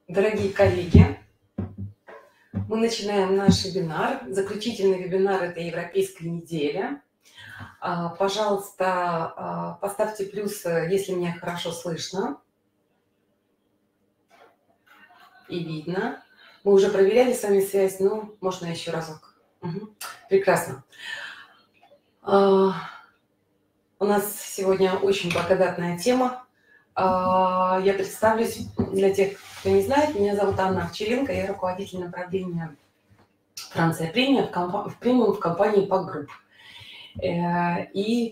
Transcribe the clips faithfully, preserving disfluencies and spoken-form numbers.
Дорогие коллеги, мы начинаем наш вебинар. Заключительный вебинар этой европейской недели. Пожалуйста, поставьте плюс, если меня хорошо слышно и видно. Мы уже проверяли с вами связь, но можно еще разок. Угу. Прекрасно. У нас сегодня очень благодатная тема. Я представлюсь для тех, кто не знает. Меня зовут Анна Овчаренко, я руководитель направления Франция премиум в, комп... в, премиум в компании пак Групп. И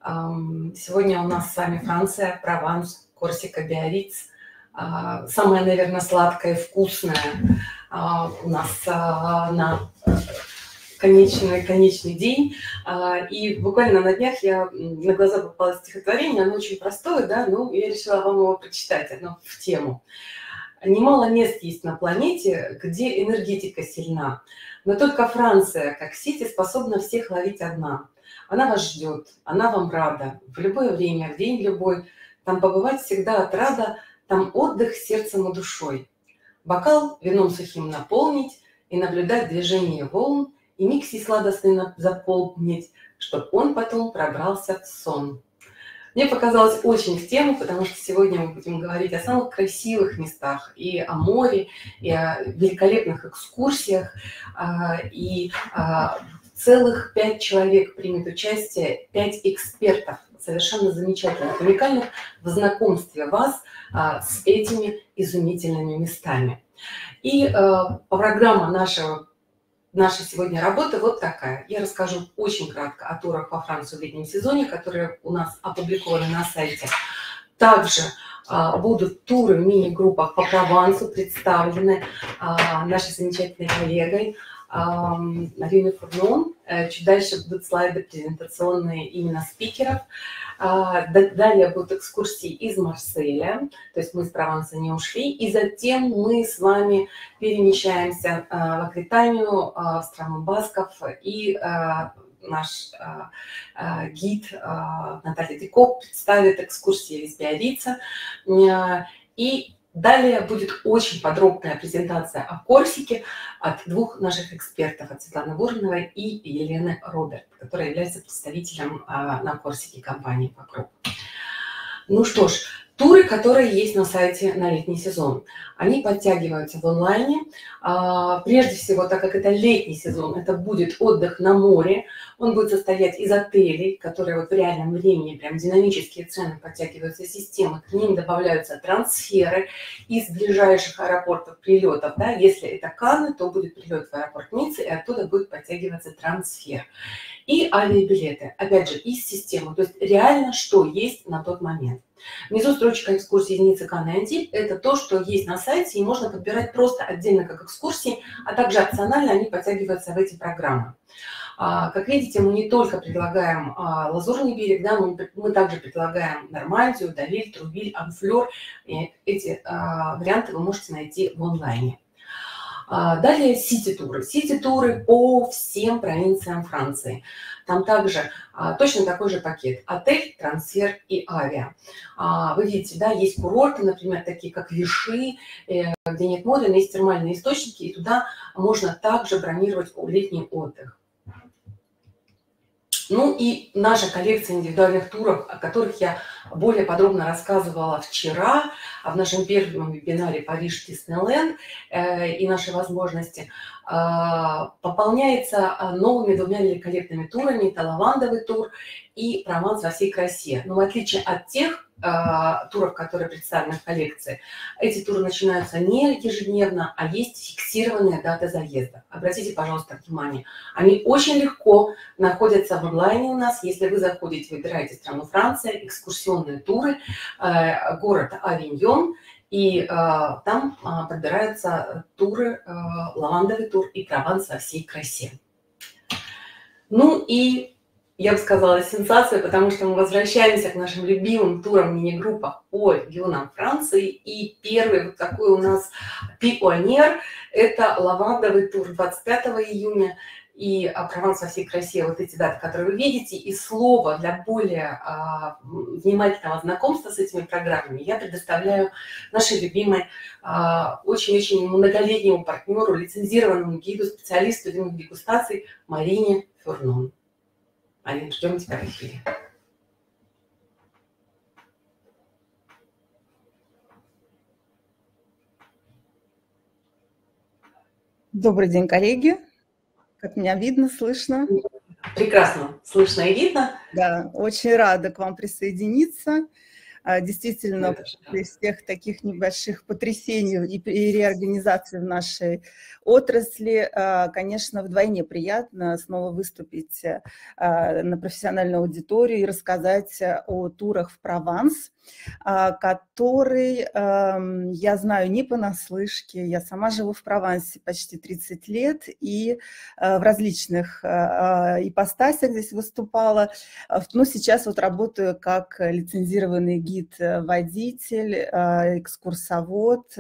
сегодня у нас с вами Франция, Прованс, Корсика, Биарриц. Самое, наверное, сладкое и вкусное у нас на конечный, конечный день. И буквально на днях я на глаза попало стихотворение, оно очень простое, да, но я решила вам его прочитать, оно в тему. Немало мест есть на планете, где энергетика сильна, но только Франция, как сити, способна всех ловить одна. Она вас ждет, она вам рада, в любое время, в день любой, там побывать всегда отрада, там отдых сердцем и душой. Бокал вином сухим наполнить и наблюдать движение волн, и миг сей сладостный заполнить, чтоб он потом пробрался в сон. Мне показалось очень в тему, потому что сегодня мы будем говорить о самых красивых местах, и о море, и о великолепных экскурсиях, и целых пять человек примет участие, пять экспертов, совершенно замечательных, уникальных, в знакомстве вас с этими изумительными местами. И программа нашего Наша сегодня работа вот такая. Я расскажу очень кратко о турах по Франции в летнем сезоне, которые у нас опубликованы на сайте. Также а, будут туры в мини-группах по Провансу, представлены а, нашей замечательной коллегой а, Мариной Фурнон. Чуть дальше будут слайды презентационные именно спикеров. А, далее будут экскурсии из Марселя, то есть мы с Прованса не ушли. И затем мы с вами перемещаемся а, в Аквитанию, а, в страну басков, и а, наш а, а, гид а, Наталья Дикоп представит экскурсии из Биаррица. А, и далее будет очень подробная презентация о Корсике от двух наших экспертов, от Светланы Вороновой и Елены Роберт, которая является представителем а, на Корсике компании пак Групп. Ну что ж, туры, которые есть на сайте на летний сезон, они подтягиваются в онлайне. А, прежде всего, так как это летний сезон, это будет отдых на море. Он будет состоять из отелей, которые вот в реальном времени, прям динамические цены, подтягиваются системы, к ним добавляются трансферы из ближайших аэропортов прилетов. Да? Если это Канны, то будет прилет в аэропорт Ниццы, и оттуда будет подтягиваться трансфер. И авиабилеты, опять же, из системы, то есть реально, что есть на тот момент. Внизу строчка экскурсии из Ниццы, Канны и Антиб. Это то, что есть на сайте, и можно подбирать просто отдельно как экскурсии, а также опционально они подтягиваются в эти программы. Как видите, мы не только предлагаем Лазурный берег, да, мы, мы также предлагаем Нормандию, Давиль, Трувиль, Анфлер. И эти варианты вы можете найти в онлайне. Далее сити-туры. Сити-туры по всем провинциям Франции. Там также а, точно такой же пакет. Отель, трансфер и авиа. А, вы видите, да, есть курорты, например, такие как Виши, э, где нет моря, но есть термальные источники, и туда можно также бронировать летний отдых. Ну и наша коллекция индивидуальных туров, о которых я более подробно рассказывала вчера в нашем первом вебинаре «Париж Диснейленд» э, и наши возможности, э, пополняется новыми двумя великолепными турами. Это лавандовый тур и Прованс во всей красе. Но в отличие от тех э, туров, которые представлены в коллекции, эти туры начинаются не ежедневно, а есть фиксированные даты заезда. Обратите, пожалуйста, внимание. Они очень легко находятся в онлайне у нас. Если вы заходите, выбираете страну Франция, экскурсионные туры, э, город Авиньон, и э, там э, подбираются туры, э, лавандовый тур и Прованс во всей красе. Ну и я бы сказала, сенсация, потому что мы возвращаемся к нашим любимым турам мини-группах по регионам Франции. И первый вот такой у нас пионер – это лавандовый тур двадцать пятого июня. и Прованс во всей красе, вот эти даты, которые вы видите, и слово для более а, внимательного знакомства с этими программами я предоставляю нашей любимой, очень-очень многолетнему партнеру, лицензированному гиду, специалисту винных дегустаций Марине Фурнон. Марина, ждем тебя в эфире. Добрый день, коллеги. Как меня видно, слышно? Прекрасно слышно и видно. Да, очень рада к вам присоединиться. Действительно, после всех таких небольших потрясений и реорганизации в нашей отрасли, конечно, вдвойне приятно снова выступить на профессиональную аудиторию и рассказать о турах в Прованс, который я знаю не понаслышке. Я сама живу в Провансе почти тридцать лет и в различных ипостасях здесь выступала. Но сейчас вот работаю как лицензированный гид-водитель, экскурсовод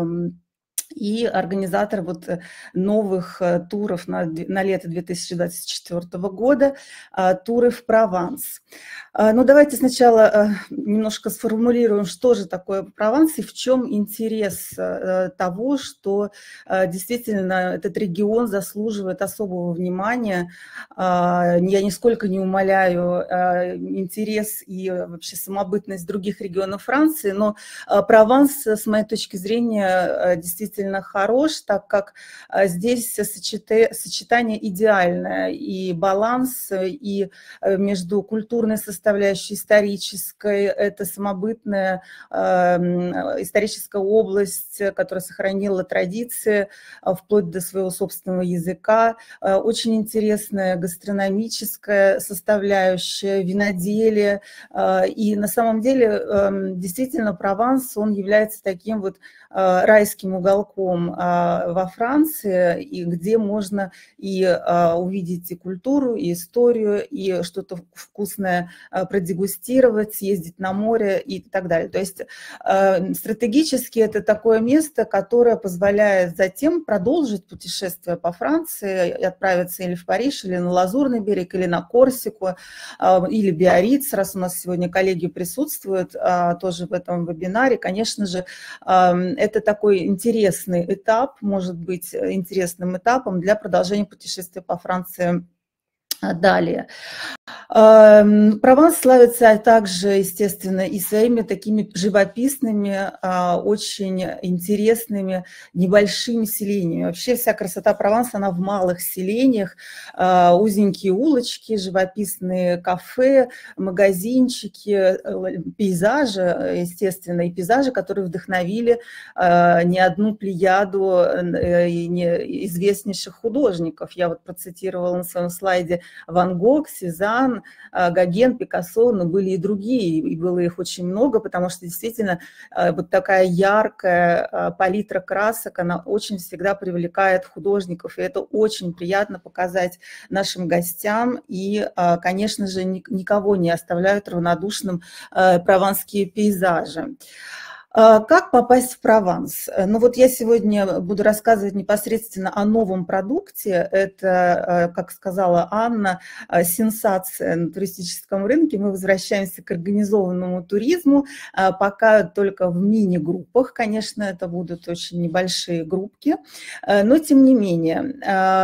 и организатор вот новых туров на, на лето две тысячи двадцать четвёртого года, туры в Прованс. Ну, давайте сначала немножко сформулируем, что же такое Прованс и в чем интерес того, что действительно этот регион заслуживает особого внимания. Я нисколько не умаляю интерес и вообще самобытность других регионов Франции, но Прованс, с моей точки зрения, действительно хорош, так как здесь сочетание идеальное, и баланс и между культурной составляющей, исторической, это самобытная э, историческая область, которая сохранила традиции вплоть до своего собственного языка, очень интересная гастрономическая составляющая, виноделие, и на самом деле действительно Прованс, он является таким вот райским уголком во Франции, и где можно и увидеть и культуру, и историю, и что-то вкусное продегустировать, съездить на море и так далее. То есть стратегически это такое место, которое позволяет затем продолжить путешествие по Франции и отправиться или в Париж, или на Лазурный берег, или на Корсику, или Биарриц, раз у нас сегодня коллеги присутствуют тоже в этом вебинаре. Конечно же, это такой интересный этап, может быть интересным этапом для продолжения путешествия по Франции далее. Прованс славится также, естественно, и своими такими живописными, очень интересными небольшими селениями. Вообще вся красота Прованса, она в малых селениях, узенькие улочки, живописные кафе, магазинчики, пейзажи, естественно, и пейзажи, которые вдохновили не одну плеяду известнейших художников. Я вот процитировала на своем слайде Ван Гог, Сезанн, Гоген, Пикассо, но были и другие, и было их очень много, потому что действительно вот такая яркая палитра красок, она очень всегда привлекает художников, и это очень приятно показать нашим гостям, и, конечно же, никого не оставляют равнодушным прованские пейзажи. Как попасть в Прованс? Ну вот я сегодня буду рассказывать непосредственно о новом продукте. Это, как сказала Анна, сенсация на туристическом рынке. Мы возвращаемся к организованному туризму, пока только в мини-группах. Конечно, это будут очень небольшие группки, но тем не менее.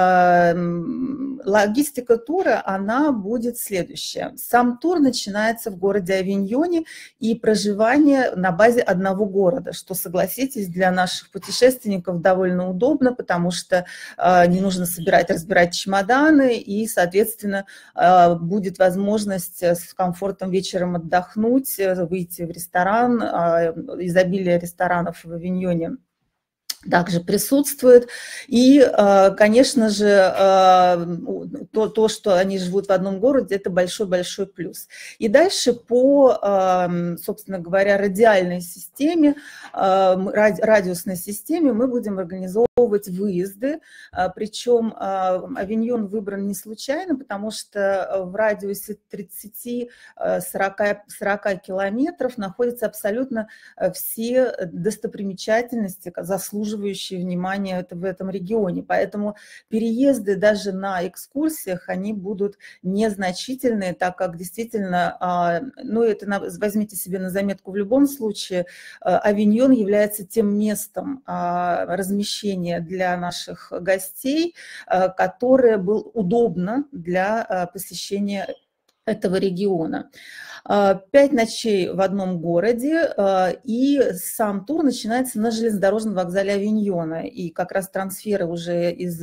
Логистика тура, она будет следующая. Сам тур начинается в городе Авиньоне и проживание на базе одного города, что, согласитесь, для наших путешественников довольно удобно, потому что э, не нужно собирать, разбирать чемоданы, и, соответственно, э, будет возможность с комфортом вечером отдохнуть, выйти в ресторан. Э, изобилие ресторанов в Авиньоне также присутствует. И, конечно же, то, то, что они живут в одном городе, это большой-большой плюс. И дальше по, собственно говоря, радиальной системе, радиусной системе мы будем организовывать выезды, причем Авиньон выбран не случайно, потому что в радиусе тридцати-сорока километров находятся абсолютно все достопримечательности, заслуживающие внимания в этом регионе. Поэтому переезды даже на экскурсиях, они будут незначительные, так как действительно, ну это возьмите себе на заметку в любом случае, Авиньон является тем местом размещения для наших гостей, которое было удобно для посещения этого региона. Пять ночей в одном городе, и сам тур начинается на железнодорожном вокзале Авиньона. И как раз трансферы уже из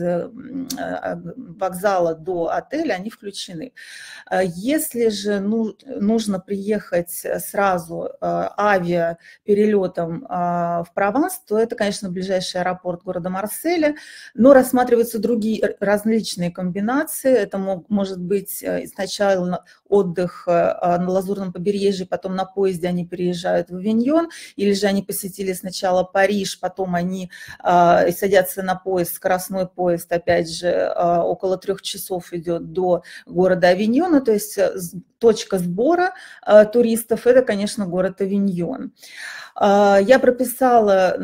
вокзала до отеля, они включены. Если же нужно приехать сразу авиаперелетом в Прованс, то это, конечно, ближайший аэропорт города Марселя, но рассматриваются другие различные комбинации. Это может быть сначала отдых на Лазурном побережье, потом на поезде они переезжают в Авиньон, или же они посетили сначала Париж, потом они э, садятся на поезд, скоростной поезд, опять же, э, около трех часов идет до города Авиньона, то есть точка сбора э, туристов – это, конечно, город Авиньон. Э, я прописала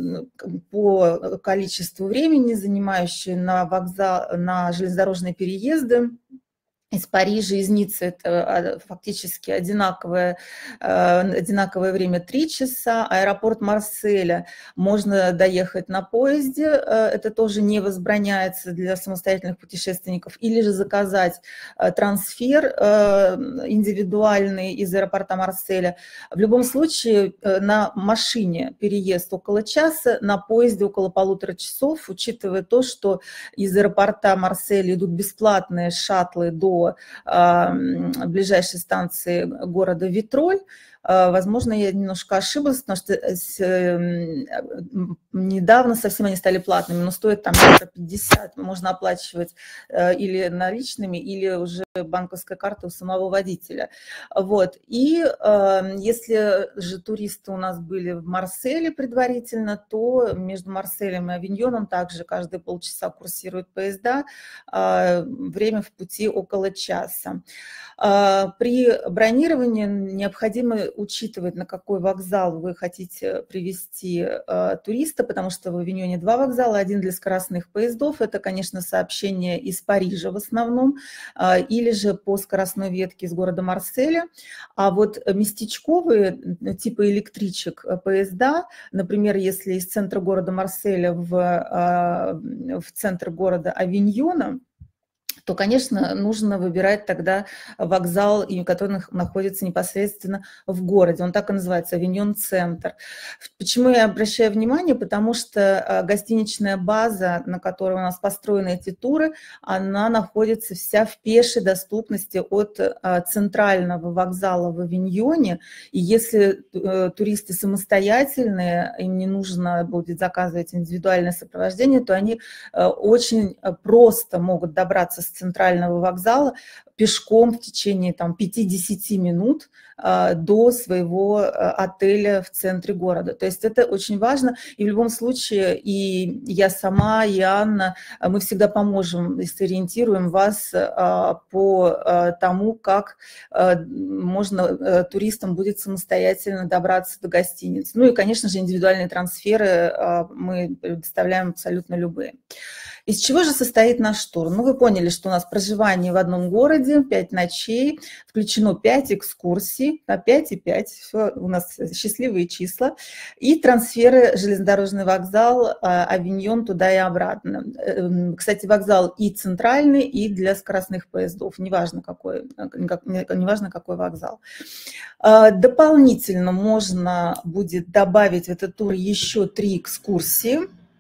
по количеству времени, занимающее на вокзал, на железнодорожные переезды. Из Парижа, из Ниццы это фактически одинаковое, одинаковое время три часа. Аэропорт Марселя можно доехать на поезде, это тоже не возбраняется для самостоятельных путешественников, или же заказать трансфер индивидуальный из аэропорта Марселя. В любом случае на машине переезд около часа, на поезде около полутора часов, учитывая то, что из аэропорта Марселя идут бесплатные шаттлы до ближайшей станции города Витроль. Возможно, я немножко ошиблась, потому что недавно совсем они стали платными, но стоят там евро пятьдесят. Можно оплачивать или наличными, или уже банковской картой у самого водителя. Вот. И если же туристы у нас были в Марселе предварительно, то между Марселем и Авиньоном также каждые полчаса курсируют поезда, время в пути около часа. При бронировании необходимо учитывать, на какой вокзал вы хотите привезти э, туриста, потому что в Авиньоне два вокзала, один для скоростных поездов, это, конечно, сообщение из Парижа в основном, э, или же по скоростной ветке из города Марселя. А вот местечковые, типа электричек поезда, например, если из центра города Марселя в, э, в центр города Авиньона, то, конечно, нужно выбирать тогда вокзал, который находится непосредственно в городе. Он так и называется, Авиньон-центр. Почему я обращаю внимание? Потому что гостиничная база, на которой у нас построены эти туры, она находится вся в пешей доступности от центрального вокзала в Авиньоне. И если туристы самостоятельные, им не нужно будет заказывать индивидуальное сопровождение, то они очень просто могут добраться с центрального вокзала пешком в течение там, пяти-десяти минут а, до своего отеля в центре города. То есть это очень важно. И в любом случае и я сама, и Анна, мы всегда поможем и сориентируем вас а, по а, тому, как а, можно а, туристам будет самостоятельно добраться до гостиниц. Ну и, конечно же, индивидуальные трансферы а, мы предоставляем абсолютно любые. Из чего же состоит наш тур? Ну, вы поняли, что у нас проживание в одном городе, пять ночей, включено пять экскурсий, на пять и пять, все у нас счастливые числа, и трансферы железнодорожный вокзал, Авиньон туда и обратно. Кстати, вокзал и центральный, и для скоростных поездов, неважно какой, неважно какой вокзал. Дополнительно можно будет добавить в этот тур еще три экскурсии.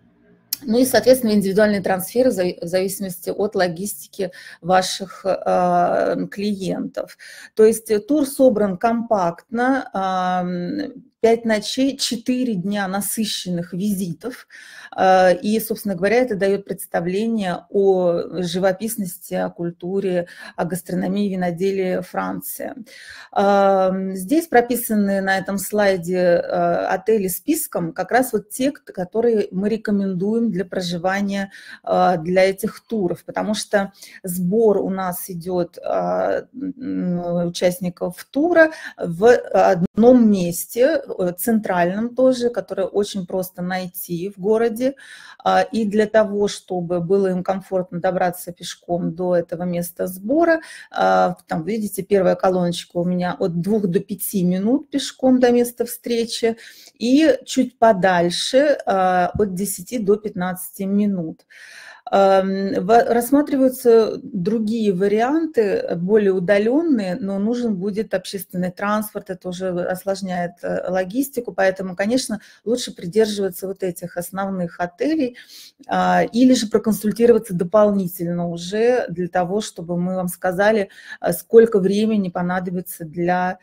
Ну и, соответственно, индивидуальные трансферы в зависимости от логистики ваших э, клиентов. То есть тур собран компактно, э, пять ночей, четыре дня насыщенных визитов. И, собственно говоря, это дает представление о живописности, о культуре, о гастрономии, виноделии Франции. Здесь прописаны на этом слайде отели списком как раз вот те, которые мы рекомендуем для проживания для этих туров, потому что сбор у нас идет участников тура в одном месте, центральном тоже, которое очень просто найти в городе. И для того, чтобы было им комфортно добраться пешком до этого места сбора, там, видите, первая колоночка у меня от двух до пяти минут пешком до места встречи, и чуть подальше от десяти до пятнадцати минут. Рассматриваются другие варианты, более удаленные, но нужен будет общественный транспорт, это уже осложняет логистику, поэтому, конечно, лучше придерживаться вот этих основных отелей или же проконсультироваться дополнительно уже для того, чтобы мы вам сказали, сколько времени понадобится для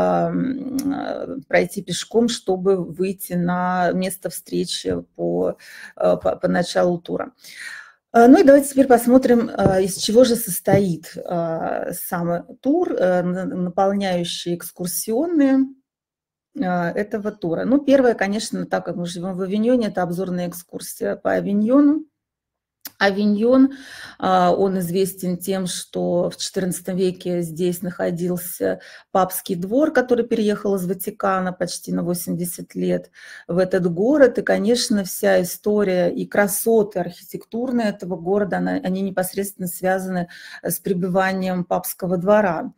пройти пешком, чтобы выйти на место встречи по, по, по началу тура. Ну и давайте теперь посмотрим, из чего же состоит сам тур, наполняющий экскурсионные этого тура. Ну, первое, конечно, так как мы живем в Авиньоне, это обзорная экскурсия по Авиньону. Авиньон, он известен тем, что в четырнадцатом веке здесь находился папский двор, который переехал из Ватикана почти на восемьдесят лет в этот город. И, конечно, вся история и красоты архитектурные этого города, они непосредственно связаны с пребыванием папского двора.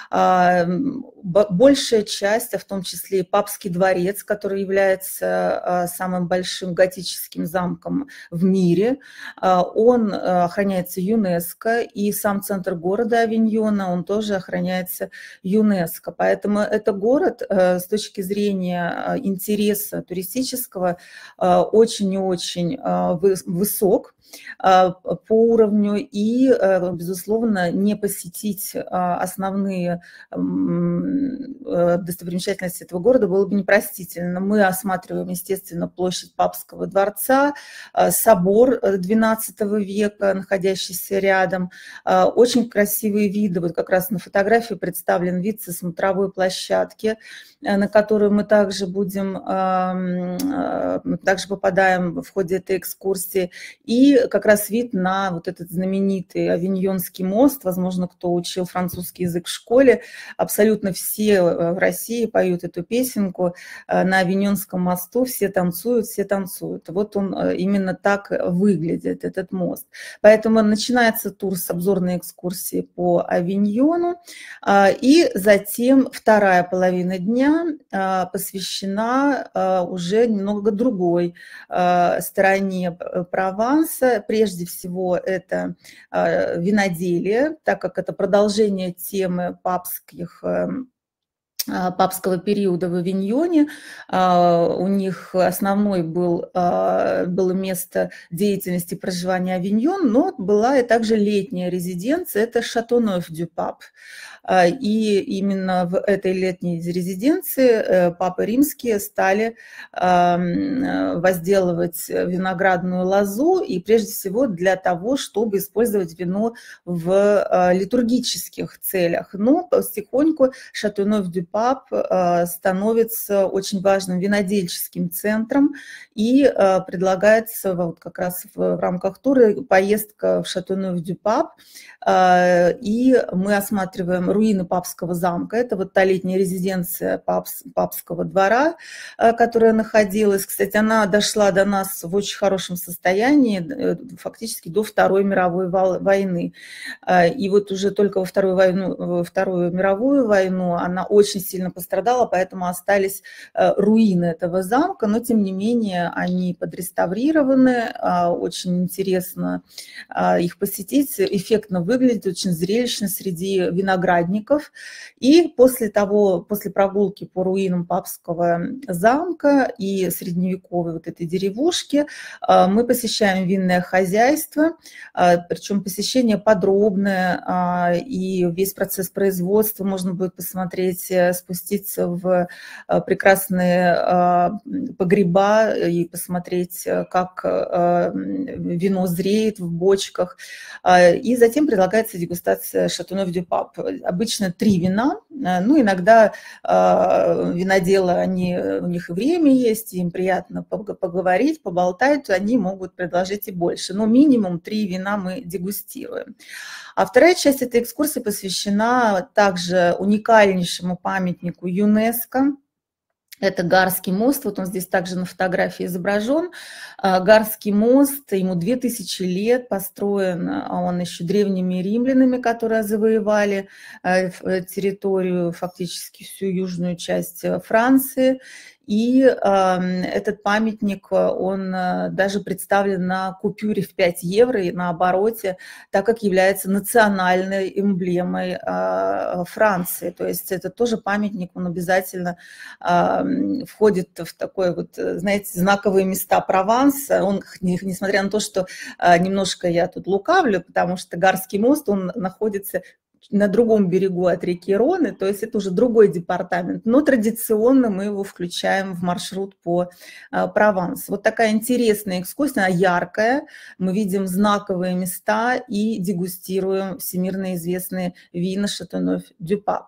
Большая часть, а в том числе и папский дворец, который является самым большим готическим замком в мире, он охраняется ЮНЕСКО, и сам центр города Авиньона, он тоже охраняется ЮНЕСКО. Поэтому это город с точки зрения интереса туристического очень и очень высок по уровню, и, безусловно, не посетить основные достопримечательности этого города было бы непростительно. Мы осматриваем, естественно, площадь Папского дворца, собор двенадцатого века, находящийся рядом. Очень красивые виды. Вот как раз на фотографии представлен вид со смотровой площадки, на которую мы также будем, мы также попадаем в ходе этой экскурсии. И как раз вид на вот этот знаменитый Авиньонский мост. Возможно, кто учил французский язык в школе, абсолютно все в России поют эту песенку. На Авиньонском мосту все танцуют, все танцуют. Вот он именно так выглядит, этот мост. Поэтому начинается тур с обзорной экскурсии по Авиньону, и затем вторая половина дня посвящена уже немного другой стороне Прованса. Прежде всего это виноделие, так как это продолжение темы папских папского периода в Авиньоне. У них основной был, было место деятельности проживания Авиньон, но была и также летняя резиденция, это Шато-Неuf-дю-Пап. И именно в этой летней резиденции папы римские стали возделывать виноградную лозу, и прежде всего для того, чтобы использовать вино в литургических целях. Но потихоньку Шато-Неuf-дю-Пап становится очень важным винодельческим центром, и предлагается вот как раз в рамках тура поездка в Шато-Неuf-дю-Пап, и мы осматриваем руины папского замка. Это вот та летняя резиденция папс, папского двора, которая находилась. Кстати, она дошла до нас в очень хорошем состоянии, фактически до Второй мировой войны. И вот уже только во Вторую, войну, во Вторую мировую войну она очень сильно пострадала, поэтому остались руины этого замка, но тем не менее они подреставрированы, очень интересно их посетить, эффектно выглядит, очень зрелищно среди виноградников. И после того, после прогулки по руинам папского замка и средневековой вот этой деревушки, мы посещаем винное хозяйство, причем посещение подробное, и весь процесс производства можно будет посмотреть спуститься в прекрасные погреба и посмотреть, как вино зреет в бочках. И затем предлагается дегустация Шато Нёв дю Пап. Обычно три вина, ну, иногда виноделы, они, у них и время есть, и им приятно поговорить, поболтать, они могут предложить и больше, но минимум три вина мы дегустируем. А вторая часть этой экскурсии посвящена также уникальнейшему памятнику ЮНЕСКО. Это Гарский мост, вот он здесь также на фотографии изображен. Гарский мост, ему две тысячи лет, построен он еще древними римлянами, которые завоевали территорию, фактически всю южную часть Франции. И э, этот памятник, он даже представлен на купюре в пять евро и на обороте, так как является национальной эмблемой э, Франции. То есть это тоже памятник, он обязательно э, входит в такой вот, знаете, знаковые места Прованса. Он, несмотря на то, что э, немножко я тут лукавлю, потому что Гарский мост, он находится на другом берегу от реки Роны, то есть это уже другой департамент, но традиционно мы его включаем в маршрут по а, Провансу. Вот такая интересная экскурсия, она яркая, мы видим знаковые места и дегустируем всемирно известные вина Шато Нёв дю Пап.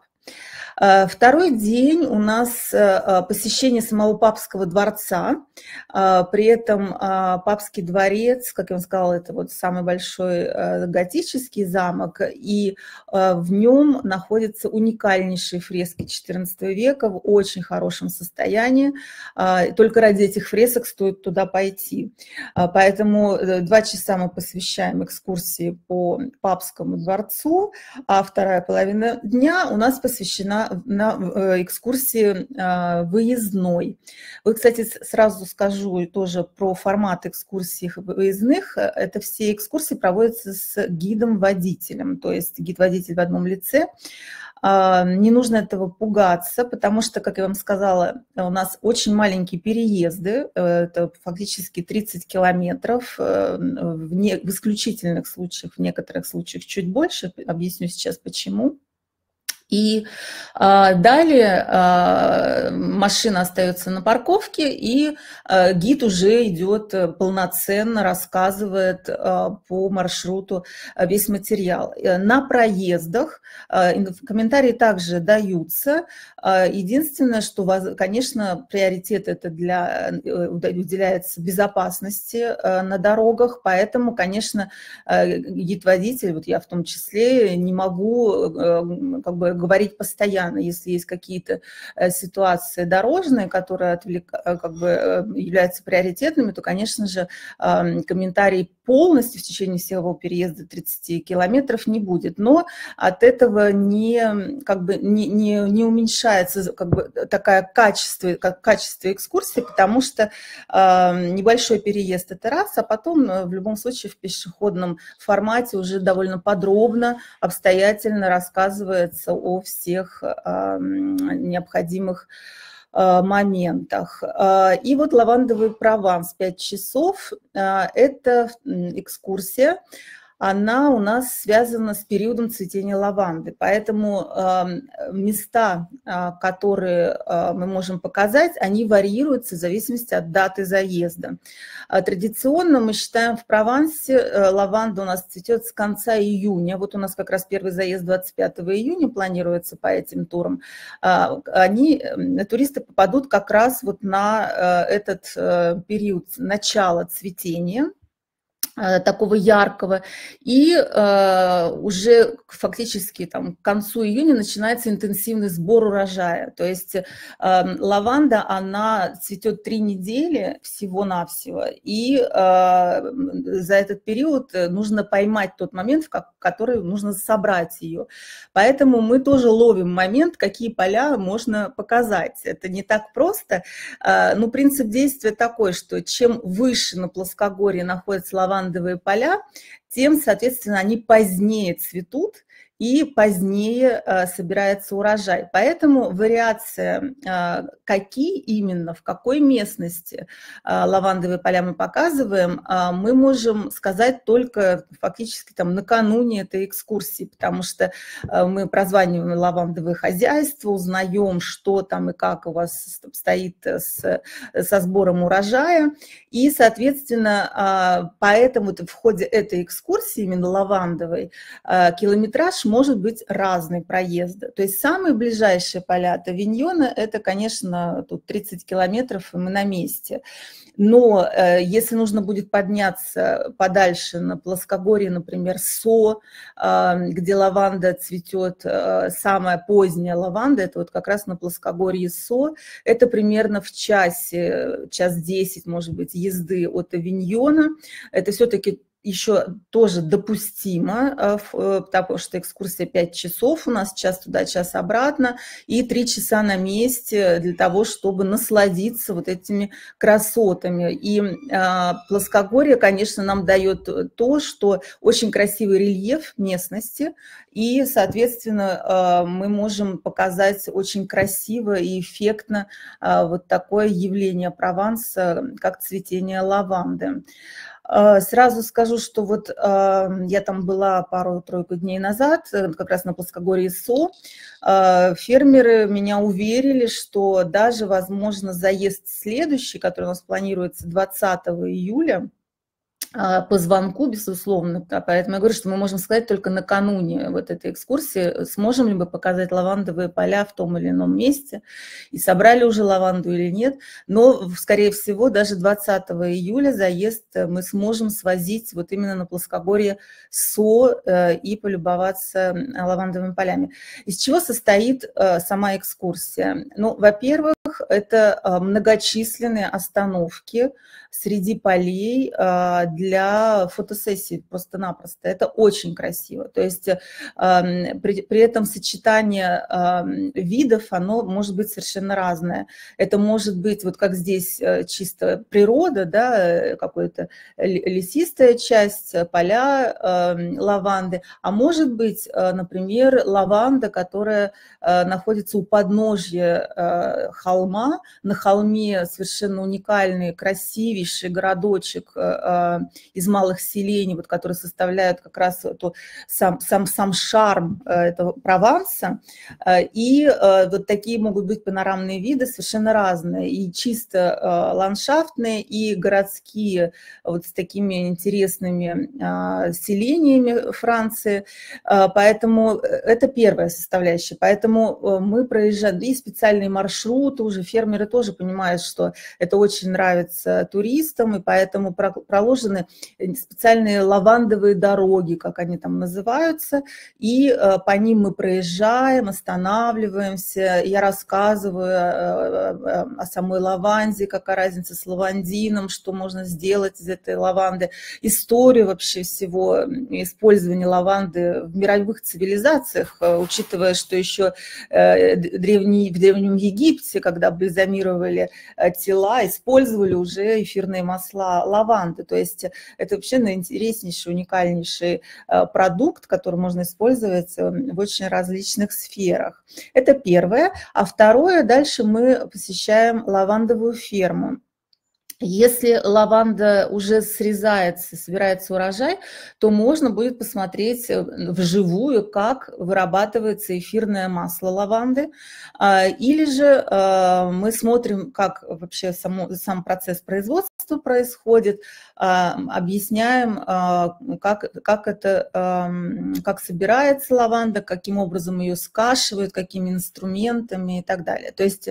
Второй день у нас посещение самого папского дворца, при этом папский дворец, как я вам сказала, это вот самый большой готический замок, и в нем находятся уникальнейшие фрески четырнадцатого века в очень хорошем состоянии, только ради этих фресок стоит туда пойти. Поэтому два часа мы посвящаем экскурсии по папскому дворцу, а вторая половина дня у нас посвящена на экскурсии выездной. Вот, кстати, сразу скажу тоже про формат экскурсий выездных. Это все экскурсии проводятся с гидом-водителем, то есть гид-водитель в одном лице. Не нужно этого пугаться, потому что, как я вам сказала, у нас очень маленькие переезды, это фактически тридцать километров, в, не, в исключительных случаях, в некоторых случаях чуть больше, объясню сейчас почему. И а, далее а, машина остается на парковке, и а, гид уже идет полноценно, рассказывает а, по маршруту весь материал. На проездах а, комментарии также даются. А, единственное, что, конечно, приоритет это для, уделяется безопасности а, на дорогах, поэтому, конечно, гид-водитель, вот я в том числе, не могу а, как бы говорить постоянно, если есть какие-то ситуации дорожные, которые отвлек, как бы являются приоритетными, то, конечно же, комментарий полностью в течение всего переезда тридцати километров не будет. Но от этого не, как бы, не, не, не уменьшается как бы, такое качество, как качество экскурсии, потому что небольшой переезд – это раз, а потом в любом случае в пешеходном формате уже довольно подробно, обстоятельно рассказывается о всех э, необходимых э, моментах. И вот лавандовый Прованс, пять часов, э, это экскурсия, она у нас связана с периодом цветения лаванды. Поэтому э, места, э, которые э, мы можем показать, они варьируются в зависимости от даты заезда. А традиционно мы считаем, в Провансе э, лаванда у нас цветет с конца июня. Вот у нас как раз первый заезд двадцать пятого июня планируется по этим турам. Э, они, э, туристы попадут как раз вот на э, этот э, период начала цветения, такого яркого, и э, уже фактически там, к концу июня начинается интенсивный сбор урожая. То есть э, лаванда, она цветет три недели всего-навсего, и э, за этот период нужно поймать тот момент, в который нужно собрать ее. Поэтому мы тоже ловим момент, какие поля можно показать. Это не так просто, э, но принцип действия такой, что чем выше на плоскогорье находится лаванда, поля, тем, соответственно, они позднее цветут, и позднее собирается урожай. Поэтому вариация, какие именно, в какой местности лавандовые поля мы показываем, мы можем сказать только фактически там накануне этой экскурсии, потому что мы прозваниваем лавандовые хозяйства, узнаем, что там и как у вас стоит с, со сбором урожая, и, соответственно, поэтому в ходе этой экскурсии, именно лавандовой, километраж может быть разный проезда. То есть самые ближайшие поля от Авиньона – это, конечно, тут тридцать километров, и мы на месте. Но э, если нужно будет подняться подальше на плоскогорье, например, Со, э, где лаванда цветет, э, самая поздняя лаванда, это вот как раз на плоскогорье Со, это примерно в часе, час десять, может быть, езды от Авиньона. Это все-таки еще тоже допустимо, потому что экскурсия пять часов, у нас час туда, час обратно, и три часа на месте для того, чтобы насладиться вот этими красотами. И плоскогорье, конечно, нам дает то, что очень красивый рельеф местности, и, соответственно, мы можем показать очень красиво и эффектно вот такое явление Прованса, как цветение лаванды. Сразу скажу, что вот я там была пару-тройку дней назад, как раз на плоскогорье Со. Фермеры меня уверили, что даже, возможно, заезд следующий, который у нас планируется двадцатого июля, по звонку, безусловно. Поэтому я говорю, что мы можем сказать только накануне вот этой экскурсии, сможем ли мы показать лавандовые поля в том или ином месте, и собрали уже лаванду или нет. Но, скорее всего, даже двадцатого июля заезд мы сможем свозить вот именно на плоскогорье Со и полюбоваться лавандовыми полями. Из чего состоит сама экскурсия? Ну, во-первых, это многочисленные остановки среди полей для фотосессий просто-напросто. Это очень красиво. То есть при, при этом сочетание видов, оно может быть совершенно разное. Это может быть, вот как здесь, чисто природа, да, какая-то лесистая часть, поля лаванды, а может быть, например, лаванда, которая находится у подножья холма. На холме совершенно уникальный, красивейший городочек из малых селений, вот, которые составляют как раз эту, сам, сам, сам шарм этого Прованса. И вот такие могут быть панорамные виды совершенно разные, и чисто ландшафтные, и городские, вот с такими интересными селениями Франции. Поэтому это первая составляющая. Поэтому мы проезжаем, и специальные маршруты, уже фермеры тоже понимают, что это очень нравится туристам, и поэтому проложены специальные лавандовые дороги, как они там называются, и по ним мы проезжаем, останавливаемся, я рассказываю о самой лаванде, какая разница с лавандином, что можно сделать из этой лаванды, историю вообще всего использования лаванды в мировых цивилизациях, учитывая, что еще древний, в Древнем Египте, когда бальзамировали тела, использовали уже эфирные масла лаванды. То есть это вообще интереснейший, уникальнейший продукт, который можно использовать в очень различных сферах. Это первое. А второе, дальше мы посещаем лавандовую ферму. Если лаванда уже срезается, собирается урожай, то можно будет посмотреть вживую, как вырабатывается эфирное масло лаванды. Или же мы смотрим, как вообще само, сам процесс производства происходит, объясняем, как, как, это, как собирается лаванда, каким образом ее скашивают, какими инструментами и так далее. То есть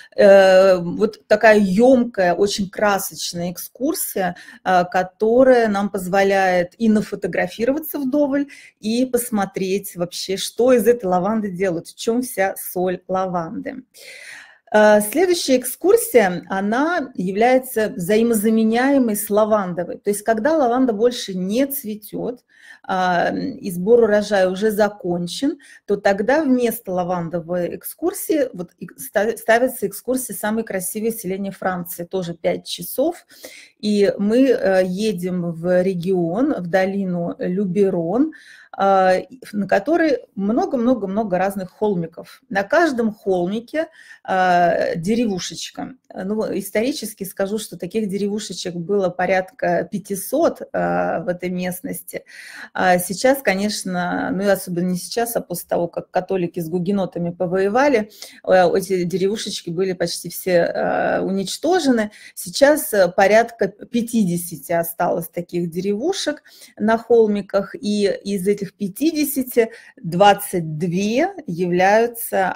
вот такая емкая, очень красивая, красочная экскурсия, которая нам позволяет и нафотографироваться вдоволь, и посмотреть вообще, что из этой лаванды делают, в чем вся соль лаванды. Следующая экскурсия, она является взаимозаменяемой с лавандовой. То есть, когда лаванда больше не цветет, и сбор урожая уже закончен, то тогда вместо лавандовой экскурсии вот, ставится экскурсия «Самые красивые селения Франции», тоже пять часов. И мы едем в регион, в долину Люберон, на которой много-много-много разных холмиков. На каждом холмике деревушечка. Ну, исторически скажу, что таких деревушечек было порядка пятисот в этой местности. Сейчас, конечно, ну и особенно не сейчас, а после того, как католики с гугенотами повоевали, эти деревушечки были почти все уничтожены. Сейчас порядка пятидесяти осталось таких деревушек на холмиках, и из этих пятидесяти двадцать две являются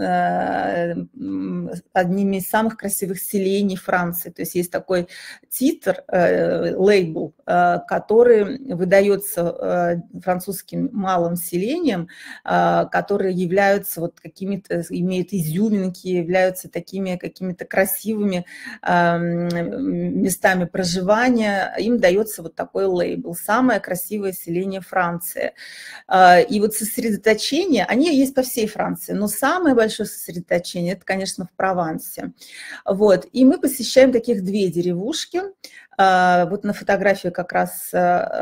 одними из самых красивых селений Франции. То есть есть такой титр, лейбл, который выдается французским малым селениям, которые являются вот какими-то, имеют изюминки, являются такими какими-то красивыми местами проживания. Им дается вот такой лейбл. Самое красивое селение Франции. И вот сосредоточение, они есть по всей Франции, но самое большое сосредоточение, это, конечно, в Провансе. Вот. И мы посещаем таких две деревушки. Вот на фотографии как раз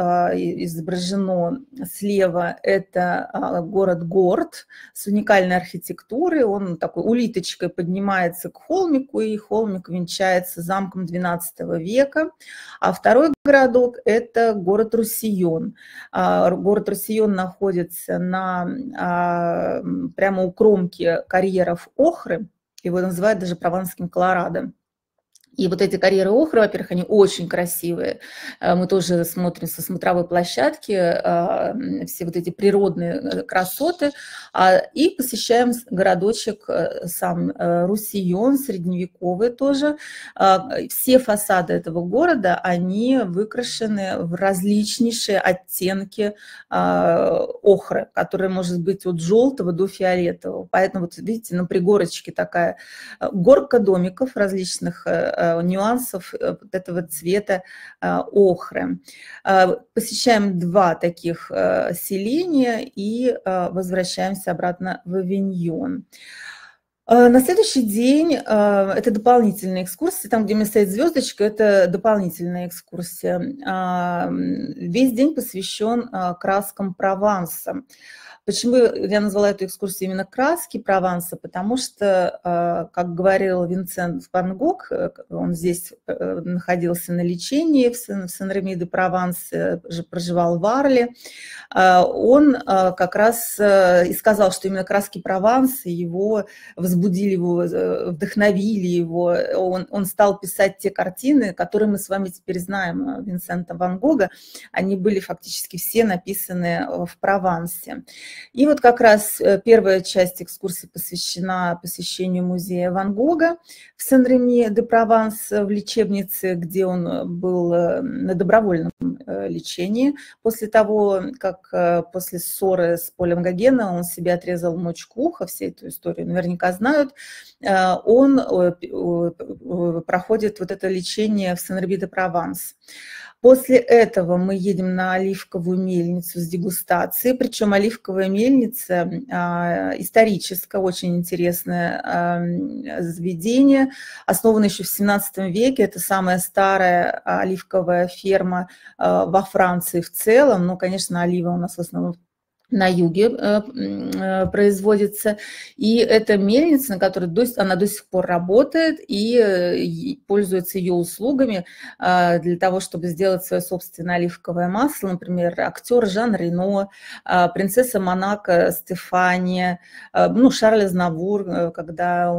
изображено слева, это город Горд с уникальной архитектурой. Он такой улиточкой поднимается к холмику, и холмик венчается замком двенадцатого века. А второй городок – это город Руссион. Город Руссион находится на, прямо у кромки карьеров Охры, его называют даже прованским Колорадо. И вот эти карьеры охры, во-первых, они очень красивые. Мы тоже смотрим со смотровой площадки все вот эти природные красоты. И посещаем городочек сам Руссион, средневековый тоже. Все фасады этого города, они выкрашены в различнейшие оттенки охры, которые может быть от желтого до фиолетового. Поэтому, вот видите, на пригорочке такая горка домиков различных нюансов вот этого цвета охры. Посещаем два таких селения и возвращаемся обратно в Авиньон. На следующий день это дополнительная экскурсия. Там, где у меня стоит звездочка, это дополнительная экскурсия. Весь день посвящен краскам Прованса. Почему я назвала эту экскурсию именно «Краски Прованса»? Потому что, как говорил Винсент ван Гог, он здесь находился на лечении в Сен-Реми-де-Прованс, проживал в Арле, он как раз и сказал, что именно краски Прованса его возбудили, его вдохновили его. Он, он стал писать те картины, которые мы с вами теперь знаем Винсента ван Гога. Они были фактически все написаны в Провансе. И вот как раз первая часть экскурсии посвящена посещению музея Ван Гога в Сен-Реми-де-Прованс, в лечебнице, где он был на добровольном лечении. После того, как после ссоры с Полем Гогена он себе отрезал мочку уха, все эту историю наверняка знают, он проходит вот это лечение в Сен-Реми-де-Прованс. После этого мы едем на оливковую мельницу с дегустацией, причем оливковая мельница историческое, очень интересное заведение, основано еще в семнадцатом веке, это самая старая оливковая ферма во Франции в целом, но, конечно, олива у нас в основном на юге производится, и эта мельница, на которой до, она до сих пор работает и пользуется ее услугами для того, чтобы сделать свое собственное оливковое масло. Например, актер Жан Рено, принцесса Монако Стефания, ну, Шарль Азнавур, когда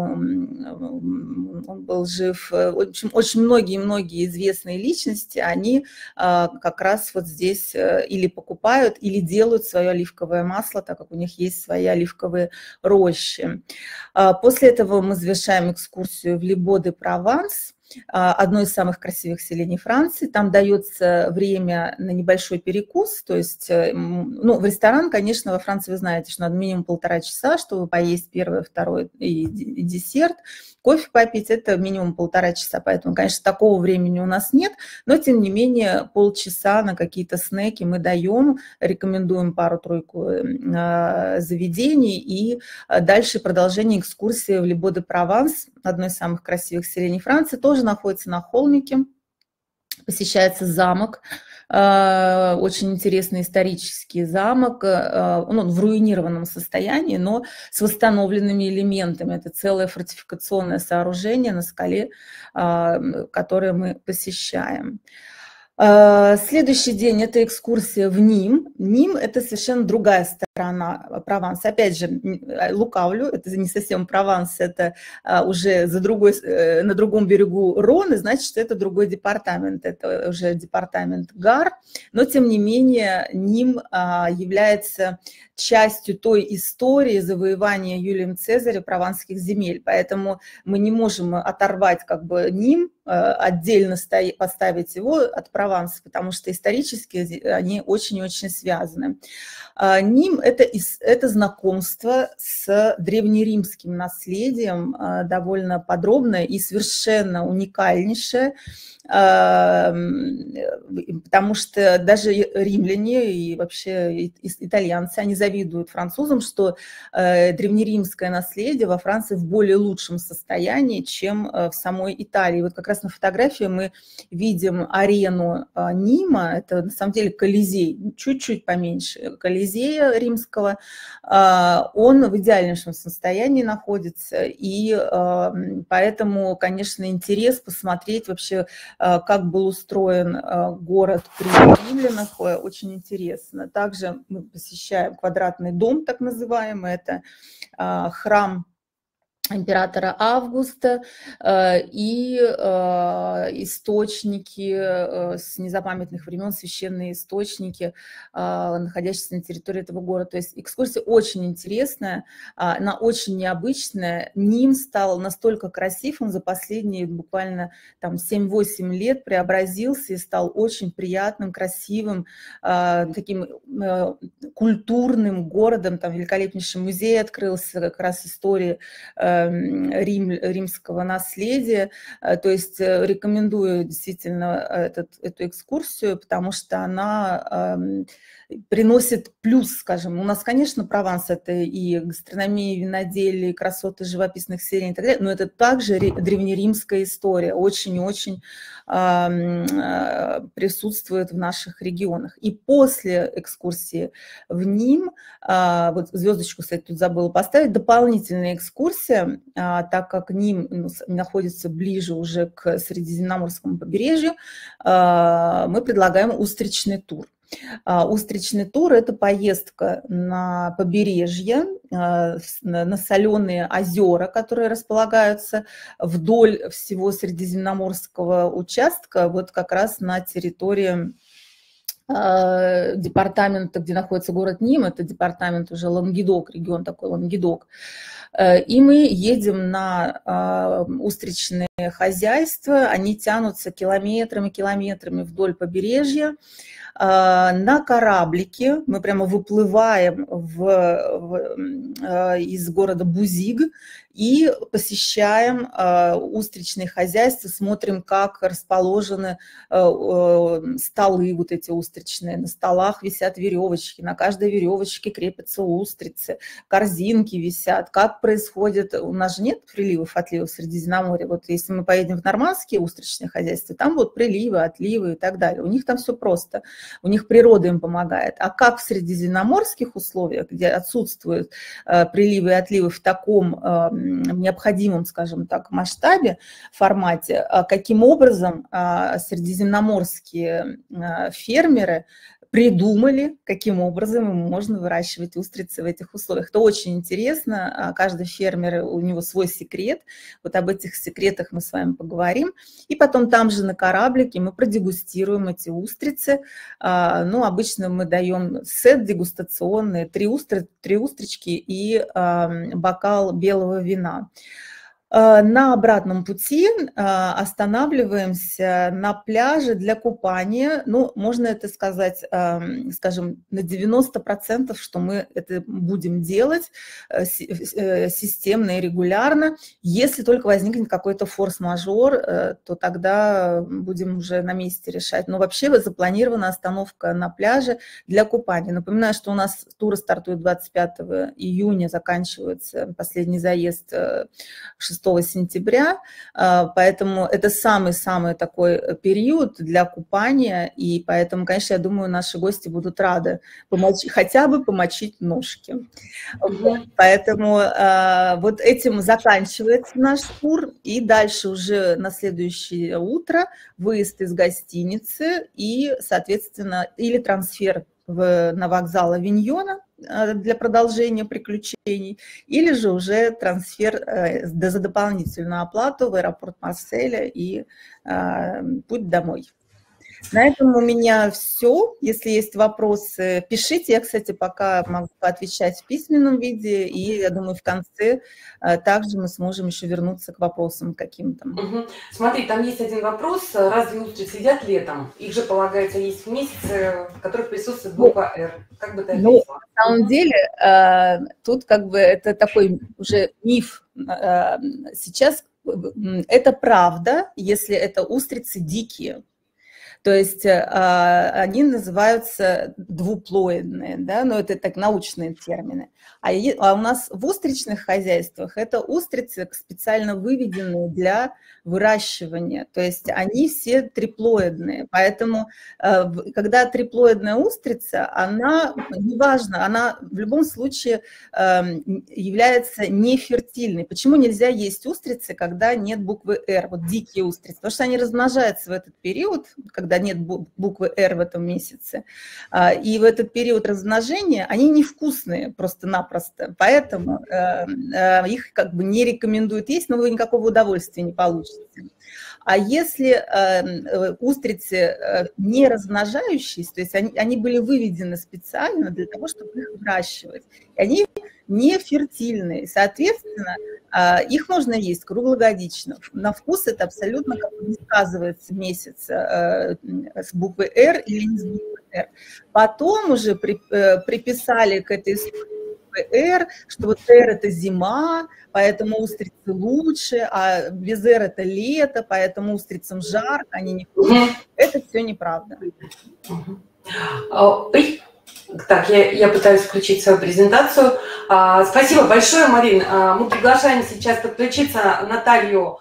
он, он был жив. В общем, очень многие-многие известные личности, они как раз вот здесь или покупают, или делают свое оливковое масло, так как у них есть свои оливковые рощи. После этого мы завершаем экскурсию в Либо-де-Прованс, одно из самых красивых селений Франции. Там дается время на небольшой перекус, то есть, ну, в ресторан, конечно, во Франции вы знаете, что надо минимум полтора часа, чтобы поесть первое, второе и десерт. Кофе попить – это минимум полтора часа, поэтому, конечно, такого времени у нас нет, но, тем не менее, полчаса на какие-то снеки мы даем, рекомендуем пару-тройку заведений, и дальше продолжение экскурсии в Либо-де-Прованс, одно из самых красивых селений Франции, тоже находится на холмике. посещается замок, очень интересный исторический замок, он в руинированном состоянии, но с восстановленными элементами. Это целое фортификационное сооружение на скале, которое мы посещаем. Следующий день – это экскурсия в Ним. Ним – это совершенно другая сторона Прованса. Опять же, лукавлю, это не совсем Прованс, это уже за другой, на другом берегу Роны, значит, что это другой департамент, это уже департамент Гар. Но, тем не менее, Ним является частью той истории завоевания Юлием Цезарем прованских земель. Поэтому мы не можем оторвать как бы Ним, отдельно поставить его от Прованса, потому что исторически они очень-очень связаны. Ним – это, это знакомство с древнеримским наследием, довольно подробное и совершенно уникальнейшее, потому что даже римляне и вообще итальянцы, они завидуют французам, что древнеримское наследие во Франции в более лучшем состоянии, чем в самой Италии. Вот как раз на фотографии мы видим арену Нима, это на самом деле Колизей, чуть-чуть поменьше Колизея римского, он в идеальнейшем состоянии находится, и поэтому, конечно, интерес посмотреть вообще, как был устроен город при римлянах, очень интересно. Также мы посещаем квадратный дом, так называемый, это храм императора Августа и источники с незапамятных времен, священные источники, находящиеся на территории этого города. То есть экскурсия очень интересная, она очень необычная. Ним стал настолько красив, он за последние буквально там семь-восемь лет преобразился и стал очень приятным, красивым, таким культурным городом. Там великолепнейший музей открылся, как раз истории Рим, римского наследия, то есть рекомендую действительно этот, эту экскурсию, потому что она э, приносит плюс, скажем. У нас, конечно, Прованс – это и гастрономия, виноделие, и красоты живописных селений и так далее, но это также древнеримская история, очень-очень э, присутствует в наших регионах. И после экскурсии в Ним, э, вот звездочку, кстати, тут забыла поставить, дополнительная экскурсия, так как Ним находится ближе уже к Средиземноморскому побережью, мы предлагаем устричный тур. Устричный тур – это поездка на побережье, на соленые озера, которые располагаются вдоль всего Средиземноморского участка, вот как раз на территории департамента, где находится город Ним, это департамент уже Лангедок, регион такой Лангедок. И мы едем на устричные хозяйства, они тянутся километрами, километрами вдоль побережья. На кораблике мы прямо выплываем в, в, из города Бузиг и посещаем устричные хозяйства, смотрим, как расположены столы вот эти устричные. На столах висят веревочки, на каждой веревочке крепятся устрицы, корзинки висят. Как происходит, у нас же нет приливов, отливов в Средиземноморье. Вот если мы поедем в нормандские устричные хозяйства, там вот приливы, отливы и так далее. У них там все просто. У них природа им помогает. А как в средиземноморских условиях, где отсутствуют э, приливы и отливы в таком э, необходимом, скажем так, масштабе, формате, э, каким образом э, средиземноморские э, фермеры придумали, каким образом можно выращивать устрицы в этих условиях. Это очень интересно. Каждый фермер, у него свой секрет. Вот об этих секретах мы с вами поговорим. И потом там же на кораблике мы продегустируем эти устрицы. Ну, обычно мы даем сет дегустационный, три, устри, три устрички и бокал белого вина. На обратном пути останавливаемся на пляже для купания. Ну, можно это сказать, скажем, на девяносто процентов, что мы это будем делать системно и регулярно. Если только возникнет какой-то форс-мажор, то тогда будем уже на месте решать. Но вообще запланирована остановка на пляже для купания. Напоминаю, что у нас туры стартуют двадцать пятого июня, заканчивается последний заезд шестого шестого сентября, поэтому это самый-самый такой период для купания, и поэтому, конечно, я думаю, наши гости будут рады помочь, хотя бы помочить ножки. Вот, поэтому вот этим заканчивается наш тур, и дальше уже на следующее утро выезд из гостиницы и, соответственно, или трансфер в, на вокзал Авиньона для продолжения приключений, или же уже трансфер э, за дополнительную оплату в аэропорт Марселя и э, путь домой. На этом у меня все. Если есть вопросы, пишите. Я, кстати, пока могу отвечать в письменном виде, и я думаю, в конце также мы сможем еще вернуться к вопросам каким-то. Угу. Смотри, там есть один вопрос. Разве устрицы едят летом? Их же, полагается, есть в месяце, в которых присутствует буква «Р». Как бы ты ответила? Ну, на самом деле, тут как бы это такой уже миф. Сейчас это правда, если это устрицы дикие. То есть а, они называются двуплоидные, да, но это так научные термины. А, е, а у нас в устричных хозяйствах это устрицы специально выведенные для выращивания, то есть они все триплоидные. Поэтому, а, когда триплоидная устрица, она, неважно, она в любом случае а, является нефертильной. Почему нельзя есть устрицы, когда нет буквы «Р», вот дикие устрицы? Потому что они размножаются в этот период, когда когда нет буквы «Р» в этом месяце. И в этот период размножения они невкусные просто-напросто, поэтому их как бы не рекомендуют есть, но вы никакого удовольствия не получите. А если устрицы не размножающиеся, то есть они, они были выведены специально для того, чтобы их выращивать, и они не фертильные, соответственно, их можно есть круглогодично. На вкус это абсолютно как бы не сказывается месяц с буквы «Р» или не с буквы «Р». Потом уже при, приписали к этой букве «Р», что вот «Р» это зима, поэтому устрицы лучше, а без «Р» это лето, поэтому устрицам жарко, они не вкусные. Это все неправда. Так, я, я пытаюсь включить свою презентацию. А, спасибо большое, Марин. А, мы приглашаем сейчас подключиться Наталью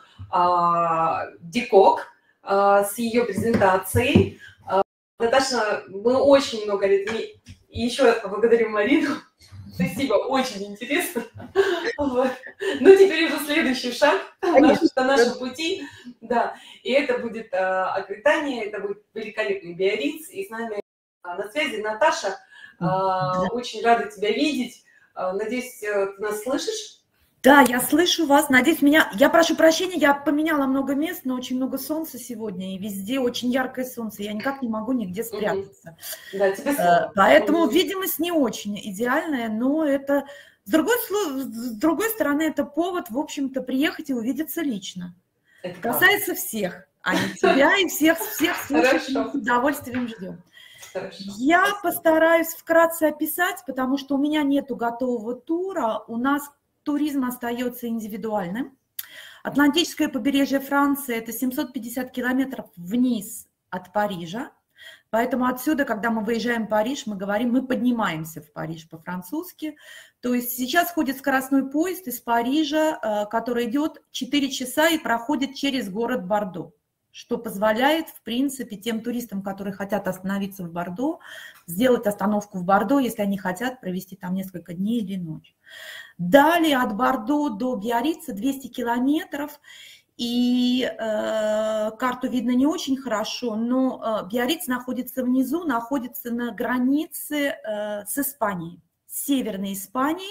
а, Дикок а, с ее презентацией. А, Наташа, мы очень много лет... И еще раз поблагодарим Марину. Спасибо, очень интересно. Вот. Ну, теперь уже следующий шаг наш, на нашем пути. Да. И это будет а, Аквитания, это будет великолепный Биарриц. И с нами а, на связи Наташа. Uh, очень рада тебя видеть. Uh, надеюсь, ты нас слышишь? Да, я слышу вас. Надеюсь, меня... Я прошу прощения, я поменяла много мест, но очень много солнца сегодня, и везде очень яркое солнце. Я никак не могу нигде спрятаться. Uh-huh. Да, тебе слово. Поэтому uh-huh. видимость не очень идеальная, но это... С другой, с другой стороны, это повод, в общем-то, приехать и увидеться лично. Это касается правда. Всех, а не тебя и всех, всех слушателей. С удовольствием ждем. Хорошо. Я постараюсь вкратце описать, потому что у меня нету готового тура, у нас туризм остается индивидуальным. Атлантическое побережье Франции – это семьсот пятьдесят километров вниз от Парижа, поэтому отсюда, когда мы выезжаем в Париж, мы говорим, мы поднимаемся в Париж по-французски. То есть сейчас ходит скоростной поезд из Парижа, который идет четыре часа и проходит через город Бордо, что позволяет, в принципе, тем туристам, которые хотят остановиться в Бордо, сделать остановку в Бордо, если они хотят провести там несколько дней или ночь. Далее от Бордо до Биаррица двести километров, и э, карту видно не очень хорошо, но э, Биарриц находится внизу, находится на границе э, с Испанией, с Северной Испанией.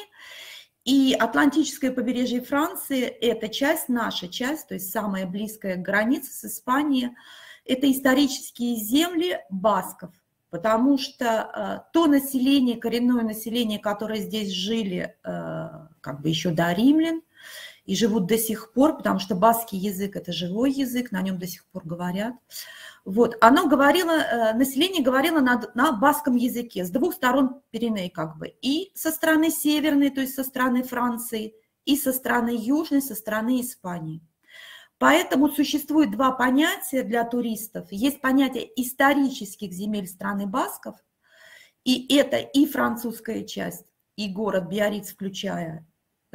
И Атлантическое побережье Франции – это часть, наша часть, то есть самая близкая граница с Испанией. Это исторические земли басков, потому что э, то население, коренное население, которое здесь жили э, как бы еще до римлян, и живут до сих пор, потому что баскский язык – это живой язык, на нем до сих пор говорят. Вот, оно говорило, население говорило на, на баскском языке, с двух сторон Пиреней как бы, и со стороны северной, то есть со стороны Франции, и со стороны южной, со стороны Испании. Поэтому существует два понятия для туристов. Есть понятие исторических земель страны басков, и это и французская часть, и город Биарриц, включая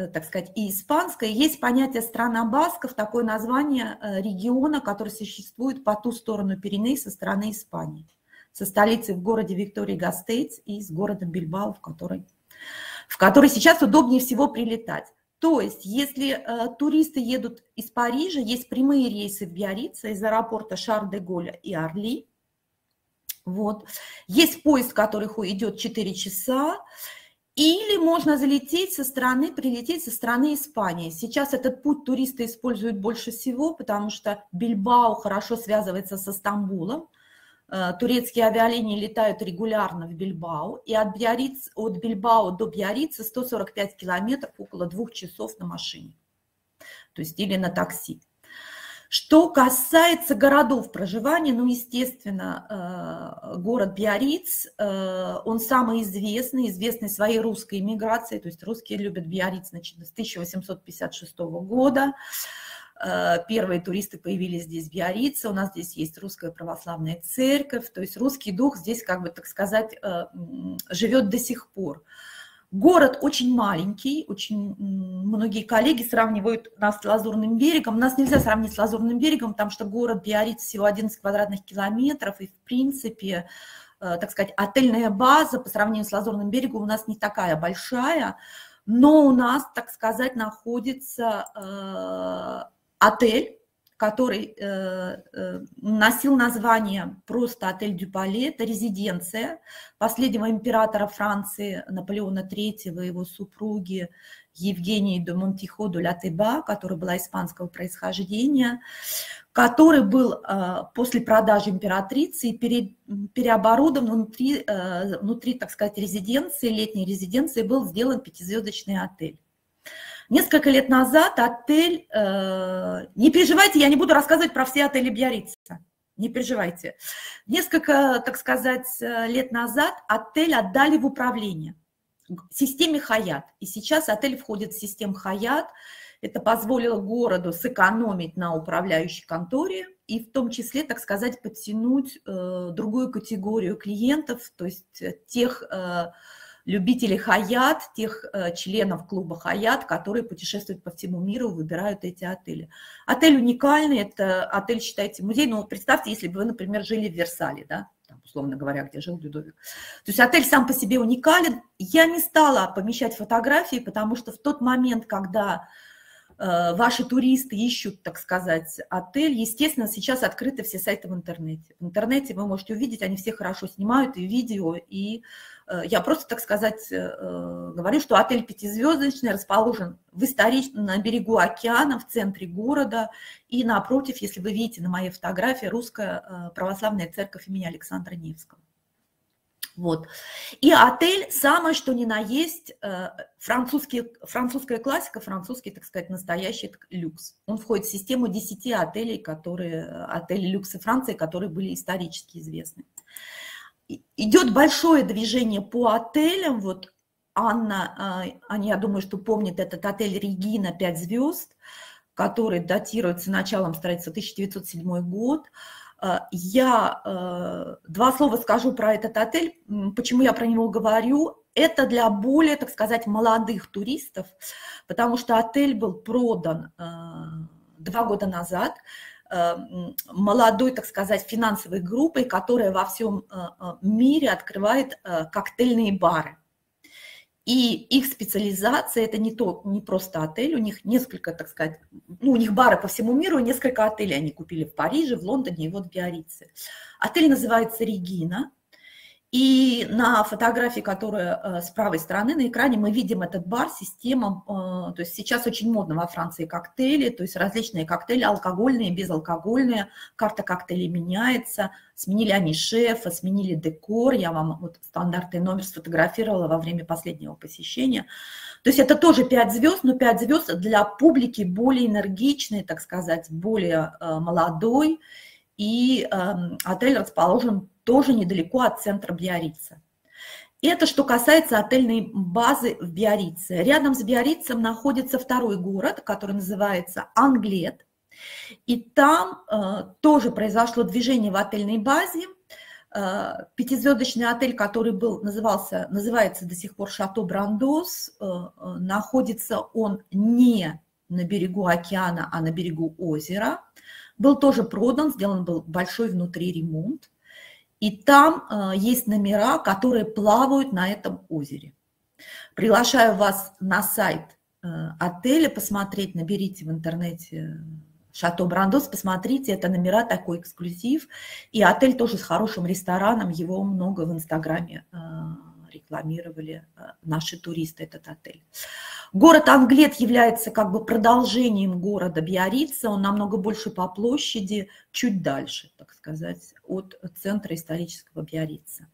так сказать, и испанское. Есть понятие «страна басков», такое название региона, который существует по ту сторону Пиреней со стороны Испании, со столицей в городе Виктория-Гастейц и с городом Бильбао, в который, в который сейчас удобнее всего прилетать. То есть, если э, туристы едут из Парижа, есть прямые рейсы в Биарриц из аэропорта Шарль-де-Голля и Орли. Вот. Есть поезд, который идет четыре часа. Или можно залететь со стороны, прилететь со стороны Испании. Сейчас этот путь туристы используют больше всего, потому что Бильбао хорошо связывается со Стамбулом. Турецкие авиалинии летают регулярно в Бильбао, и от, Биарриц, от Бильбао до Биаррица сто сорок пять километров, около двух часов на машине, то есть или на такси. Что касается городов проживания, ну, естественно, город Биарриц, он самый известный, известный своей русской иммиграцией, то есть русские любят Биарриц с тысяча восемьсот пятьдесят шестого года. Первые туристы появились здесь в Биаррице, у нас здесь есть русская православная церковь, то есть русский дух здесь, как бы, так сказать, живет до сих пор. Город очень маленький, очень многие коллеги сравнивают нас с Лазурным берегом. Нас нельзя сравнить с Лазурным берегом, потому что город Биарриц всего одиннадцать квадратных километров, и в принципе, так сказать, отельная база по сравнению с Лазурным берегом у нас не такая большая, но у нас, так сказать, находится отель, который э, э, носил название просто отель Дю Пале, это резиденция последнего императора Франции Наполеона третьего, его супруги Евгении де Монтихо де ла Теба, которая была испанского происхождения, который был э, после продажи императрицы пере, переоборудован внутри, э, внутри, так сказать, резиденции, летней резиденции, был сделан пятизвездочный отель. Несколько лет назад отель, э, не переживайте, я не буду рассказывать про все отели Биаррица, не переживайте. Несколько, так сказать, лет назад отель отдали в управление системе Хаят. И сейчас отель входит в систему Хаят. Это позволило городу сэкономить на управляющей конторе и в том числе, так сказать, подтянуть э, другую категорию клиентов, то есть тех э, любителей Хаят, тех э, членов клуба Хаят, которые путешествуют по всему миру, выбирают эти отели. Отель уникальный, это отель, считайте, музей. Ну, представьте, если бы вы, например, жили в Версале, да, там, условно говоря, где жил Людовик. То есть отель сам по себе уникален. Я не стала помещать фотографии, потому что в тот момент, когда э, ваши туристы ищут, так сказать, отель, естественно, сейчас открыты все сайты в интернете. В интернете вы можете увидеть, они все хорошо снимают и видео, и я просто, так сказать, говорю, что отель пятизвездочный расположен в историчном, на берегу океана, в центре города. И напротив, если вы видите на моей фотографии, русская православная церковь имени Александра Невского. Вот. И отель самое, что ни на есть, французский, французская классика, французский, так сказать, настоящий люкс. Он входит в систему десяти отелей, которые, отели люкса Франции, которые были исторически известны. Идет большое движение по отелям. Вот Анна, Аня, я думаю, что помнит этот отель «Регина» пять звезд, который датируется началом строительства тысяча девятьсот седьмой год. Я два слова скажу про этот отель. Почему я про него говорю? Это для более, так сказать, молодых туристов, потому что отель был продан два года назад молодой, так сказать, финансовой группой, которая во всем мире открывает коктейльные бары. И их специализация – это не, то, не просто отель, у них несколько, так сказать, ну, у них бары по всему миру, несколько отелей они купили в Париже, в Лондоне и вот в Биаррице. Отель называется «Регина». И на фотографии, которая с правой стороны на экране, мы видим этот бар, система, то есть сейчас очень модно во Франции коктейли, то есть различные коктейли, алкогольные, безалкогольные, карта коктейлей меняется, сменили они шефа, сменили декор, я вам вот стандартный номер сфотографировала во время последнего посещения. То есть это тоже пять звезд, но пять звезд для публики более энергичной, так сказать, более молодой, и отель расположен тоже недалеко от центра Биаррица. Это что касается отельной базы в Биаррице. Рядом с Биаррицем находится второй город, который называется Англет. И там э, тоже произошло движение в отельной базе. Пятизвездочный отель, который был, назывался, называется до сих пор Шато Брандос, находится он не на берегу океана, а на берегу озера. Был тоже продан, сделан был большой внутри ремонт. И там есть номера, которые плавают на этом озере. Приглашаю вас на сайт отеля посмотреть, наберите в интернете Шато Брандос, посмотрите, это номера, такой эксклюзив. И отель тоже с хорошим рестораном, его много в Инстаграме э, рекламировали э, наши туристы, этот отель. Город Англет является как бы продолжением города Биаррица, он намного больше по площади, чуть дальше, так сказать, от центра исторического Биаррица.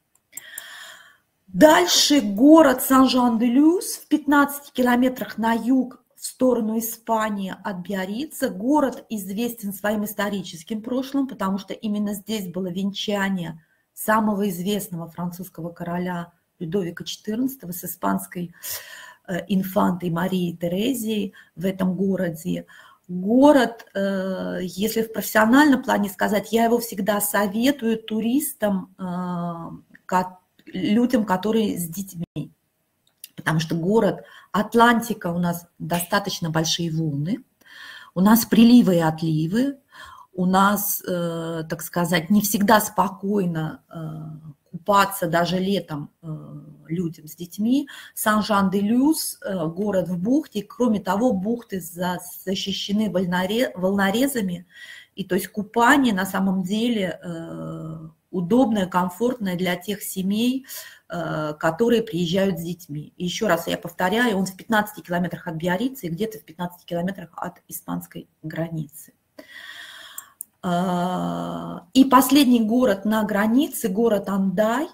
Дальше город Сан-Жан-де-Люз в пятнадцати километрах на юг в сторону Испании от Биаррица. Город известен своим историческим прошлым, потому что именно здесь было венчание самого известного французского короля Людовика четырнадцатого с испанской инфантой Марией Терезией в этом городе. Город, если в профессиональном плане сказать, я его всегда советую туристам, людям, которые с детьми. Потому что город Атлантика, у нас достаточно большие волны, у нас приливы и отливы, у нас, э, так сказать, не всегда спокойно э, купаться даже летом э, людям с детьми. Сан-Жан-де-Люз, э, город в бухте, кроме того, бухты защищены волнорезами, и то есть купание на самом деле э, удобное, комфортное для тех семей, которые приезжают с детьми. И еще раз я повторяю, он в пятнадцати километрах от Биаррица и где-то в пятнадцати километрах от испанской границы. И последний город на границе, город Андай.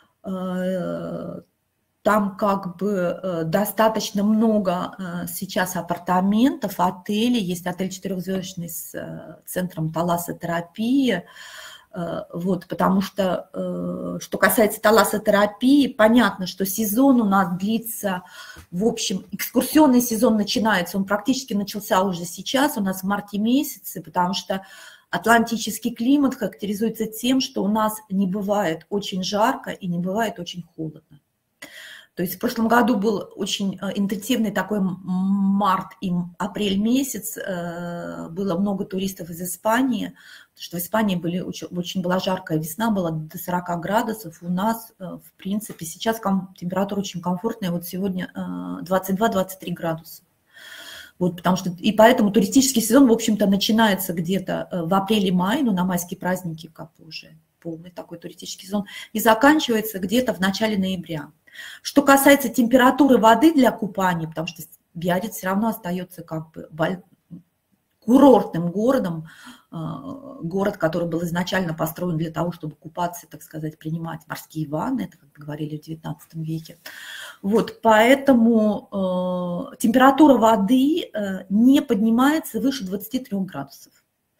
Там как бы достаточно много сейчас апартаментов, отелей. Есть отель четырехзвездочный с центром талассотерапии. Вот, потому что, что касается талассотерапии, понятно, что сезон у нас длится, в общем, экскурсионный сезон начинается, он практически начался уже сейчас, у нас в марте месяце, потому что атлантический климат характеризуется тем, что у нас не бывает очень жарко и не бывает очень холодно. То есть в прошлом году был очень интенсивный такой март и апрель месяц, было много туристов из Испании, потому что в Испании были, очень, очень была жаркая весна, была до сорока градусов, у нас, в принципе, сейчас температура очень комфортная, вот сегодня двадцать два — двадцать три градуса. Вот, потому что, и поэтому туристический сезон, в общем-то, начинается где-то в апреле-мае, ну, на майские праздники, как уже полный такой туристический сезон, и заканчивается где-то в начале ноября. Что касается температуры воды для купания, потому что Биарриц все равно остается как бы курортным городом, город, который был изначально построен для того, чтобы купаться, так сказать, принимать морские ванны, это, как говорили в девятнадцатом веке. Вот, поэтому э, температура воды э, не поднимается выше двадцати трёх градусов.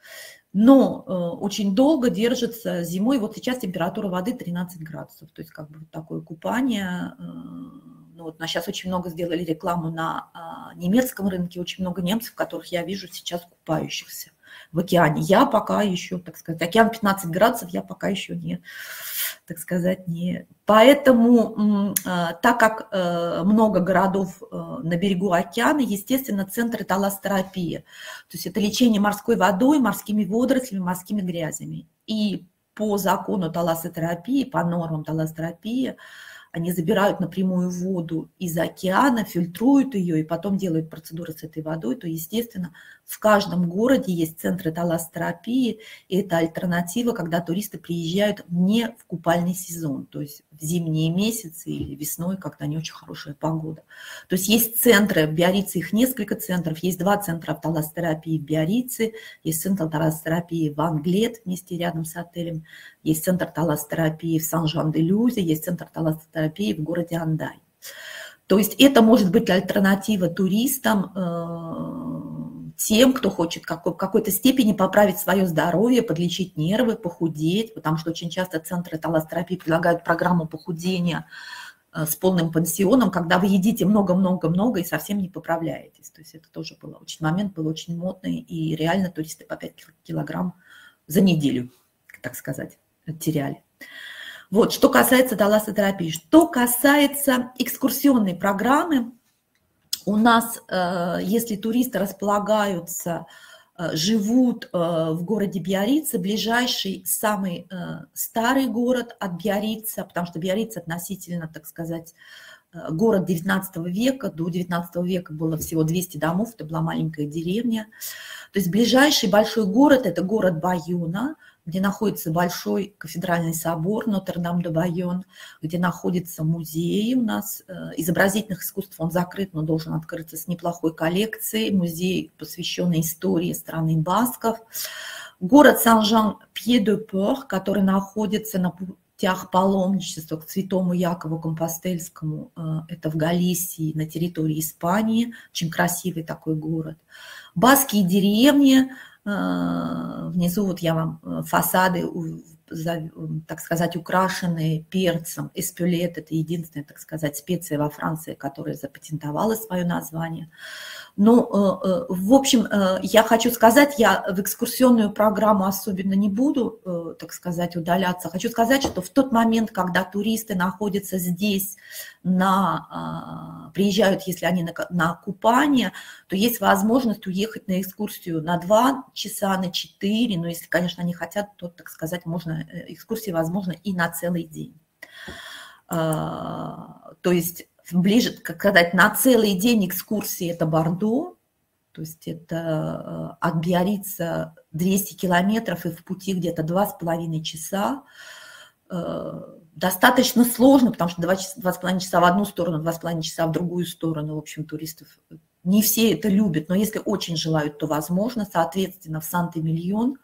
Но э, очень долго держится зимой. Вот сейчас температура воды тринадцать градусов. То есть как бы такое купание. Э, ну, вот, сейчас очень много сделали рекламу на э, немецком рынке. Очень много немцев, которых я вижу сейчас купающихся в океане. Я пока еще, так сказать, океан пятнадцать градусов, я пока еще не, так сказать, не... Поэтому, так как много городов на берегу океана, естественно, центры талассотерапии. То есть это лечение морской водой, морскими водорослями, морскими грязями. И по закону талассотерапии, по нормам талассотерапии, они забирают напрямую воду из океана, фильтруют ее и потом делают процедуры с этой водой, то, естественно, в каждом городе есть центры талассотерапии, и это альтернатива, когда туристы приезжают не в купальный сезон, то есть в зимние месяцы или весной, когда не очень хорошая погода. То есть есть центры, в Биаррице их несколько центров, есть два центра талассотерапии в Биаррице, есть центр талассотерапии в Англет, вместе рядом с отелем, есть центр талассотерапии в Сан-Жан-де-Люзе, есть центр талассотерапии в городе Андай. То есть это может быть альтернатива туристам, э, тем, кто хочет какой, в какой-то степени поправить свое здоровье, подлечить нервы, похудеть, потому что очень часто центры талассотерапии предлагают программу похудения э, с полным пансионом, когда вы едите много-много-много и совсем не поправляетесь. То есть это тоже был очень момент, был очень модный, и реально туристы по пять килограмм за неделю, так сказать, теряли. Вот, что касается талассотерапии. Что касается экскурсионной программы, у нас, если туристы располагаются, живут в городе Биаррица, ближайший самый старый город от Биаррица, потому что Биаррица относительно, так сказать, город девятнадцатого века, до девятнадцатого века было всего двести домов, это была маленькая деревня. То есть ближайший большой город – это город Байона, где находится большой кафедральный собор Нотр-Дам-де-Байон, где находится музей у нас изобразительных искусств, он закрыт, но должен открыться с неплохой коллекцией, музей, посвященный истории страны басков. Город Сан-Жан-Пье-де-Пор, который находится на путях паломничества к Святому Якову Компостельскому, это в Галисии, на территории Испании, очень красивый такой город. Баские деревни, внизу вот я вам фасады, так сказать, украшенные перцем. Эспюлет – это единственная, так сказать, специя во Франции, которая запатентовала свое название. Ну, в общем, я хочу сказать, я в экскурсионную программу особенно не буду, так сказать, удаляться. Хочу сказать, что в тот момент, когда туристы находятся здесь, на, приезжают, если они на, на купание, то есть возможность уехать на экскурсию на два часа, на четыре. Но если, конечно, они хотят, то, так сказать, можно, экскурсии возможно и на целый день. То есть ближе, как сказать, на целый день экскурсии это Бордо, то есть это от Биаррица двести километров и в пути где-то два с половиной часа. Достаточно сложно, потому что два с половиной часа в одну сторону, два с половиной часа в другую сторону. В общем, туристов не все это любят, но если очень желают, то возможно. Соответственно, в Сант-Эмильон,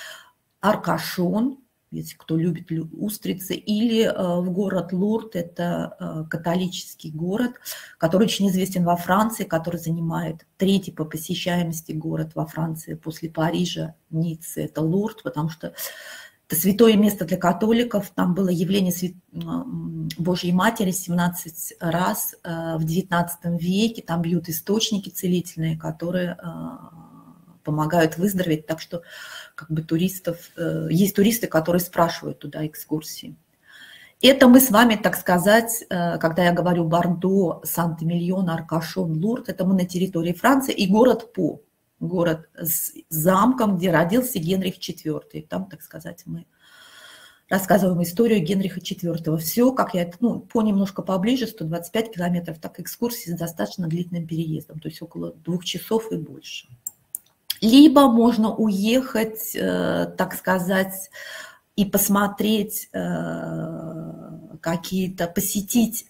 Аркашон, если кто любит устрицы, или в город Лурд, это католический город, который очень известен во Франции, который занимает третий по посещаемости город во Франции после Парижа, Ниццы, это Лурд, потому что это святое место для католиков, там было явление Свят... Божьей Матери семнадцать раз в девятнадцатом веке, там бьют источники целительные, которые помогают выздороветь, так что как бы туристов, есть туристы, которые спрашивают туда экскурсии. Это мы с вами, так сказать, когда я говорю Бордо, Сант-Эмильон, Аркашон, Лурд, это мы на территории Франции, и город По, город с замком, где родился Генрих четвёртый. Там, так сказать, мы рассказываем историю Генриха четвёртого. Все, как я это, ну, По немножко поближе, сто двадцать пять километров, так экскурсии с достаточно длительным переездом, то есть около двух часов и больше. Либо можно уехать, так сказать, и посмотреть какие-то, посетить,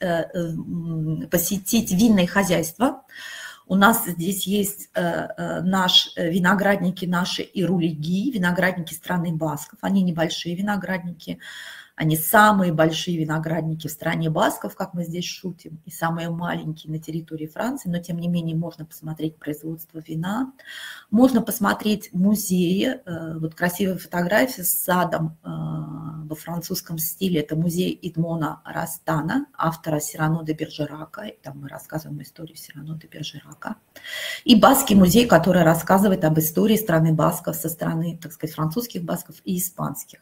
посетить винные хозяйства. У нас здесь есть наш, виноградники наши Ирулиги, виноградники страны басков. Они небольшие виноградники, они самые большие виноградники в стране басков, как мы здесь шутим, и самые маленькие на территории Франции, но тем не менее можно посмотреть производство вина, можно посмотреть музеи, вот красивая фотография с садом во французском стиле, это музей Эдмона Растана, автора Сирано де Бержерака, там мы рассказываем историю Сирано де Бержерака, и Баскский музей, который рассказывает об истории страны басков со стороны, так сказать, французских басков и испанских.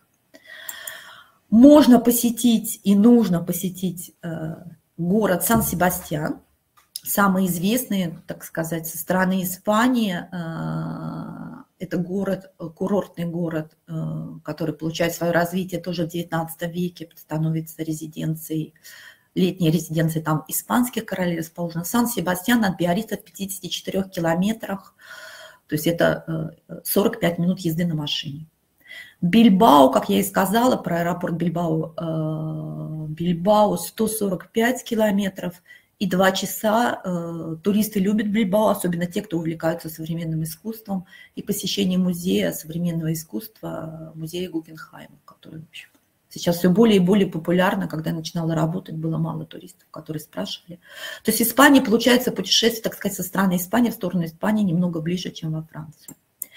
Можно посетить и нужно посетить э, город Сан-Себастьян, самый известный, так сказать, со стороны Испании. Э, это город, курортный город, э, который получает свое развитие тоже в девятнадцатом веке, становится резиденцией, летней резиденцией там испанских королей расположена. Сан-Себастьян от Биаррица в пятидесяти четырёх километрах, то есть это э, сорок пять минут езды на машине. Бильбао, как я и сказала, про аэропорт Бильбао, э, Бильбао сто сорок пять километров и два часа. Э, туристы любят Бильбао, особенно те, кто увлекаются современным искусством и посещение музея современного искусства, музея Гугенхайма, который, в общем, сейчас все более и более популярно. Когда я начинала работать, было мало туристов, которые спрашивали. То есть Испания, получается, путешествие, так сказать, со стороны Испании в сторону Испании немного ближе, чем во Францию.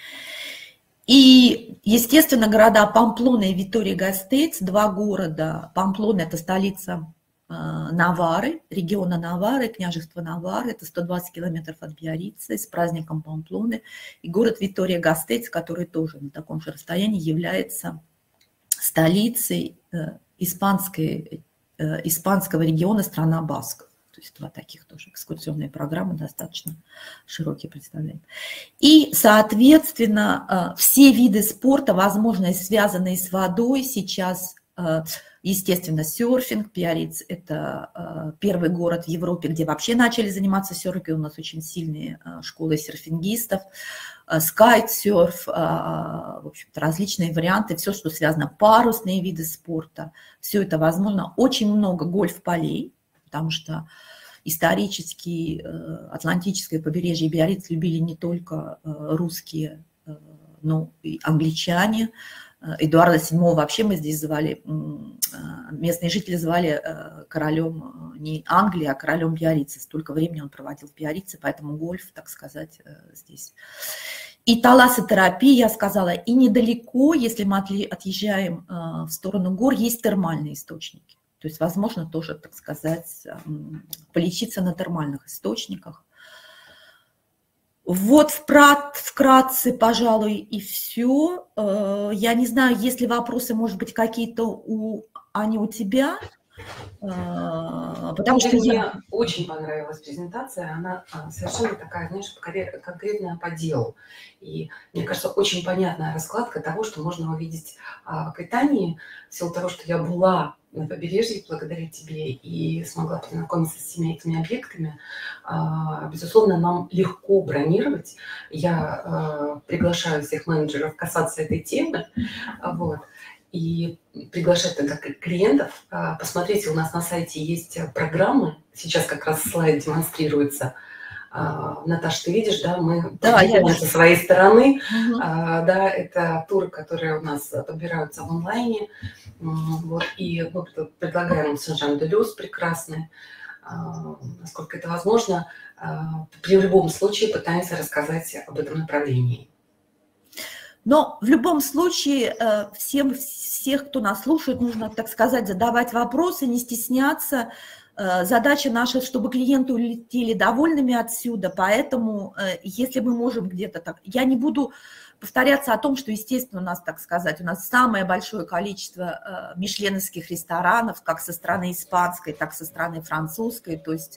И, естественно, города Памплона и Витория-Гастейц, два города. Памплона – это столица э, Навары, региона Навары, княжество Навары, это сто двадцать километров от Биаррицы, с праздником Памплоны. И город Витория-Гастейц, который тоже на таком же расстоянии является столицей испанской, испанского региона страна Басков. То есть два таких тоже экскурсионные программы достаточно широкие представляют. И, соответственно, все виды спорта, возможно, связанные с водой, сейчас, естественно, серфинг. Биарриц – это первый город в Европе, где вообще начали заниматься серфингом. У нас очень сильные школы серфингистов. Скайтсерф, в общем-то, различные варианты, все, что связано, парусные виды спорта. Все это возможно. Очень много гольф-полей, потому что исторически Атлантическое побережье Биарриц любили не только русские, но и англичане. Эдуарда седьмого вообще мы здесь звали, местные жители звали королем не Англии, а королем Биаррица. Столько времени он проводил в Биаррице, поэтому гольф, так сказать, здесь. И талассотерапия, я сказала, и недалеко, если мы отъезжаем в сторону гор, есть термальные источники. То есть, возможно, тоже, так сказать, полечиться на термальных источниках. Вот вкратце, пожалуй, и все. Я не знаю, есть ли вопросы, может быть, какие-то у Ани, у тебя? Потому что мне я... очень понравилась презентация. Она совершенно такая, знаешь, конкретная по делу. И, мне кажется, очень понятная раскладка того, что можно увидеть в Аквитании, в силу того, что я была на побережье благодаря тебе и смогла познакомиться с всеми этими объектами. Безусловно, нам легко бронировать. Я приглашаю всех менеджеров касаться этой темы. Вот. И приглашать тогда клиентов. Посмотрите, у нас на сайте есть программы. Сейчас как раз слайд демонстрируется. Наташа, ты видишь, да, мы да, я со своей стороны. Угу. Да, это туры, которые у нас подбираются в онлайне. Вот, и мы предлагаем Сен-Жан-де-Лёз прекрасный. Насколько это возможно, при любом случае пытаемся рассказать об этом направлении. Но в любом случае всем, всех, кто нас слушает, нужно, так сказать, задавать вопросы, не стесняться. Задача наша, чтобы клиенты улетели довольными отсюда, поэтому если мы можем где-то так... Я не буду повторяться о том, что, естественно, у нас, так сказать, у нас самое большое количество мишленовских ресторанов, как со стороны испанской, так и со стороны французской, то есть...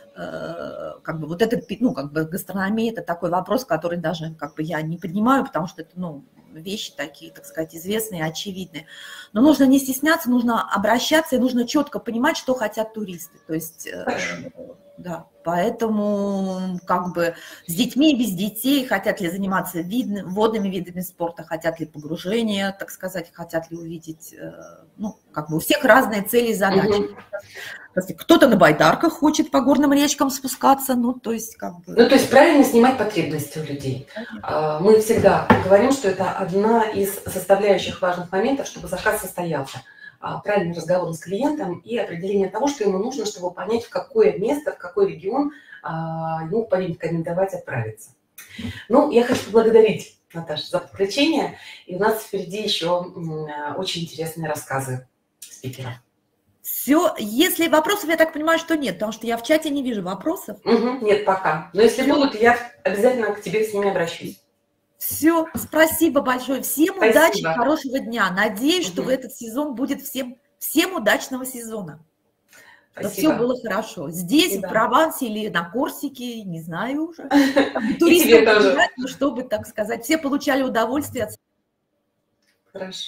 как бы вот это, ну, как бы гастрономия, это такой вопрос, который даже, как бы, я не поднимаю, потому что это, ну, вещи такие, так сказать, известные, очевидные. Но нужно не стесняться, нужно обращаться, и нужно четко понимать, что хотят туристы. То есть, да, поэтому, как бы, с детьми и без детей, хотят ли заниматься видным, водными видами спорта, хотят ли погружения, так сказать, хотят ли увидеть, ну, как бы, у всех разные цели и задачи. Угу. Кто-то на байдарках хочет по горным речкам спускаться, ну, то есть, как бы... Ну, то есть, правильно снимать потребности у людей. Конечно. Мы всегда говорим, что это одна из составляющих важных моментов, чтобы заказ состоялся. Правильный разговор с клиентом и определение того, что ему нужно, чтобы понять, в какое место, в какой регион ему порекомендовать отправиться. Ну, я хочу поблагодарить, Наташа, за подключение. И у нас впереди еще очень интересные рассказы спикера. Все, если вопросов, я так понимаю, что нет, потому что я в чате не вижу вопросов. Угу, нет, пока. Но если Все. будут, я обязательно к тебе с ними обращусь. Все, спасибо большое. Всем спасибо. Удачи, хорошего дня. Надеюсь, угу. что в этот сезон будет всем, всем удачного сезона. Чтобы все было хорошо. Здесь, спасибо. В Провансе или на Корсике, не знаю уже. Туристы, чтобы, так сказать, все получали удовольствие. Хорошо.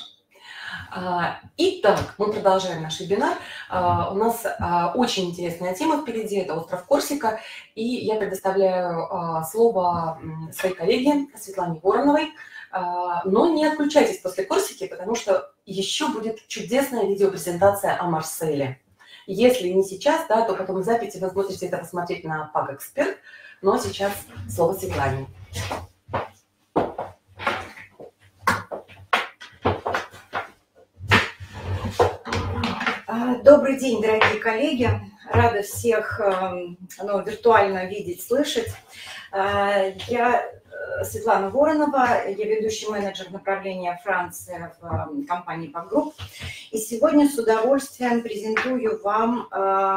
Итак, мы продолжаем наш вебинар. У нас очень интересная тема впереди, это остров Корсика. И я предоставляю слово своей коллеге Светлане Вороновой. Но не отключайтесь после Корсики, потому что еще будет чудесная видеопрезентация о Марселе. Если не сейчас, да, то потом в записи вы сможете это посмотреть на PagExpert. Но сейчас слово Светлане. Добрый день, дорогие коллеги. Рада всех ну, виртуально видеть, слышать. Я Светлана Воронова, я ведущий менеджер направления Франция в компании PagGroup. И сегодня с удовольствием презентую вам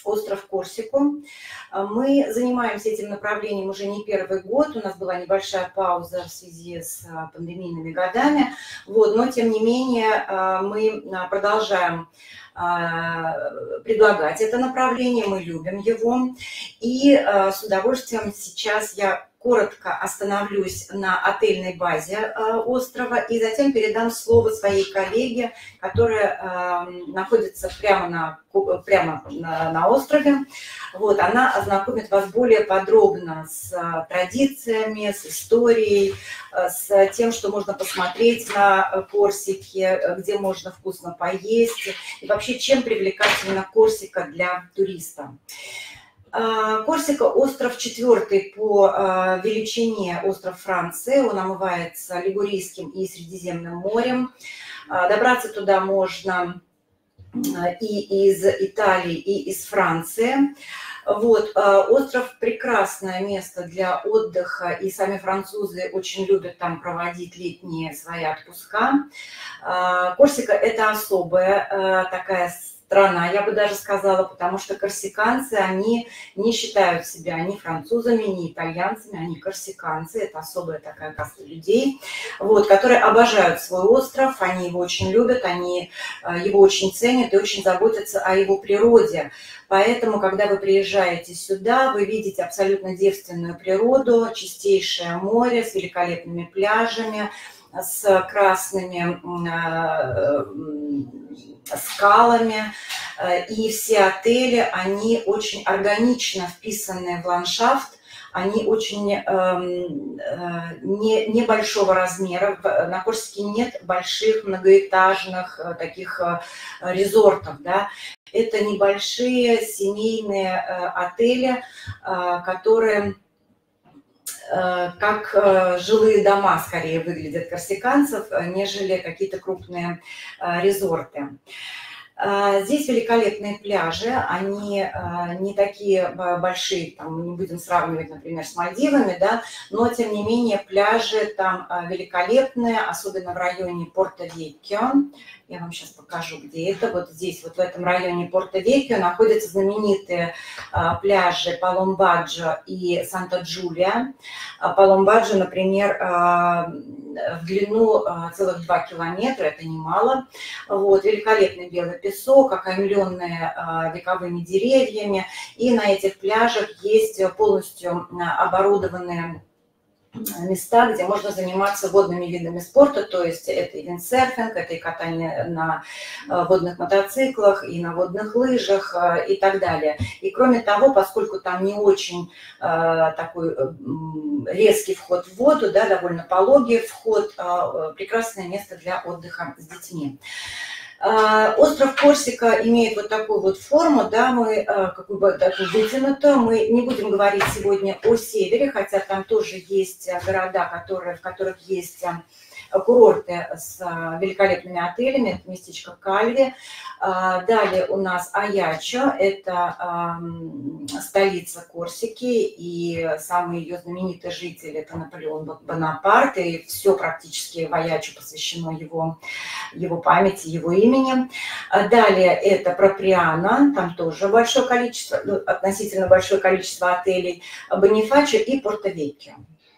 остров Корсику. Мы занимаемся этим направлением уже не первый год. У нас была небольшая пауза в связи с пандемийными годами. Вот, но, тем не менее, мы продолжаем предлагать это направление, мы любим его. И с удовольствием сейчас я коротко остановлюсь на отельной базе острова и затем передам слово своей коллеге, которая находится прямо на, прямо на, на острове. Вот, она ознакомит вас более подробно с традициями, с историей, с тем, что можно посмотреть на Корсике, где можно вкусно поесть, и вообще, чем привлекательна Корсика для туриста. Корсика – остров четвертый по величине остров Франции. Он омывается Лигурийским и Средиземным морем. Добраться туда можно и из Италии, и из Франции. Вот, остров – прекрасное место для отдыха, и сами французы очень любят там проводить летние свои отпуска. Корсика – это особая такая страна, я бы даже сказала, потому что корсиканцы, они не считают себя ни французами, ни итальянцами, они корсиканцы, это особая такая каста людей, вот, которые обожают свой остров, они его очень любят, они его очень ценят и очень заботятся о его природе. Поэтому, когда вы приезжаете сюда, вы видите абсолютно девственную природу, чистейшее море с великолепными пляжами, с красными скалами, и все отели, они очень органично вписаны в ландшафт, они очень э, э, не, небольшого размера. На Корсике нет больших многоэтажных э, таких э, резортов, да. Это небольшие семейные э, отели, э, которые как жилые дома скорее выглядят корсиканцев, нежели какие-то крупные резорты. Здесь великолепные пляжи, они не такие большие, там, не будем сравнивать, например, с Мальдивами, да, но тем не менее пляжи там великолепные, особенно в районе Порто-Веккио. Я вам сейчас покажу, где это. Вот здесь, вот в этом районе Порто-Веккио находятся знаменитые а, пляжи Паломбаджо и Санта-Джулия. Паломбаджо, например, а, в длину а, целых два километра, это немало. Вот, великолепный белый песок, окаймленные а, вековыми деревьями. И на этих пляжах есть полностью оборудованные места, где можно заниматься водными видами спорта, то есть это и виндсерфинг, это и катание на водных мотоциклах, и на водных лыжах, и так далее. И кроме того, поскольку там не очень э, такой э, резкий вход в воду, да, довольно пологий вход, э, прекрасное место для отдыха с детьми. Остров Корсика имеет вот такую вот форму, да, мы как бы такую вытянутую. Мы не будем говорить сегодня о севере, хотя там тоже есть города, которые, в которых есть курорты с великолепными отелями, это местечко Кальви. Далее у нас Аячо, это столица Корсики, и самый ее знаменитый житель – это Наполеон Бонапарт, и все практически в Аячо посвящено его, его памяти, его имени. Далее это Проприано, там тоже большое количество, относительно большое количество отелей, Бонифачо и Порто-Веккио.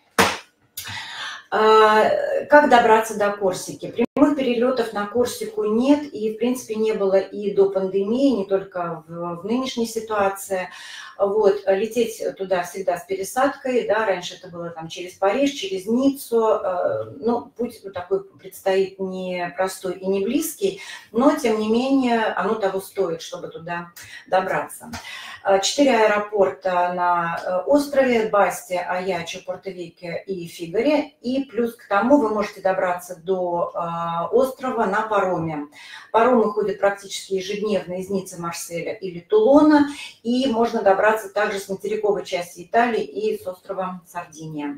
Как добраться до Корсики? Прямых перелетов на Корсику нет, и в принципе не было и до пандемии, не только в, в нынешней ситуации. Вот, лететь туда всегда с пересадкой, да, раньше это было там через Париж, через Ниццу, ну, путь такой предстоит не простой и не близкий, но тем не менее оно того стоит, чтобы туда добраться. Четыре аэропорта на острове: Басти, Аячо, Порто-Веккио и Фигаре, и плюс к тому вы можете добраться до острова на пароме. Паромы ходят практически ежедневно из Ниццы, Марселя или Тулона, и можно добраться также с материковой части Италии и с острова Сардиния.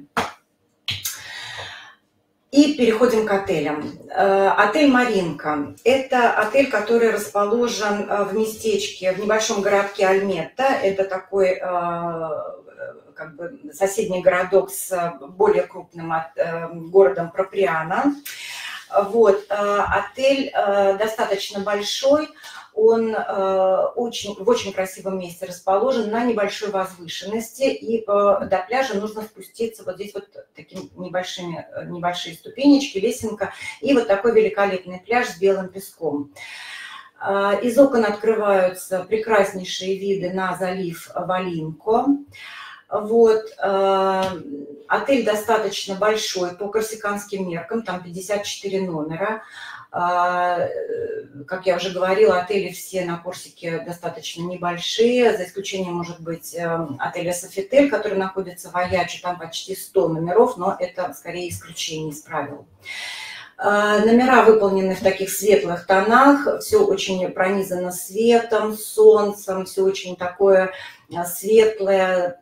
И переходим к отелям. Отель Маринка – это отель, который расположен в местечке, в небольшом городке Альметта. Это такой как бы соседний городок с более крупным городом Проприано. Вот, отель достаточно большой, он очень, в очень красивом месте расположен, на небольшой возвышенности, и до пляжа нужно спуститься вот здесь вот такими небольшими, небольшие ступенечки, лесенка, и вот такой великолепный пляж с белым песком. Из окон открываются прекраснейшие виды на залив Валинко. Вот, э, отель достаточно большой по корсиканским меркам, там пятьдесят четыре номера. Э, как я уже говорила, отели все на Корсике достаточно небольшие, за исключением, может быть, э, отеля Софитель, который находится в Аяче, там почти сто номеров, но это скорее исключение из правил. Э, номера выполнены в таких светлых тонах, все очень пронизано светом, солнцем, все очень такое светлое,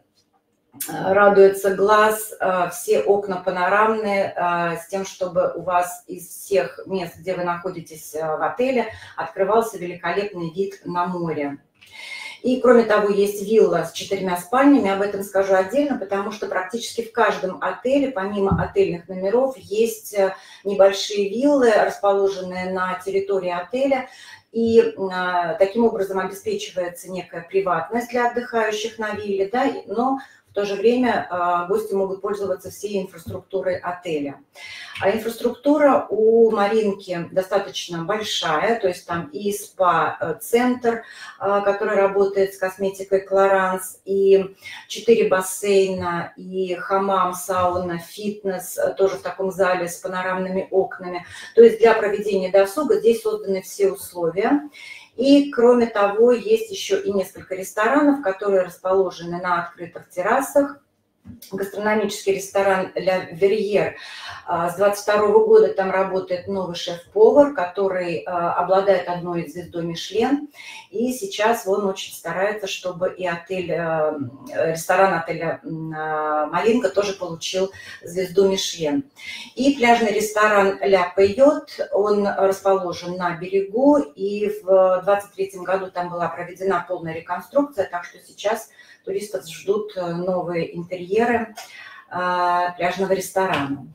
радуется глаз, все окна панорамные, с тем, чтобы у вас из всех мест, где вы находитесь в отеле, открывался великолепный вид на море. И, кроме того, есть вилла с четырьмя спальнями, об этом скажу отдельно, потому что практически в каждом отеле, помимо отельных номеров, есть небольшие виллы, расположенные на территории отеля, и а, таким образом обеспечивается некая приватность для отдыхающих на вилле, да, но в то же время э, гости могут пользоваться всей инфраструктурой отеля. А инфраструктура у Маринки достаточно большая, то есть там и спа-центр, э, который работает с косметикой Клоранс, и четыре бассейна, и хамам, сауна, фитнес, э, тоже в таком зале с панорамными окнами. То есть для проведения досуга здесь созданы все условия. И, кроме того, есть еще и несколько ресторанов, которые расположены на открытых террасах. Гастрономический ресторан «Ля Верьер». С двадцать второго года там работает новый шеф-повар, который обладает одной звездой Мишлен. И сейчас он очень старается, чтобы и отель, ресторан отеля «Малинка» тоже получил звезду Мишлен. И пляжный ресторан «Ля Пейот», он расположен на берегу. И в двадцать третьем году там была проведена полная реконструкция, так что сейчас туристов ждут новые интерьеры э, пляжного ресторана.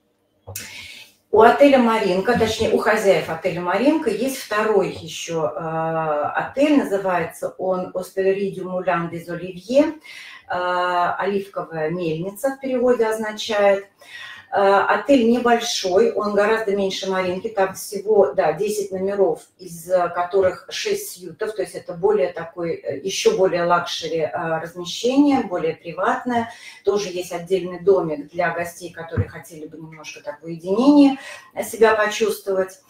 У отеля «Маринка», точнее у хозяев отеля «Маринка», есть второй еще э, отель, называется он «Остелери дю Мулен дез Оливье», э, «Оливковая мельница» в переводе означает. Отель небольшой, он гораздо меньше Маринки, там всего, да, десять номеров, из которых шесть сьютов, то есть это более такой, еще более лакшери размещение, более приватное. Тоже есть отдельный домик для гостей, которые хотели бы немножко так в уединении себя почувствовать.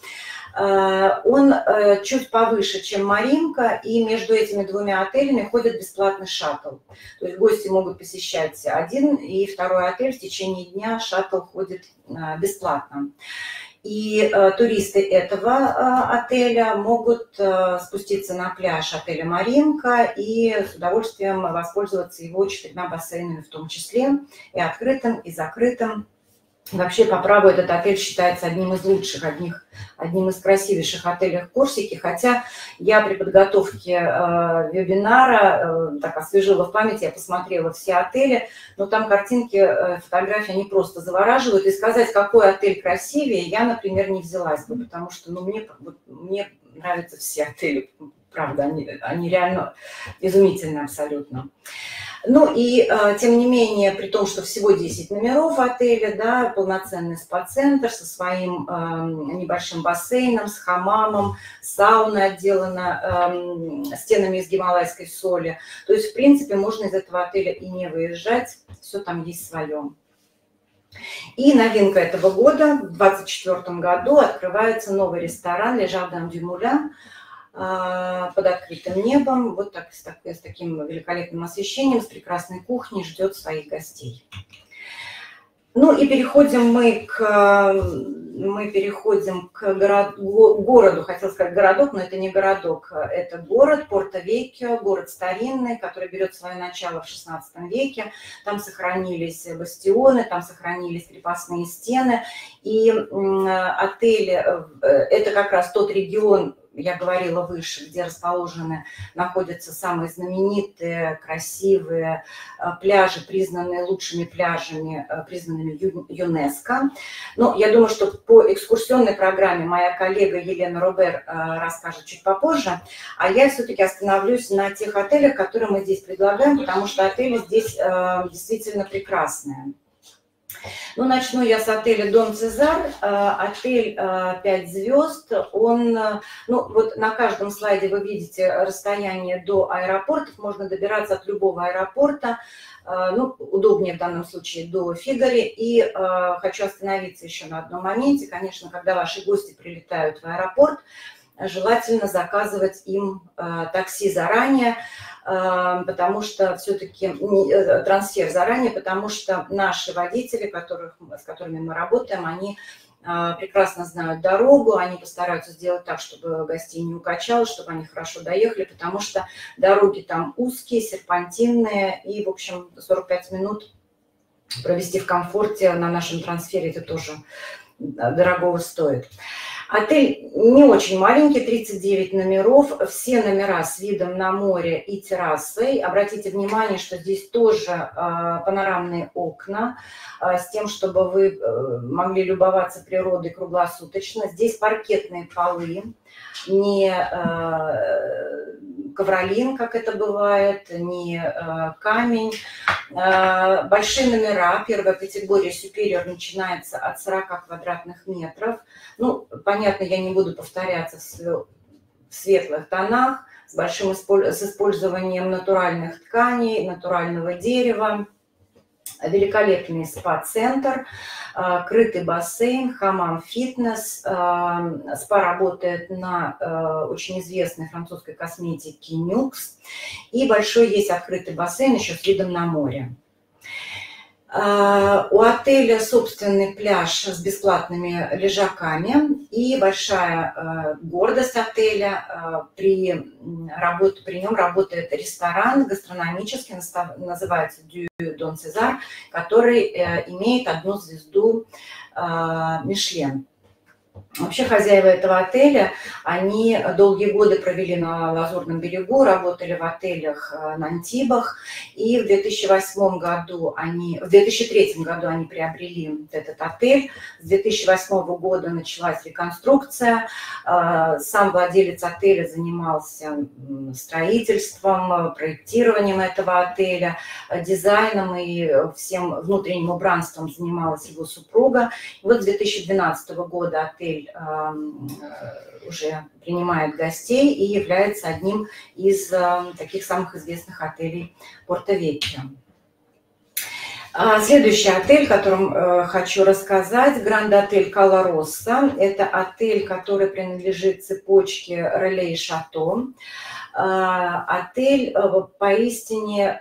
Он чуть повыше, чем Маринка, и между этими двумя отелями ходит бесплатный шаттл. То есть гости могут посещать один и второй отель, в течение дня шаттл ходит бесплатно. И э, туристы этого э, отеля могут э, спуститься на пляж отеля «Маринка» и с удовольствием воспользоваться его четырьмя бассейнами в том числе, и открытым, и закрытым. Вообще, по праву, этот отель считается одним из лучших, одних, одним из красивейших отелей Корсики, хотя я при подготовке э, вебинара э, так освежила в памяти, я посмотрела все отели, но там картинки, э, фотографии, они просто завораживают, и сказать, какой отель красивее, я, например, не взялась бы, потому что ну, мне, вот, мне нравятся все отели, правда, они, они реально изумительны абсолютно. Ну и, тем не менее, при том, что всего десять номеров отеля, да, полноценный спа-центр со своим э, небольшим бассейном, с хамамом, сауна отделана э, стенами из гималайской соли. То есть, в принципе, можно из этого отеля и не выезжать, все там есть свое. И новинка этого года, в двадцать четвёртом году открывается новый ресторан «Le Jardin du Moulin», под открытым небом, вот так, с, так, с таким великолепным освещением, с прекрасной кухней, ждет своих гостей. Ну и переходим мы к, мы переходим к город, городу, хотел сказать городок, но это не городок, это город Порто-Веккио, город старинный, который берет свое начало в шестнадцатом веке. Там сохранились бастионы, там сохранились крепостные стены. И отель, это как раз тот регион, я говорила выше, где расположены, находятся самые знаменитые, красивые пляжи, признанные лучшими пляжами, признанными ЮНЕСКО. Но я думаю, что по экскурсионной программе моя коллега Елена Робер расскажет чуть попозже, а я все-таки остановлюсь на тех отелях, которые мы здесь предлагаем, потому что отели здесь действительно прекрасные. Ну, начну я с отеля Дон Цезар. Отель пять звезд. Он, ну, вот на каждом слайде вы видите расстояние до аэропортов. Можно добираться от любого аэропорта. Ну, удобнее в данном случае до Фигари. И хочу остановиться еще на одном моменте. Конечно, когда ваши гости прилетают в аэропорт, желательно заказывать им такси заранее, потому что все-таки трансфер заранее, потому что наши водители, которых, с которыми мы работаем, они прекрасно знают дорогу, они постараются сделать так, чтобы гостей не укачало, чтобы они хорошо доехали, потому что дороги там узкие, серпантинные, и, в общем, сорок пять минут провести в комфорте на нашем трансфере, это тоже дорогого стоит. Отель не очень маленький, тридцать девять номеров, все номера с видом на море и террасой. Обратите внимание, что здесь тоже э, панорамные окна, э, с тем, чтобы вы э, могли любоваться природой круглосуточно. Здесь паркетные полы, не э, ковролин, как это бывает, не э, камень. Э, большие номера, первая категория Superior начинается от сорока квадратных метров. Ну, понятно, я не буду повторяться в светлых тонах, с большим с использованием натуральных тканей, натурального дерева. Великолепный спа-центр, крытый бассейн, хамам, фитнес. Спа работает на очень известной французской косметике Нюкс. И большой есть открытый бассейн еще с видом на море. У отеля собственный пляж с бесплатными лежаками, и большая гордость отеля, при, работе, при нем работает ресторан гастрономический, называется Дю Дон Цезар, который имеет одну звезду Мишлен. Вообще хозяева этого отеля, они долгие годы провели на Лазурном берегу, работали в отелях на Антибах, и в две тысячи восьмом году они, в две тысячи третьем году они приобрели этот отель. С две тысячи восьмого года началась реконструкция. Сам владелец отеля занимался строительством, проектированием этого отеля, дизайном и всем внутренним убранством занималась его супруга. И вот с две тысячи двенадцатого года отель уже принимает гостей и является одним из таких самых известных отелей Порто-Веккио. Следующий отель, о котором хочу рассказать, Гранд-отель Кала Росса. Это отель, который принадлежит цепочке Реле и Шато. Отель поистине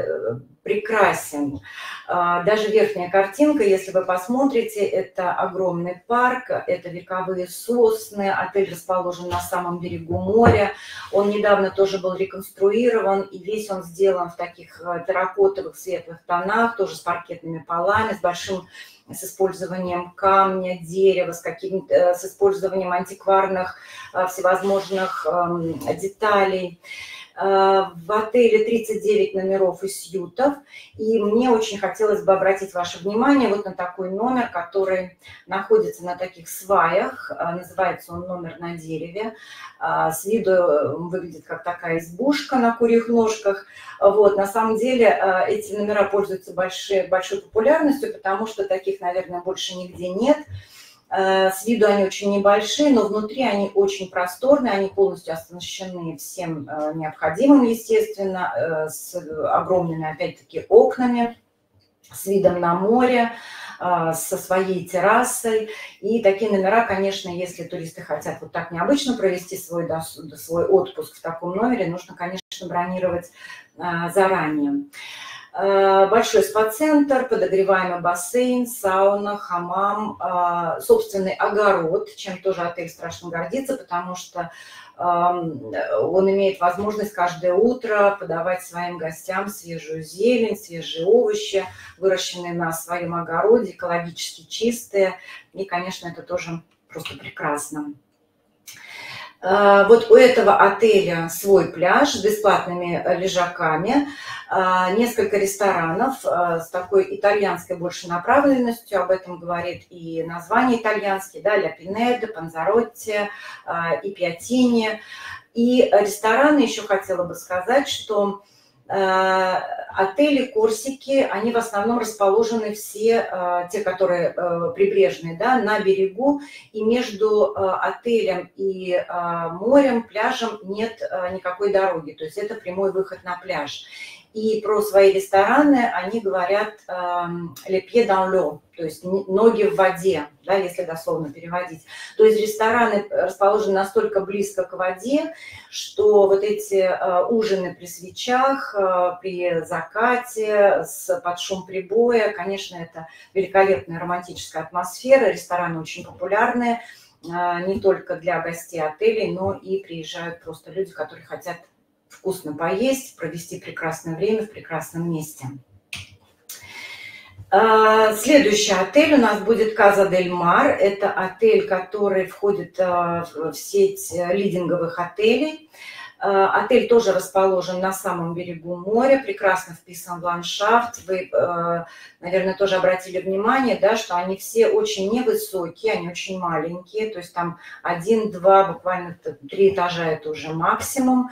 прекрасен. Даже верхняя картинка, если вы посмотрите, это огромный парк, это вековые сосны, отель расположен на самом берегу моря. Он недавно тоже был реконструирован, и весь он сделан в таких терракотовых светлых тонах, тоже с паркетными полами, с большим с использованием камня, дерева, с, каким, с использованием антикварных всевозможных деталей. В отеле тридцать девять номеров и сьютов, и мне очень хотелось бы обратить ваше внимание вот на такой номер, который находится на таких сваях, называется он номер на дереве, с виду выглядит как такая избушка на курьих ножках. Вот, на самом деле эти номера пользуются большой, большой популярностью, потому что таких, наверное, больше нигде нет. С виду они очень небольшие, но внутри они очень просторные, они полностью оснащены всем необходимым, естественно, с огромными, опять-таки, окнами, с видом на море, со своей террасой. И такие номера, конечно, если туристы хотят вот так необычно провести свой, свой отпуск в таком номере, нужно, конечно, бронировать заранее. Большой спа-центр, подогреваемый бассейн, сауна, хамам, собственный огород, чем тоже отель страшно гордится, потому что он имеет возможность каждое утро подавать своим гостям свежую зелень, свежие овощи, выращенные на своем огороде, экологически чистые. И, конечно, это тоже просто прекрасно. Вот у этого отеля свой пляж с бесплатными лежаками, несколько ресторанов с такой итальянской больше направленностью, об этом говорит и название итальянские, да, Ля Пинеда, Панзаротти, и Пьятини. И рестораны, еще хотела бы сказать, что отели Корсики, они в основном расположены все, те, которые прибрежные, да, на берегу, и между отелем и морем, пляжем нет никакой дороги, то есть это прямой выход на пляж. И про свои рестораны они говорят «les pieds dans l'eau», то есть ноги в воде, да, если дословно переводить. То есть рестораны расположены настолько близко к воде, что вот эти ужины при свечах, при закате, с, под шум прибоя, конечно, это великолепная романтическая атмосфера. Рестораны очень популярные не только для гостей отелей, но и приезжают просто люди, которые хотят вкусно поесть, провести прекрасное время в прекрасном месте. Следующий отель у нас будет Каза дель Мар. Это отель, который входит в сеть лидинговых отелей. Отель тоже расположен на самом берегу моря, прекрасно вписан в ландшафт. Вы, наверное, тоже обратили внимание, да, что они все очень невысокие, они очень маленькие. То есть там один-два, буквально три этажа – это уже максимум.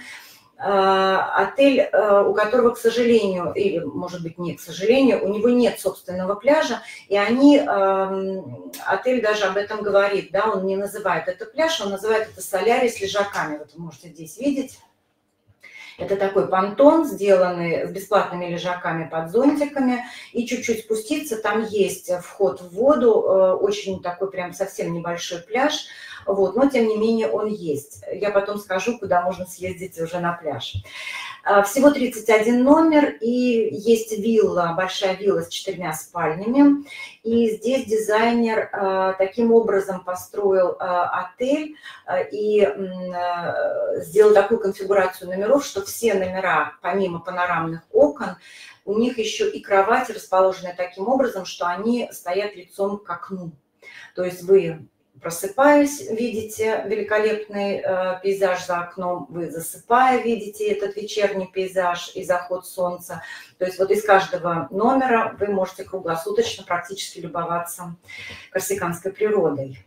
Отель, у которого, к сожалению, или, может быть, не к сожалению, у него нет собственного пляжа, и они, отель даже об этом говорит, да, он не называет это пляж, он называет это солярий с лежаками, вот вы можете здесь видеть. Это такой понтон, сделанный с бесплатными лежаками под зонтиками, и чуть-чуть спуститься, там есть вход в воду, очень такой прям совсем небольшой пляж, вот, но тем не менее он есть. Я потом скажу, куда можно съездить уже на пляж. Всего тридцать один номер, и есть вилла, большая вилла с четырьмя спальнями. И здесь дизайнер таким образом построил отель и сделал такую конфигурацию номеров, что все номера, помимо панорамных окон, у них еще и кровати расположены таким образом, что они стоят лицом к окну. То есть вы, просыпаясь, видите великолепный э, пейзаж за окном, вы, засыпая, видите этот вечерний пейзаж и заход солнца. То есть вот из каждого номера вы можете круглосуточно практически любоваться корсиканской природой.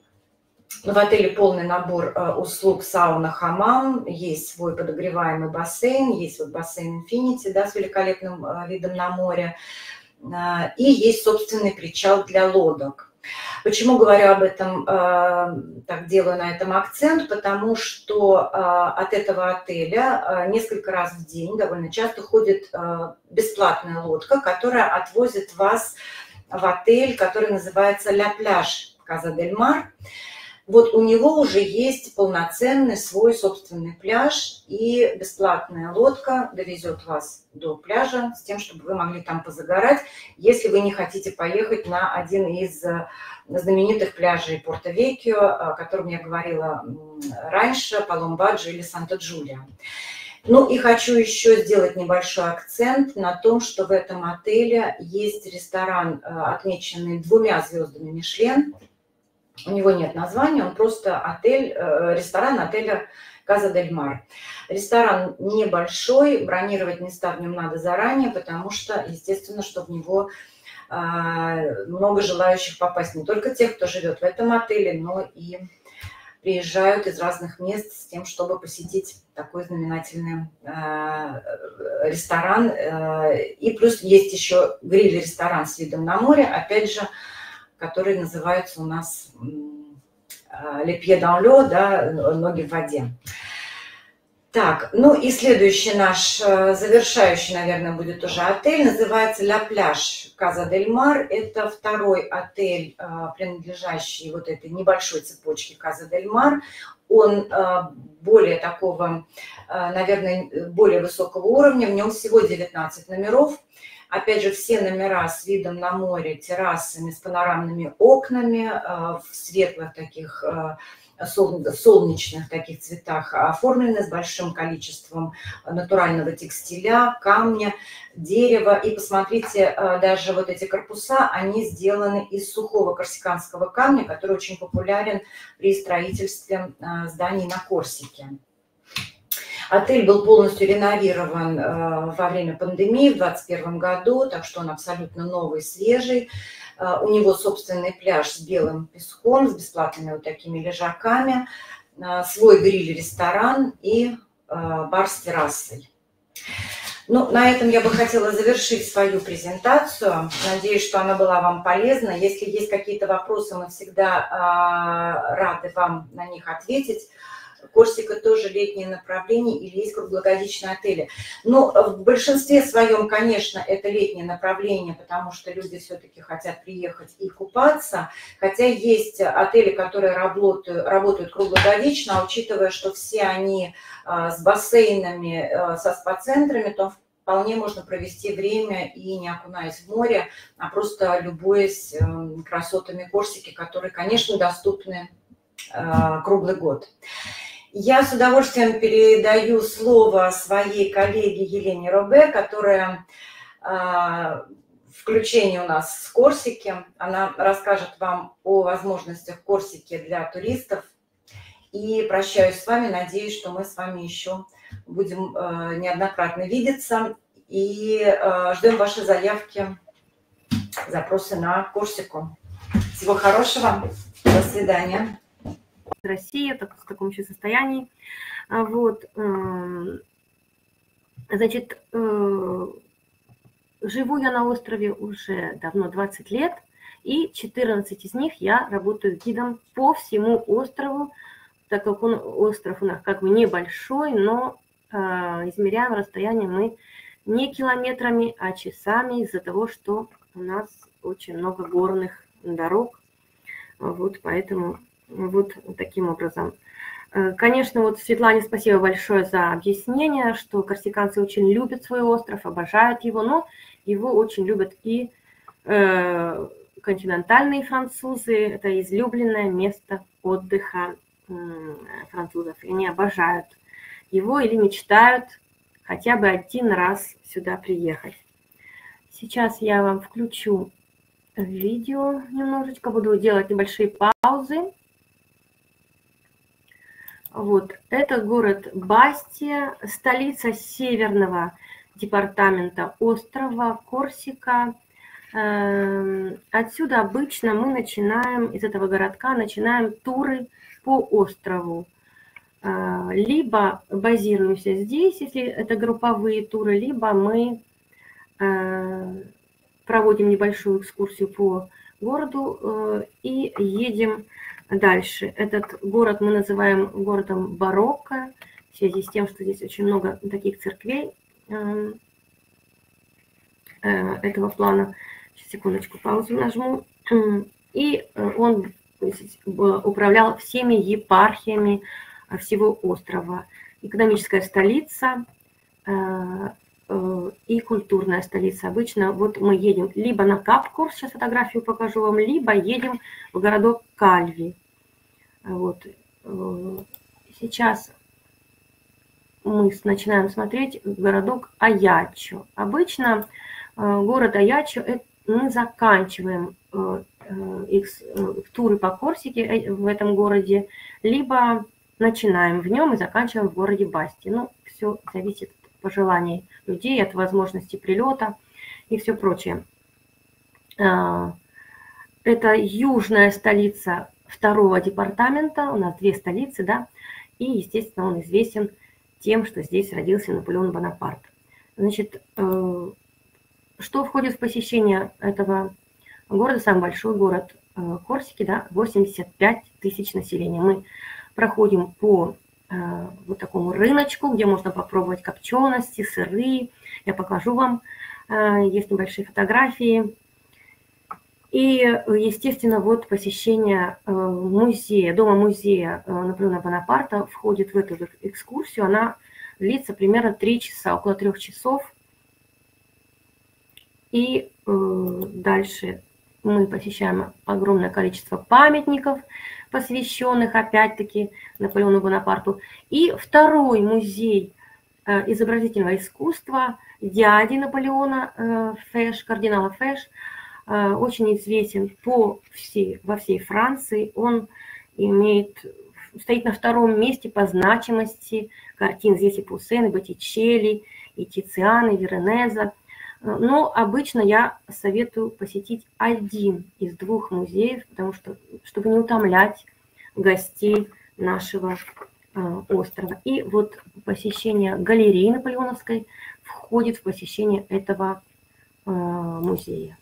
В отеле полный набор э, услуг сауна, хамам, есть свой подогреваемый бассейн, есть вот бассейн Infinity, да, с великолепным э, видом на море, э, и есть собственный причал для лодок. Почему говорю об этом, так делаю на этом акцент? Потому что от этого отеля несколько раз в день, довольно часто, ходит бесплатная лодка, которая отвозит вас в отель, который называется «Ля Пляж» Каза дель Мар. Вот у него уже есть полноценный свой собственный пляж, и бесплатная лодка довезет вас до пляжа с тем, чтобы вы могли там позагорать, если вы не хотите поехать на один из знаменитых пляжей Порто-Веккио, о котором я говорила раньше, Палом-Баджо или Санта-Джулия. Ну и хочу еще сделать небольшой акцент на том, что в этом отеле есть ресторан, отмеченный двумя звездами Мишлен. У него нет названия, он просто отель, ресторан отеля Каза дель Мар. Ресторан небольшой, бронировать места в нем надо заранее, потому что, естественно, что в него много желающих попасть. Не только тех, кто живет в этом отеле, но и приезжают из разных мест с тем, чтобы посетить такой знаменательный ресторан. И плюс есть еще гриль-ресторан с видом на море, опять же, который называется у нас «Les pieds dans l'eau», да, ноги в воде. Так, ну и следующий наш завершающий, наверное, будет уже отель, называется «Ля Пляж» Каза дель Мар. Это второй отель, принадлежащий вот этой небольшой цепочке Каза дель Мар. Он более такого, наверное, более высокого уровня, в нем всего девятнадцать номеров. Опять же, все номера с видом на море, террасами, с панорамными окнами, в светлых таких солнечных таких цветах оформлены, с большим количеством натурального текстиля, камня, дерева. И посмотрите, даже вот эти корпуса, они сделаны из сухого корсиканского камня, который очень популярен при строительстве зданий на Корсике. Отель был полностью реновирован э, во время пандемии в двадцать первом году, так что он абсолютно новый, свежий. Э, у него собственный пляж с белым песком, с бесплатными вот такими лежаками, э, свой гриль-ресторан и э, бар с террасой. Ну, на этом я бы хотела завершить свою презентацию. Надеюсь, что она была вам полезна. Если есть какие-то вопросы, мы всегда э, рады вам на них ответить. Корсика тоже летнее направление или есть круглогодичные отели. Но в большинстве своем, конечно, это летнее направление, потому что люди все-таки хотят приехать и купаться. Хотя есть отели, которые работают, работают круглогодично, а учитывая, что все они с бассейнами, со спа-центрами, то вполне можно провести время и не окунаясь в море, а просто любуясь красотами Корсики, которые, конечно, доступны круглый год. Я с удовольствием передаю слово своей коллеге Елене Робе, которая э, включение у нас с Корсики. Она расскажет вам о возможностях Корсики для туристов. И прощаюсь с вами. Надеюсь, что мы с вами еще будем э, неоднократно видеться. И э, ждем ваши заявки, запросы на Корсику. Всего хорошего. До свидания. Россия так, в таком еще состоянии. Вот. Значит, живу я на острове уже давно двадцать лет, и четырнадцать из них я работаю гидом по всему острову, так как он, остров у нас как бы небольшой, но измеряем расстояние мы не километрами, а часами из-за того, что у нас очень много горных дорог. Вот поэтому... Вот таким образом. Конечно, вот Светлане спасибо большое за объяснение, что корсиканцы очень любят свой остров, обожают его, но его очень любят и э, континентальные французы. Это излюбленное место отдыха э, французов. И они обожают его или мечтают хотя бы один раз сюда приехать. Сейчас я вам включу видео немножечко, буду делать небольшие паузы. Вот, это город Бастия, столица северного департамента острова Корсика. Отсюда обычно мы начинаем, из этого городка начинаем туры по острову. Либо базируемся здесь, если это групповые туры, либо мы проводим небольшую экскурсию по городу и едем дальше. Этот город мы называем городом барокко, в связи с тем, что здесь очень много таких церквей этого плана. Сейчас, секундочку, паузу нажму. И он управлял всеми епархиями всего острова. Экономическая столица и культурная столица. Обычно вот мы едем либо на Кап-Корс, сейчас фотографию покажу вам, либо едем в городок Кальви. Вот. Сейчас мы начинаем смотреть городок Аяччо. Обычно город Аяччо мы заканчиваем туры по Корсике в этом городе, либо начинаем в нем и заканчиваем в городе Басти. Ну, все зависит от пожеланий людей, от возможности прилета и все прочее. Это южная столица второго департамента, у нас две столицы, да, и, естественно, он известен тем, что здесь родился Наполеон Бонапарт. Значит, что входит в посещение этого города, самый большой город Корсики, да, восемьдесят пять тысяч населения. Мы проходим по вот такому рыночку, где можно попробовать копчености, сыры. Я покажу вам, есть небольшие фотографии. И, естественно, вот посещение музея, дома-музея Наполеона Бонапарта входит в эту экскурсию. Она длится примерно три часа, около трех часов. И дальше мы посещаем огромное количество памятников, посвященных опять-таки Наполеону Бонапарту. И второй музей изобразительного искусства дяди Наполеона Феш, кардинала Феш, очень известен по всей, во всей Франции. Он имеет, стоит на втором месте по значимости картин. Здесь и Пуссен, и Боттичелли, и Тициан, и Веронеза. Но обычно я советую посетить один из двух музеев, потому что, чтобы не утомлять гостей нашего э, острова. И вот посещение галереи Наполеоновской входит в посещение этого э, музея.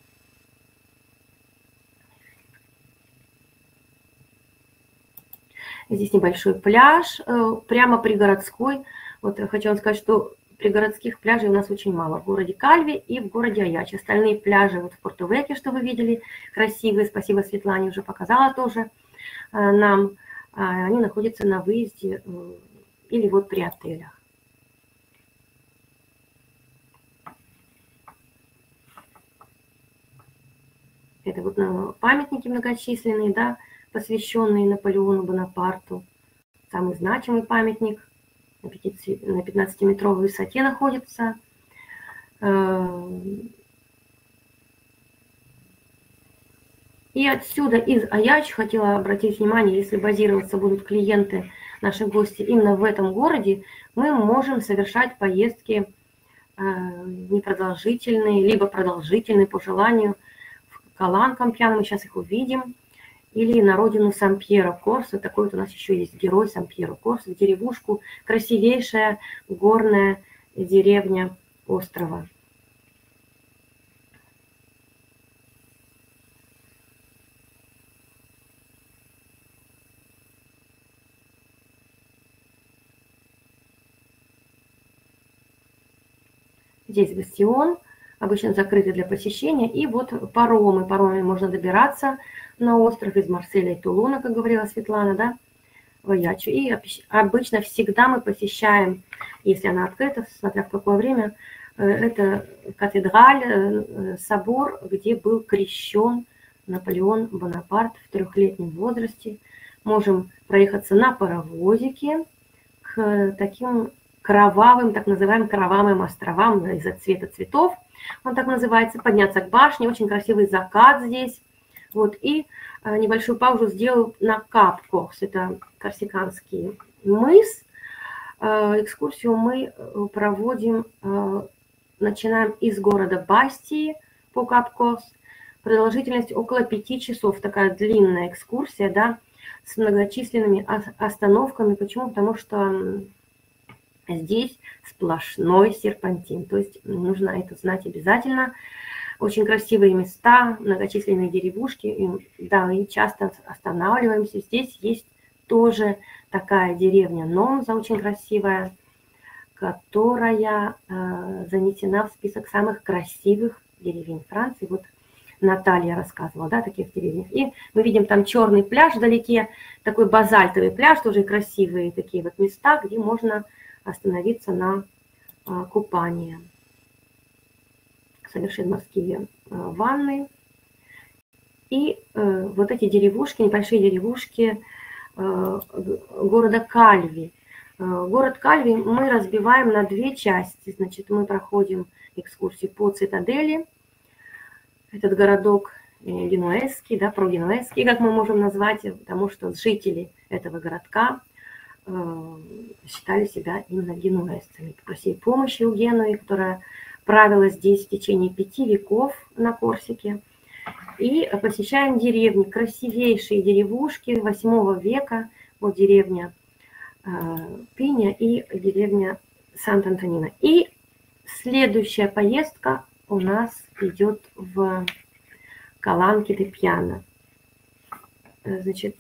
Здесь небольшой пляж, э, прямо пригородской. Вот я хочу вам сказать, что пригородских пляжей у нас очень мало в городе Кальви и в городе Аяч. Остальные пляжи вот в Порту-Веке, что вы видели, красивые, спасибо Светлане, уже показала тоже нам, они находятся на выезде или вот при отелях. Это вот памятники многочисленные, да, посвященные Наполеону Бонапарту. Самый значимый памятник на пятнадцатиметровой высоте находится. И отсюда, из Аяч, хотела обратить внимание, если базироваться будут клиенты, наши гости именно в этом городе, мы можем совершать поездки непродолжительные, либо продолжительные по желанию в Калан-Кампьян, мы сейчас их увидим, или на родину Сан-Пьеро-Корсо. Такой вот у нас еще есть герой Сан-Пьеро-Корсо, в деревушку, красивейшая горная деревня острова. Здесь бастион, обычно закрытый для посещения, и вот паромы. Паромами можно добираться на остров из Марселя и Тулуна, как говорила Светлана, да, в Аячу. И обычно всегда мы посещаем, если она открыта, смотря в какое время, это кафедраль, собор, где был крещен Наполеон Бонапарт в трехлетнем возрасте. Можем проехаться на паровозике к таким кровавым, так называемым кровавым островам из-за цвета цветов. Он так называется, подняться к башне, очень красивый закат здесь. Вот, и небольшую паузу сделаю на Кап-Корс, это корсиканский мыс. Экскурсию мы проводим, начинаем из города Бастии по Кап-Корс. Продолжительность около пяти часов, такая длинная экскурсия, да, с многочисленными остановками. Почему? Потому что здесь сплошной серпантин, то есть нужно это знать обязательно. Очень красивые места, многочисленные деревушки, и, да, и часто останавливаемся. Здесь есть тоже такая деревня Номза, очень красивая, которая э, занесена в список самых красивых деревень Франции. Вот Наталья рассказывала, да, таких деревнях. И мы видим там черный пляж вдалеке, такой базальтовый пляж, тоже красивые такие вот места, где можно остановиться на а, купание, совершить морские а, ванны. И а, вот эти деревушки, небольшие деревушки а, города Кальви. А, город Кальви мы разбиваем на две части. Значит, мы проходим экскурсию по цитадели. Этот городок генуэзский, да, прогенуэзский, как мы можем назвать, потому что жители этого городка считали себя именно генуэзцами. Попросили помощи у Генуи, которая правила здесь в течение пяти веков на Корсике. И посещаем деревни, красивейшие деревушки восьмого века. Вот деревня Пиня и деревня Сант-Антонина. И следующая поездка у нас идет в Каланки-де-Пьяно. Значит,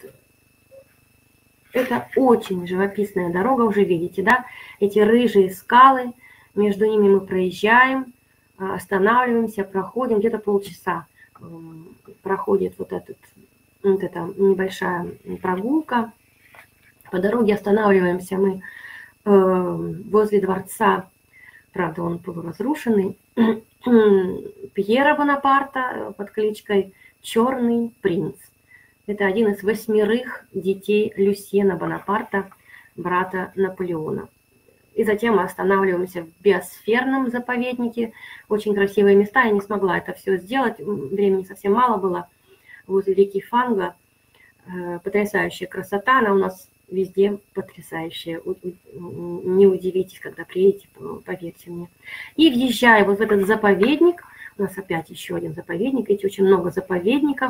это очень живописная дорога, уже видите, да, эти рыжие скалы, между ними мы проезжаем, останавливаемся, проходим, где-то полчаса проходит вот, этот, вот эта небольшая прогулка. По дороге останавливаемся мы возле дворца, правда, он полуразрушенный, Пьера Бонапарта под кличкой «Черный принц». Это один из восьмерых детей Люсьена Бонапарта, брата Наполеона. И затем мы останавливаемся в биосферном заповеднике. Очень красивые места. Я не смогла это все сделать. Времени совсем мало было. Возле реки Фанга. Потрясающая красота. Она у нас везде потрясающая. Не удивитесь, когда приедете, поверьте мне. И въезжая вот в этот заповедник, у нас опять еще один заповедник. Видите, очень много заповедников.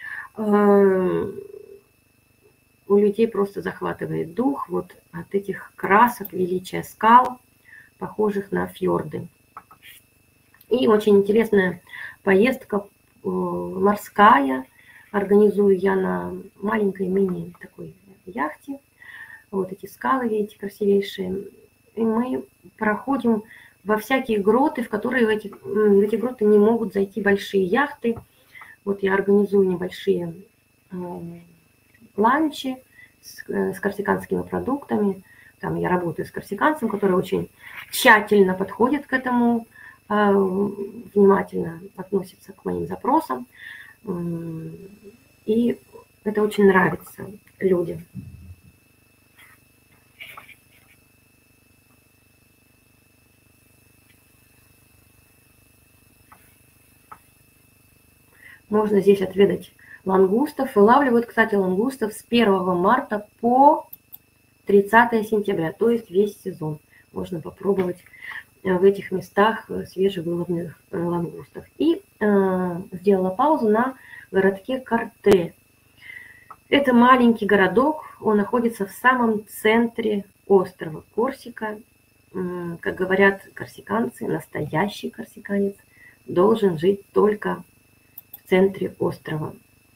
У людей просто захватывает дух вот от этих красок, величия скал, похожих на фьорды. И очень интересная поездка морская. Организую я на маленькой мини такой яхте. Вот эти скалы, видите, красивейшие. И мы проходим во всякие гроты, в которые в эти, в эти гроты не могут зайти большие яхты. Вот я организую небольшие ланчи с, с корсиканскими продуктами. Там я работаю с корсиканцем, который очень тщательно подходит к этому, э, внимательно относится к моим запросам. И это очень нравится людям. Можно здесь отведать лангустов. Вылавливают, кстати, лангустов с первого марта по тридцатое сентября, то есть весь сезон. Можно попробовать в этих местах свежевыловленных лангустов. И э, сделала паузу на городке Карте. Это маленький городок, он находится в самом центре острова Корсика. Э, как говорят корсиканцы, настоящий корсиканец должен жить только в центре острова.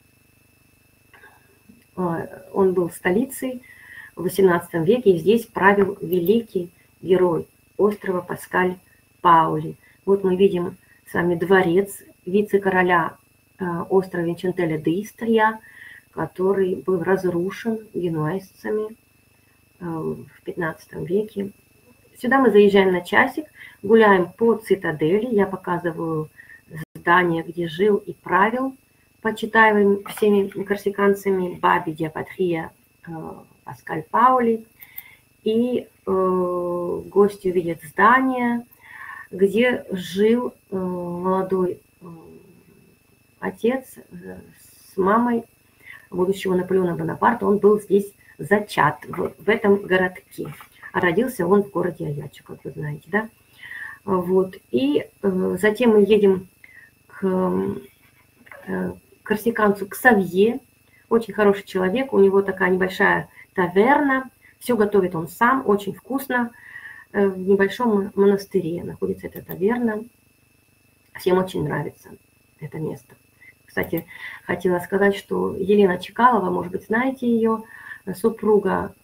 Он был столицей в восемнадцатом веке, и здесь правил великий герой острова Паскаль Паули. Вот мы видим с вами дворец вице-короля острова Винчентеля де Истрия, который был разрушен генуэзцами в пятнадцатом веке. Сюда мы заезжаем на часик, гуляем по цитадели. Я показываю здание, где жил и правил почитаемым всеми корсиканцами Баби ди Патрия Паскаль Паули. И э, гости увидят здание, где жил э, молодой э, отец э, с мамой будущего Наполеона Бонапарта. Он был здесь зачат, в, в этом городке. А родился он в городе Аячо, как вы знаете, да? Вот. И э, затем мы едем к э, корсиканцу Ксавье. Очень хороший человек, у него такая небольшая таверна. Все готовит он сам, очень вкусно. В небольшом монастыре находится эта таверна. Всем очень нравится это место. Кстати, хотела сказать, что Елена Чекалова, может быть, знаете ее, супруга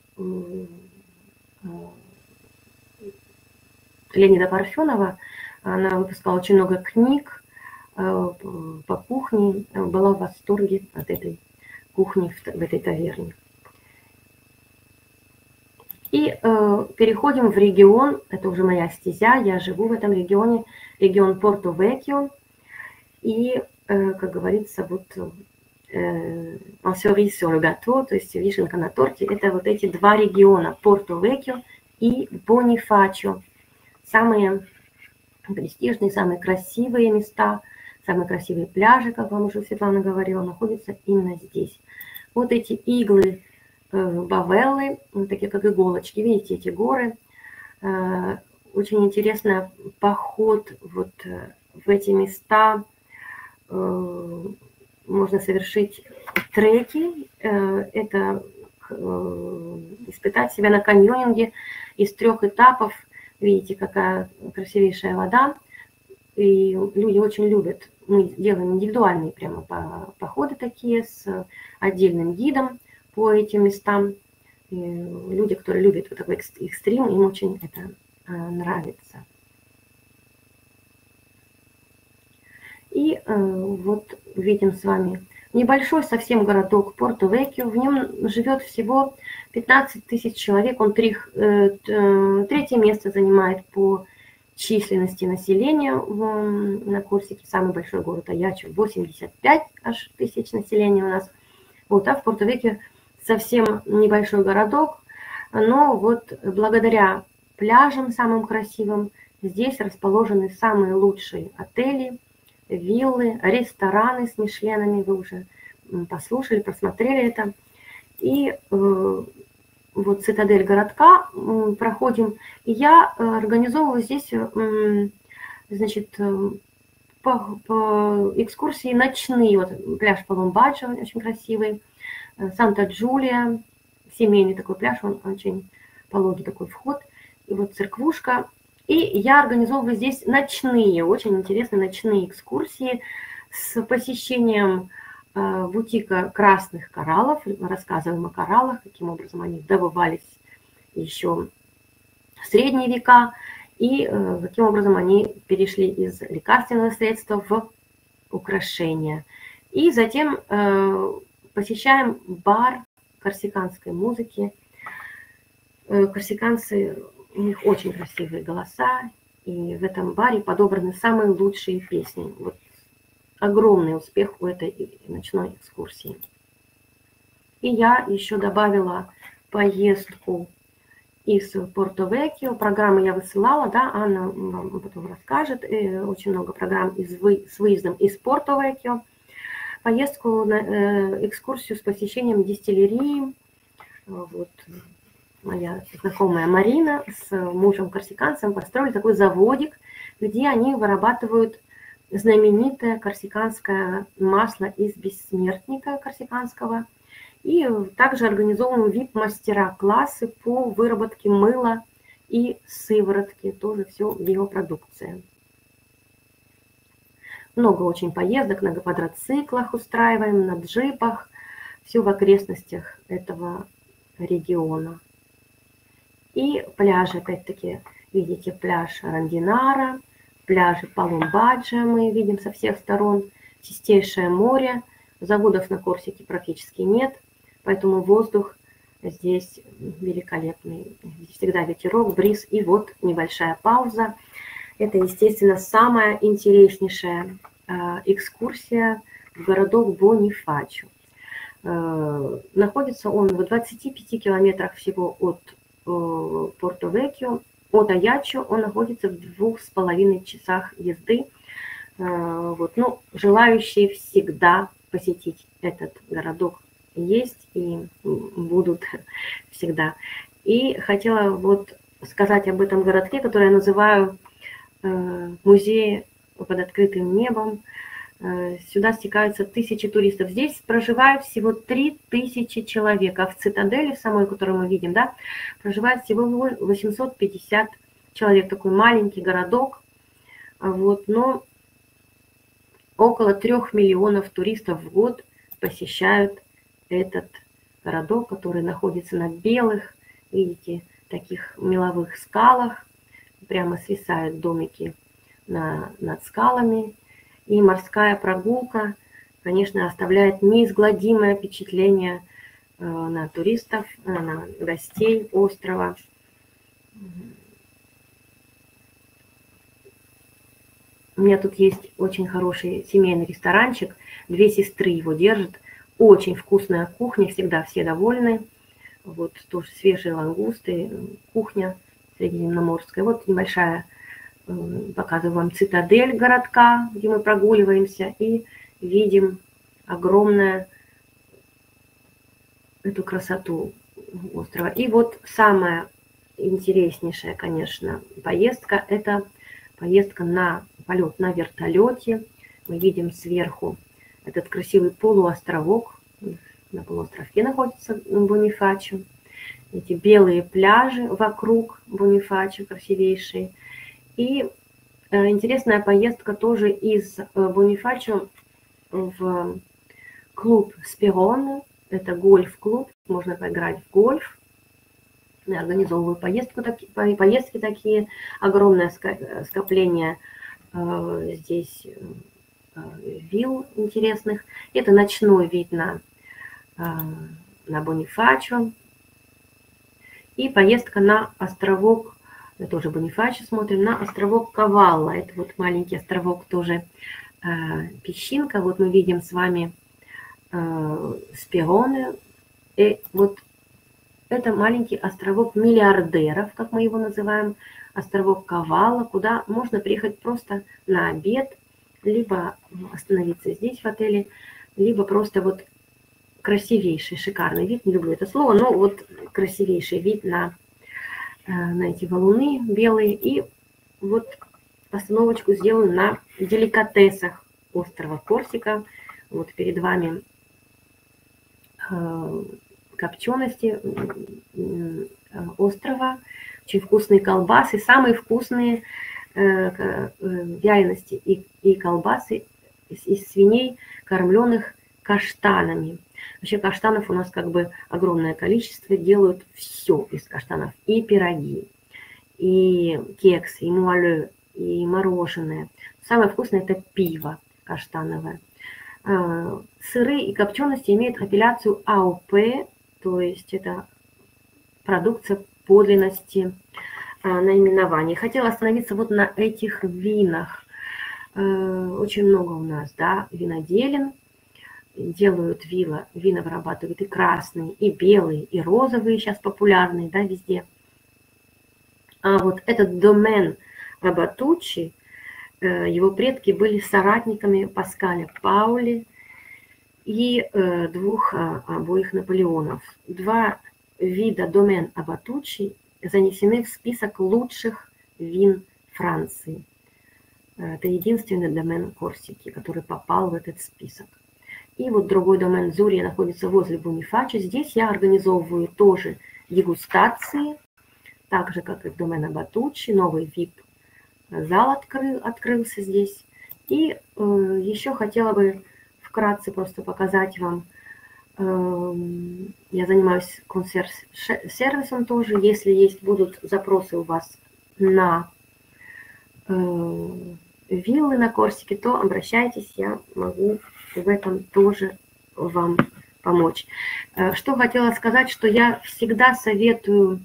Леонида Парфенова, она выпускала очень много книг по кухне, была в восторге от этой кухни в этой таверне. И э, переходим в регион, это уже моя стезя, я живу в этом регионе, регион Порто-Векьо. И, э, как говорится, вот cerise sur le gâteau, то есть вишенка на торте, это вот эти два региона, Порто-Векьо и Бонифачио. Самые престижные, самые красивые места, самые красивые пляжи, как вам уже Светлана говорила, находятся именно здесь. Вот эти иглы Бавеллы, такие как иголочки, видите, эти горы. Очень интересно поход вот в эти места. Можно совершить треки, это испытать себя на каньонинге из трех этапов. Видите, какая красивейшая вода. И люди очень любят. Мы делаем индивидуальные прямо походы такие с отдельным гидом по этим местам. И люди, которые любят вот такой экстрим, им очень это нравится. И э, вот видим с вами небольшой совсем городок Порто-Векьо. В нем живет всего пятнадцать тысяч человек. Он три, э, третье место занимает по численности населения на Корсике. Самый большой город Аячо, восемьдесят пять аж тысяч населения у нас. Вот, а в Порто-Векьо совсем небольшой городок, но вот благодаря пляжам самым красивым здесь расположены самые лучшие отели, виллы, рестораны с мишленами. Вы уже послушали, просмотрели это. И э, вот цитадель городка э, проходим. И я организовываю здесь, э, значит, э, по, по экскурсии ночные. Вот пляж Паломбаджо очень красивый, э, Санта-Джулия, семейный такой пляж, он очень пологий такой вход. И вот церквушка. И я организовываю здесь ночные, очень интересные ночные экскурсии с посещением э, бутика красных кораллов. Рассказываем о кораллах, каким образом они добывались еще в средние века, и э, каким образом они перешли из лекарственного средства в украшения. И затем э, посещаем бар корсиканской музыки. Э, корсиканцы... У них очень красивые голоса, и в этом баре подобраны самые лучшие песни. Вот огромный успех у этой ночной экскурсии. И я еще добавила поездку из Порто-Векьо. Программы я высылала, да, Анна вам потом расскажет. И очень много программ из, с выездом из Порто-Векьо. Поездку на э, экскурсию с посещением дистиллерии. Вот. Моя знакомая Марина с мужем-корсиканцем построили такой заводик, где они вырабатывают знаменитое корсиканское масло из бессмертника корсиканского. И также организовываем вип-мастера-классы по выработке мыла и сыворотки. Тоже все биопродукция. Много очень поездок на квадроциклах устраиваем, на джипах. Все в окрестностях этого региона. И пляжи, опять-таки, видите, пляж Рандинара, пляжи Паломбаджо мы видим со всех сторон, чистейшее море, заводов на Корсике практически нет, поэтому воздух здесь великолепный. Всегда ветерок, бриз, и вот небольшая пауза. Это, естественно, самая интереснейшая экскурсия в городок Бонифачо. Находится он в двадцати пяти километрах всего от Порто-Векьо. От Аячо он находится в двух с половиной часах езды. Вот. Ну, желающие всегда посетить этот городок есть и будут всегда. И хотела вот сказать об этом городке, который я называю музей под открытым небом. Сюда стекаются тысячи туристов. Здесь проживает всего три тысячи человек, а в цитадели, самой, которую мы видим, да, проживает всего восемьсот пятьдесят человек. Такой маленький городок. Вот, но около трех миллионов туристов в год посещают этот городок, который находится на белых, видите, таких меловых скалах. Прямо свисают домики на, над скалами. И морская прогулка, конечно, оставляет неизгладимое впечатление на туристов, на гостей острова. У меня тут есть очень хороший семейный ресторанчик. Две сестры его держат. Очень вкусная кухня, всегда все довольны. Вот тоже свежие лангусты, кухня средиземноморская. Вот небольшая, показываю вам цитадель городка, где мы прогуливаемся и видим огромную эту красоту острова. И вот самая интереснейшая, конечно, поездка – это поездка на полет на вертолете. Мы видим сверху этот красивый полуостровок. На полуостровке находится Бонифачо. Эти белые пляжи вокруг Бонифачо, красивейшие. И э, интересная поездка тоже из э, Бонифачо в клуб Спероне. Это гольф-клуб, можно поиграть в гольф. Я организовываю поездку, таки, поездки такие, огромное скопление э, здесь э, вилл интересных. Это ночной вид на, э, на Бонифачо. И поездка на островок это тоже Бонифачи, смотрим на островок Кавалла. Это вот маленький островок, тоже э, песчинка. Вот мы видим с вами э, Спероне. И вот это маленький островок миллиардеров, как мы его называем, островок Кавалла, куда можно приехать просто на обед, либо остановиться здесь в отеле, либо просто вот красивейший, шикарный вид, не люблю это слово, но вот красивейший вид на, на эти валуны белые. И вот остановочку сделаю на деликатесах острова Корсика. Вот перед вами копчености острова, очень вкусные колбасы, самые вкусные вялености и, и колбасы из, из свиней, кормленных каштанами. Вообще каштанов у нас как бы огромное количество, делают все из каштанов. И пироги, и кексы, и муале, и мороженое. Самое вкусное это пиво каштановое. Сыры и копчености имеют апелляцию А О П, то есть это продукция подлинности наименований. Хотела остановиться вот на этих винах. Очень много у нас, да, виноделин. Делают вина, вина вырабатывают и красные, и белые, и розовые, сейчас популярные, да, везде. А вот этот домен Абатуччи, его предки были соратниками Паскаля Паули и двух обоих Наполеонов. Два вида домен Абатуччи занесены в список лучших вин Франции. Это единственный домен Корсики, который попал в этот список. И вот другой домен Зурия находится возле Бонифачи. Здесь я организовываю тоже дегустации, так же, как и в домен Абатуччи. Новый ви ай пи-зал открыл, открылся здесь. И э, еще хотела бы вкратце просто показать вам. Э, я занимаюсь консьерж-сервисом тоже. Если есть будут запросы у вас на э, виллы на Корсике, то обращайтесь, я могу в этом тоже вам помочь. Что хотела сказать, что я всегда советую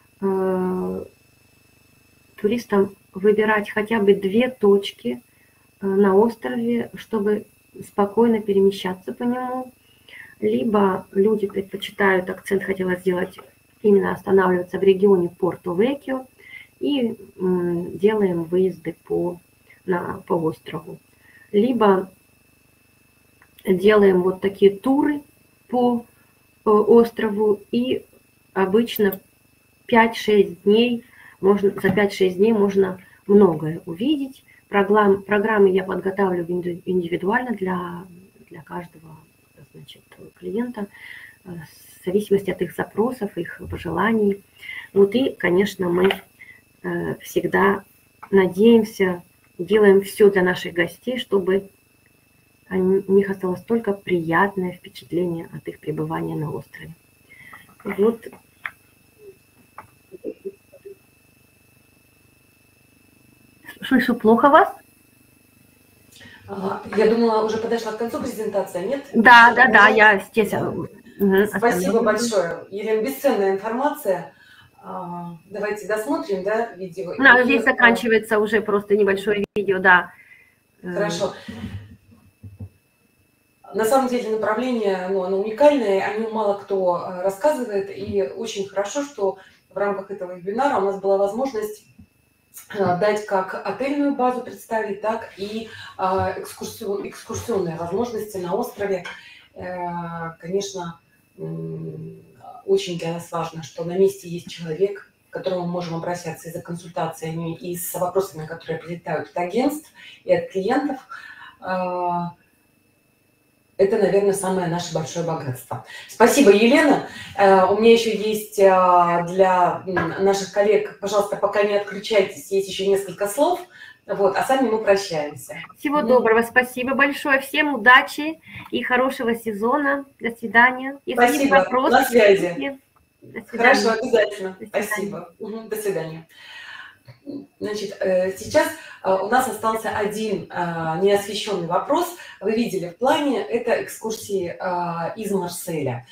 э, туристам выбирать хотя бы две точки э, на острове, чтобы спокойно перемещаться по нему. Либо люди предпочитают, акцент хотела сделать, именно останавливаться в регионе Порто-Веккио и э, делаем выезды по, на, по острову. Либо делаем вот такие туры по, по острову, и обычно пять-шесть дней, можно, за пять-шесть дней можно многое увидеть. Программ, программы я подготавливаю индивидуально для, для каждого, значит, клиента, в зависимости от их запросов, их пожеланий. Вот и, конечно, мы всегда надеемся, делаем все для наших гостей, чтобы у них осталось только приятное впечатление от их пребывания на острове. Вот. Слышу плохо вас? Я думала, уже подошла к концу презентация, нет? Да, да, да, я здесь. Спасибо большое, Елена, бесценная информация. Давайте досмотрим, да, видео. Да, здесь заканчивается уже просто небольшое видео, да. Хорошо. На самом деле направление, ну, оно уникальное, о нем мало кто рассказывает, и очень хорошо, что в рамках этого вебинара у нас была возможность дать как отельную базу представить, так и экскурсион, экскурсионные возможности на острове. Конечно, очень для нас важно, что на месте есть человек, к которому мы можем обращаться и за консультациями, и с вопросами, которые прилетают от агентств и от клиентов. Это, наверное, самое наше большое богатство. Спасибо, Елена. У меня еще есть для наших коллег, пожалуйста, пока не отключайтесь, есть еще несколько слов. Вот, а сами мы прощаемся. Всего доброго, спасибо большое. Всем удачи и хорошего сезона. До свидания. Если спасибо, есть вопросы, на связи. До Хорошо, обязательно. До спасибо. Угу, до свидания. Значит, сейчас У нас остался один неосвещенный вопрос. Вы видели в плане, это экскурсии из Марселя.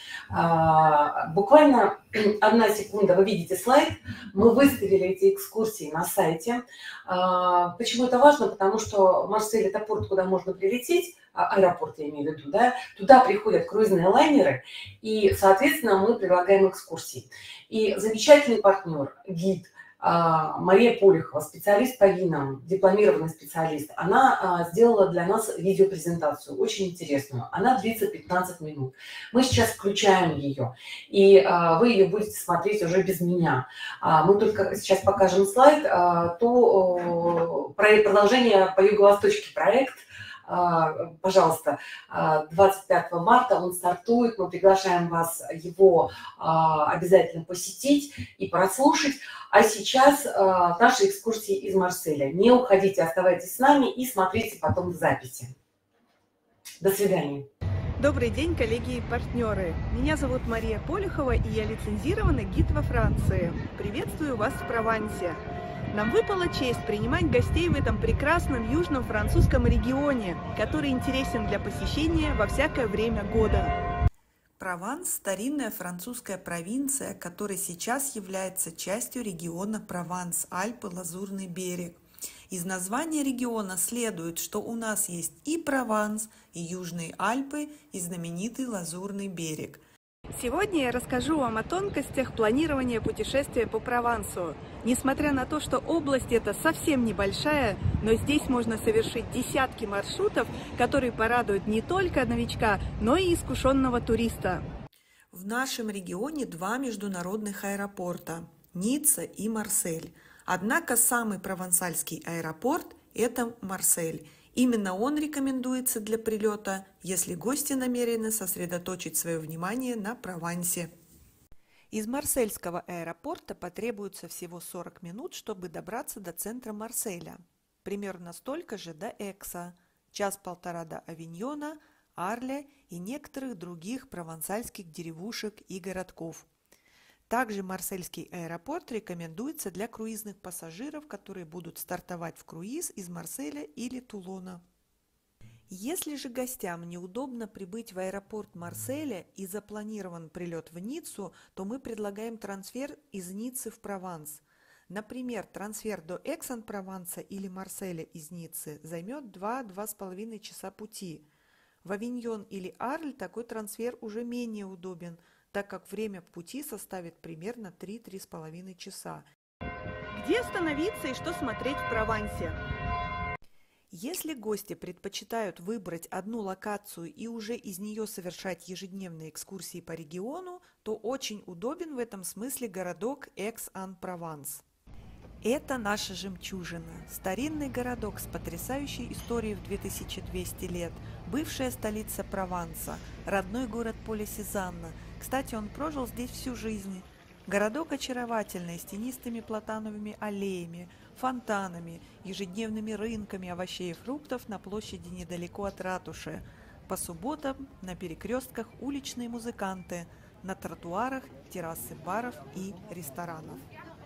Буквально одна секунда, вы видите слайд. Мы выставили эти экскурсии на сайте. Почему это важно? Потому что Марсель – это порт, куда можно прилететь, аэропорт я имею в виду, да, туда приходят круизные лайнеры, и, соответственно, мы предлагаем экскурсии. И замечательный партнер, гид Мария Полихова, специалист по винам, дипломированный специалист, она сделала для нас видеопрезентацию, очень интересную. Она длится пятнадцать минут. Мы сейчас включаем ее, и вы ее будете смотреть уже без меня. Мы только сейчас покажем слайд, то продолжение по юго-восточке проект. Пожалуйста, двадцать пятого марта он стартует, мы приглашаем вас его обязательно посетить и прослушать. А сейчас наши экскурсии из Марселя. Не уходите, оставайтесь с нами и смотрите потом в записи. До свидания. Добрый день, коллеги и партнеры. Меня зовут Мария Полихова, и я лицензированный гид во Франции. Приветствую вас в Провансе. Нам выпала честь принимать гостей в этом прекрасном южном французском регионе, который интересен для посещения во всякое время года. Прованс – старинная французская провинция, которая сейчас является частью региона Прованс-Альпы-Лазурный берег. Из названия региона следует, что у нас есть и Прованс, и Южные Альпы, и знаменитый Лазурный берег. Сегодня я расскажу вам о тонкостях планирования путешествия по Провансу. Несмотря на то, что область эта совсем небольшая, но здесь можно совершить десятки маршрутов, которые порадуют не только новичка, но и искушенного туриста. В нашем регионе два международных аэропорта – Ницца и Марсель. Однако самый провансальский аэропорт – это Марсель. Именно он рекомендуется для прилета, если гости намерены сосредоточить свое внимание на Провансе. Из марсельского аэропорта потребуется всего сорок минут, чтобы добраться до центра Марселя. Примерно столько же до Экса, час-полтора до Авиньона, Арля и некоторых других провансальских деревушек и городков. Также марсельский аэропорт рекомендуется для круизных пассажиров, которые будут стартовать в круиз из Марселя или Тулона. Если же гостям неудобно прибыть в аэропорт Марселя и запланирован прилет в Ниццу, то мы предлагаем трансфер из Ниццы в Прованс. Например, трансфер до Экс-эн-Прованса или Марселя из Ниццы займет два-два с половиной часа пути. В Авиньон или Арль такой трансфер уже менее удобен, так как время пути составит примерно три-три с половиной часа. Где остановиться и что смотреть в Провансе? Если гости предпочитают выбрать одну локацию и уже из нее совершать ежедневные экскурсии по региону, то очень удобен в этом смысле городок Экс-эн-Прованс. Это наша жемчужина, старинный городок с потрясающей историей в две тысячи двести лет, бывшая столица Прованса, родной город Поля Сезанна. Кстати, он прожил здесь всю жизнь. Городок очаровательный, с тенистыми платановыми аллеями, фонтанами, ежедневными рынками овощей и фруктов на площади недалеко от ратуши. По субботам на перекрестках уличные музыканты, на тротуарах террасы баров и ресторанов.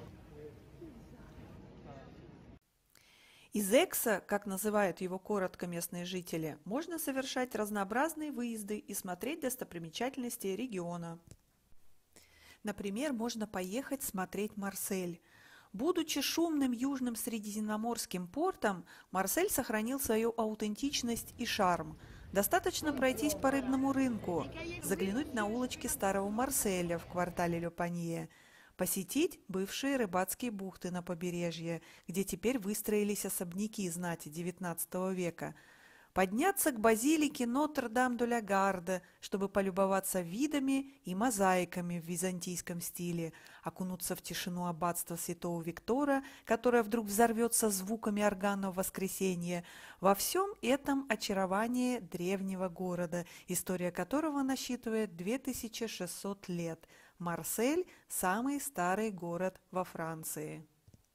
Из Экса, как называют его коротко местные жители, можно совершать разнообразные выезды и смотреть достопримечательности региона. Например, можно поехать смотреть Марсель. Будучи шумным южным средиземноморским портом, Марсель сохранил свою аутентичность и шарм. Достаточно пройтись по рыбному рынку, заглянуть на улочки старого Марселя в квартале Ле Панье, посетить бывшие рыбацкие бухты на побережье, где теперь выстроились особняки знати девятнадцатого века, подняться к базилике Нотр-Дам-де-ля-Гарде, чтобы полюбоваться видами и мозаиками в византийском стиле, окунуться в тишину аббатства святого Виктора, которое вдруг взорвется звуками органа в воскресенье. Во всем этом очарование древнего города, история которого насчитывает две тысячи шестьсот лет. Марсель – самый старый город во Франции.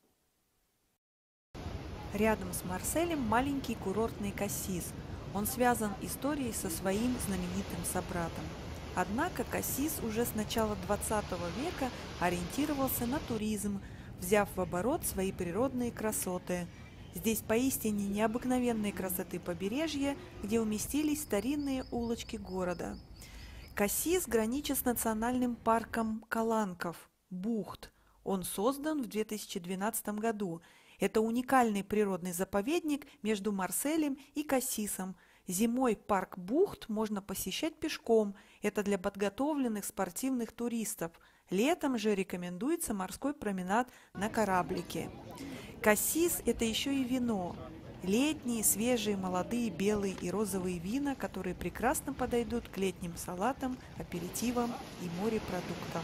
Рядом с Марселем маленький курортный Кассис. Он связан историей со своим знаменитым собратом. Однако Кассис уже с начала двадцатого века ориентировался на туризм, взяв в оборот свои природные красоты. Здесь поистине необыкновенной красоты побережья, где уместились старинные улочки города. Кассис граничит с национальным парком Каланков, бухт. Он создан в две тысячи двенадцатом году. Это уникальный природный заповедник между Марселем и Кассисом. Зимой парк бухт можно посещать пешком. Это для подготовленных спортивных туристов. Летом же рекомендуется морской променад на кораблике. Кассис – это еще и вино. Летние, свежие, молодые, белые и розовые вина, которые прекрасно подойдут к летним салатам, аперитивам и морепродуктам.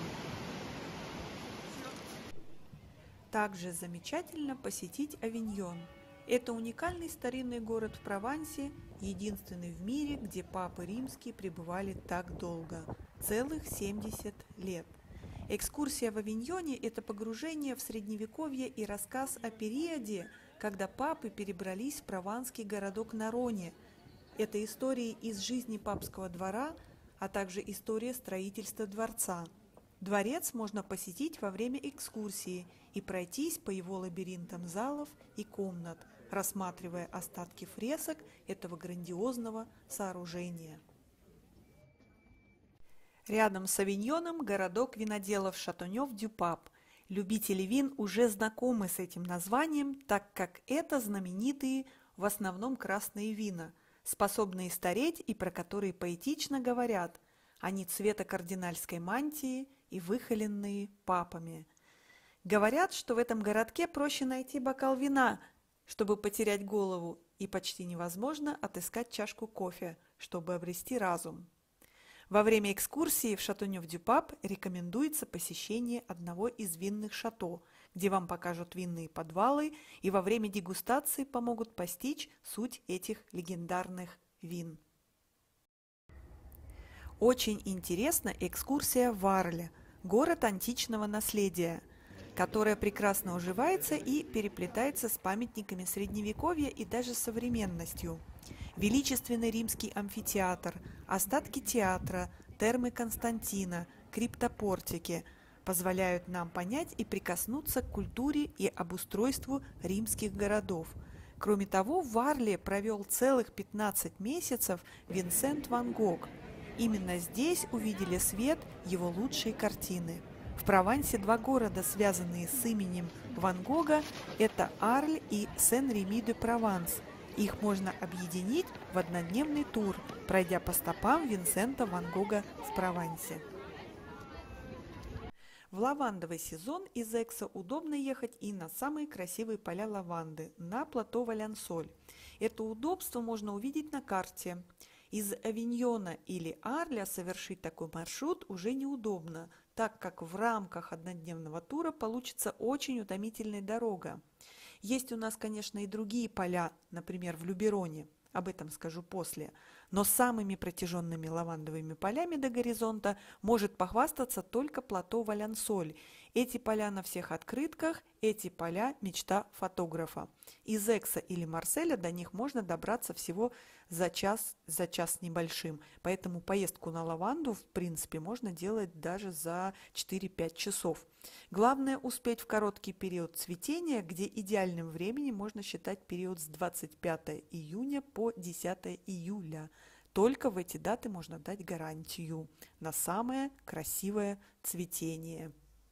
Также замечательно посетить Авиньон. Это уникальный старинный город в Провансе, единственный в мире, где папы римские пребывали так долго – целых семьдесят лет. Экскурсия в Авиньоне – это погружение в Средневековье и рассказ о периоде, когда папы перебрались в прованский городок Нароне. Это истории из жизни папского двора, а также история строительства дворца. Дворец можно посетить во время экскурсии и пройтись по его лабиринтам залов и комнат, рассматривая остатки фресок этого грандиозного сооружения. Рядом с Авиньоном городок виноделов Шатонёв-дю-Пап. Любители вин уже знакомы с этим названием, так как это знаменитые в основном красные вина, способные стареть и про которые поэтично говорят: они цвета кардинальской мантии и выхоленные папами. Говорят, что в этом городке проще найти бокал вина, чтобы потерять голову, и почти невозможно отыскать чашку кофе, чтобы обрести разум. Во время экскурсии в Шатонёв-дю-Пап рекомендуется посещение одного из винных шато, где вам покажут винные подвалы и во время дегустации помогут постичь суть этих легендарных вин. Очень интересна экскурсия в Арле, город античного наследия, которая прекрасно уживается и переплетается с памятниками Средневековья и даже современностью. Величественный римский амфитеатр, остатки театра, термы Константина, криптопортики позволяют нам понять и прикоснуться к культуре и обустройству римских городов. Кроме того, в Арле провел целых пятнадцать месяцев Винсент ван Гог. Именно здесь увидели свет его лучшие картины. В Провансе два города, связанные с именем Ван Гога, это Арль и Сен-Реми-де-Прованс. Их можно объединить в однодневный тур, пройдя по стопам Винсента ван Гога в Провансе. В лавандовый сезон из Экса удобно ехать и на самые красивые поля лаванды, на плато Валянсоль. Это удобство можно увидеть на карте. Из Авиньона или Арля совершить такой маршрут уже неудобно, так как в рамках однодневного тура получится очень утомительная дорога. Есть у нас, конечно, и другие поля, например, в Любероне, об этом скажу после, но самыми протяженными лавандовыми полями до горизонта может похвастаться только плато Валянсоль. Эти поля на всех открытках, эти поля – мечта фотографа. Из Экса или Марселя до них можно добраться всего за час, за час с небольшим, поэтому поездку на лаванду, в принципе, можно делать даже за четыре-пять часов. Главное успеть в короткий период цветения, где идеальным временем можно считать период с двадцать пятого июня по десятого июля. Только в эти даты можно дать гарантию на самое красивое цветение.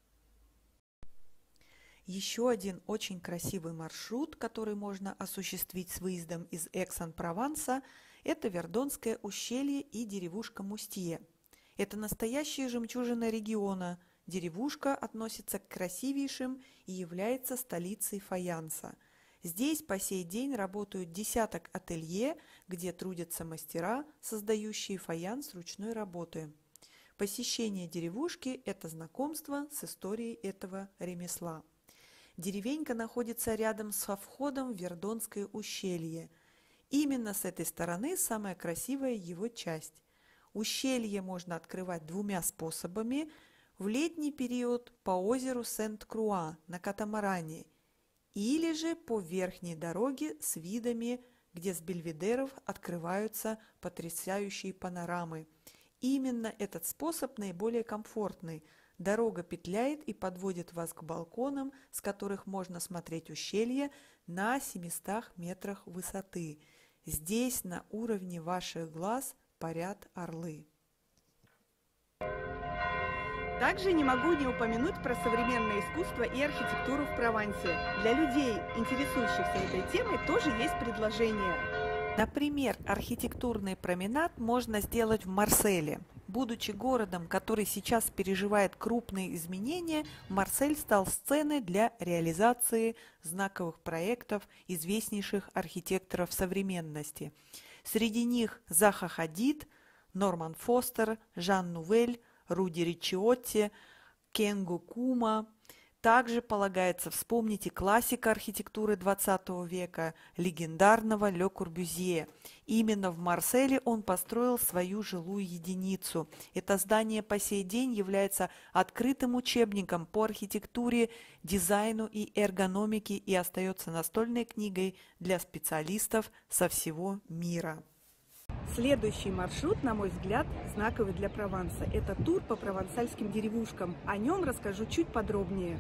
Еще один очень красивый маршрут, который можно осуществить с выездом из Экс-ан-Прованса, это Вердонское ущелье и деревушка Мустье. Это настоящая жемчужина региона. Деревушка относится к красивейшим и является столицей фаянса. Здесь по сей день работают десяток ателье, где трудятся мастера, создающие фаянс ручной работы. Посещение деревушки – это знакомство с историей этого ремесла. Деревенька находится рядом со входом в Вердонское ущелье. Именно с этой стороны самая красивая его часть. Ущелье можно открывать двумя способами. В летний период по озеру Сент-Круа на катамаране или же по верхней дороге с видами, где с бельведеров открываются потрясающие панорамы. Именно этот способ наиболее комфортный. Дорога петляет и подводит вас к балконам, с которых можно смотреть ущелье на семистах метрах высоты. Здесь на уровне ваших глаз парят орлы. Также не могу не упомянуть про современное искусство и архитектуру в Провансе. Для людей, интересующихся этой темой, тоже есть предложение. Например, архитектурный променад можно сделать в Марселе. Будучи городом, который сейчас переживает крупные изменения, Марсель стал сценой для реализации знаковых проектов известнейших архитекторов современности. Среди них Заха Хадид, Норман Фостер, Жан Нувель, Руди Ричиотти, Кенгу Кума. Также полагается вспомнить и классика архитектуры двадцатого века, легендарного Ле Корбюзье. Именно в Марселе он построил свою жилую единицу. Это здание по сей день является открытым учебником по архитектуре, дизайну и эргономике и остается настольной книгой для специалистов со всего мира. Следующий маршрут, на мой взгляд, знаковый для Прованса. Это тур по провансальским деревушкам. О нем расскажу чуть подробнее.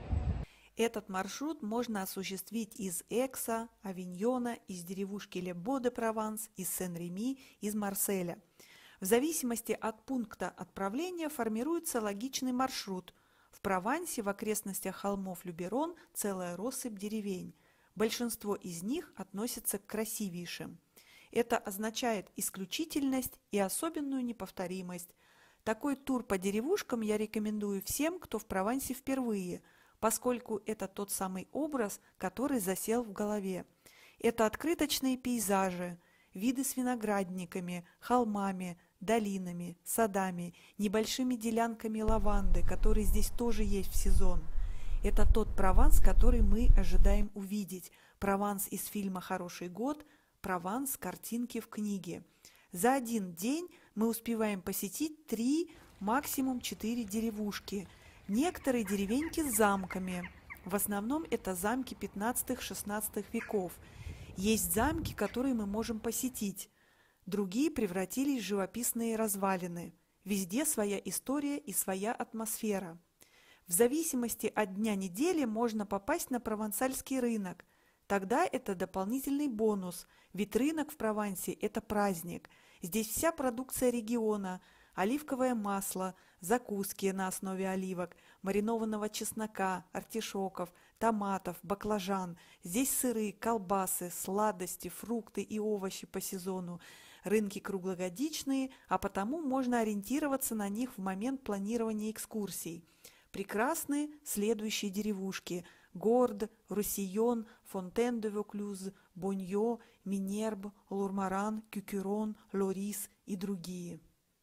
Этот маршрут можно осуществить из Экса, Авиньона, из деревушки Ле-Бо-де-Прованс, из Сен-Реми, из Марселя. В зависимости от пункта отправления формируется логичный маршрут. В Провансе, в окрестностях холмов Люберон, целая россыпь деревень. Большинство из них относятся к красивейшим. Это означает исключительность и особенную неповторимость. Такой тур по деревушкам я рекомендую всем, кто в Провансе впервые, поскольку это тот самый образ, который засел в голове. Это открыточные пейзажи, виды с виноградниками, холмами, долинами, садами, небольшими делянками лаванды, которые здесь тоже есть в сезон. Это тот Прованс, который мы ожидаем увидеть. Прованс из фильма «Хороший год», Прованс, картинки в книге. За один день мы успеваем посетить три, максимум четыре деревушки. Некоторые деревеньки с замками. В основном это замки пятнадцатого-шестнадцатого веков. Есть замки, которые мы можем посетить. Другие превратились в живописные развалины. Везде своя история и своя атмосфера. В зависимости от дня недели можно попасть на провансальский рынок. Тогда это дополнительный бонус, ведь рынок в Провансе – это праздник. Здесь вся продукция региона – оливковое масло, закуски на основе оливок, маринованного чеснока, артишоков, томатов, баклажан. Здесь сыры, колбасы, сладости, фрукты и овощи по сезону. Рынки круглогодичные, а потому можно ориентироваться на них в момент планирования экскурсий. Прекрасны следующие деревушки – Горд, Руссийон, Фонтен-де-Вaucluse, Боньо, Минерб, Лурмаран, Кюкюрон, Лорис и другие.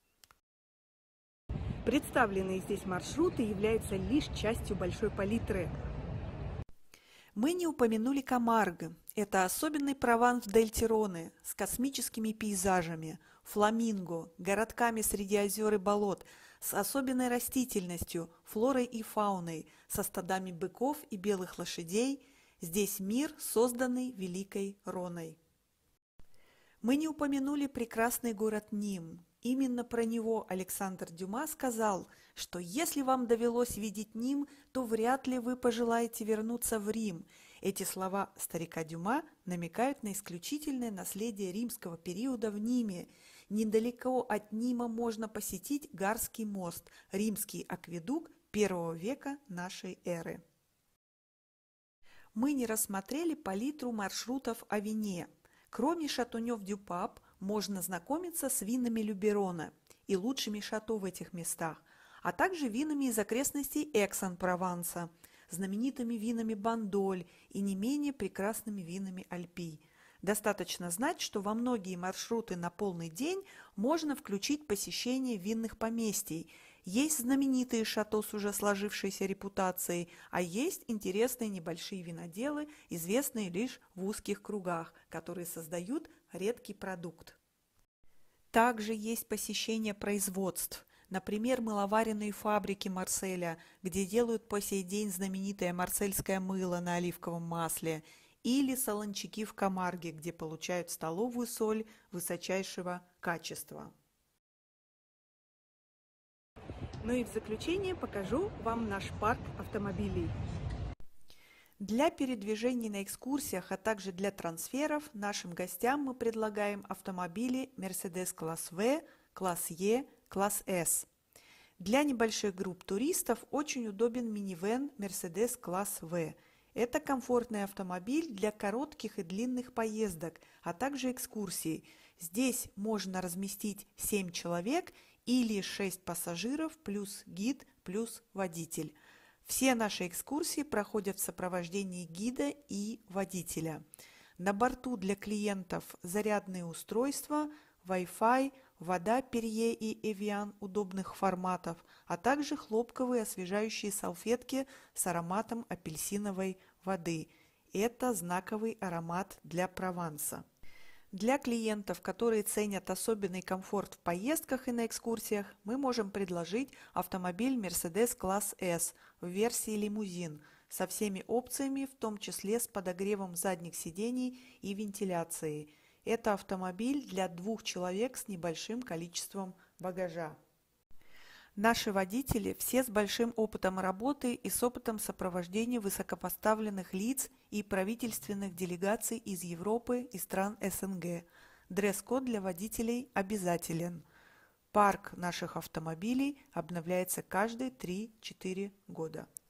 Представленные здесь маршруты являются лишь частью большой палитры. Мы не упомянули Камарго. Это особенный Прованс в Дель-Тироне с космическими пейзажами, фламинго, городками среди озер и болот, с особенной растительностью, флорой и фауной, со стадами быков и белых лошадей. Здесь мир, созданный Великой Роной. Мы не упомянули прекрасный город Ним. Именно про него Александр Дюма сказал, что если вам довелось видеть Ним, то вряд ли вы пожелаете вернуться в Рим. Эти слова старика Дюма намекают на исключительное наследие римского периода в Ниме. Недалеко от Нима можно посетить Гарский мост, римский акведук первого века нашей эры. Мы не рассмотрели палитру маршрутов о вине. Кроме Шатонёв-дю-Пап, можно знакомиться с винами Люберона и лучшими шато в этих местах, а также винами из окрестностей Экс-эн-Прованса, знаменитыми винами Бандоль и не менее прекрасными винами Альпи. Достаточно знать, что во многие маршруты на полный день можно включить посещение винных поместий. Есть знаменитые шато с уже сложившейся репутацией, а есть интересные небольшие виноделы, известные лишь в узких кругах, которые создают редкий продукт. Также есть посещение производств. Например, мыловаренные фабрики Марселя, где делают по сей день знаменитое марсельское мыло на оливковом масле, или солончаки в Камарге, где получают столовую соль высочайшего качества. Ну и в заключение покажу вам наш парк автомобилей. Для передвижений на экскурсиях, а также для трансферов нашим гостям мы предлагаем автомобили Mercedes класс В, класс Е, класс С. Для небольших групп туристов очень удобен минивэн Mercedes класс В. Это комфортный автомобиль для коротких и длинных поездок, а также экскурсий. Здесь можно разместить семь человек или шесть пассажиров плюс гид плюс водитель. Все наши экскурсии проходят в сопровождении гида и водителя. На борту для клиентов зарядные устройства, Wi-Fi, вода Перье и Эвиан удобных форматов, а также хлопковые освежающие салфетки с ароматом апельсиновой воды. Это знаковый аромат для Прованса. Для клиентов, которые ценят особенный комфорт в поездках и на экскурсиях, мы можем предложить автомобиль Mercedes класс С в версии лимузин со всеми опциями, в том числе с подогревом задних сидений и вентиляцией. Это автомобиль для двух человек с небольшим количеством багажа. Наши водители все с большим опытом работы и с опытом сопровождения высокопоставленных лиц и правительственных делегаций из Европы и стран С Н Г. Дресс-код для водителей обязателен. Парк наших автомобилей обновляется каждые три-четыре года.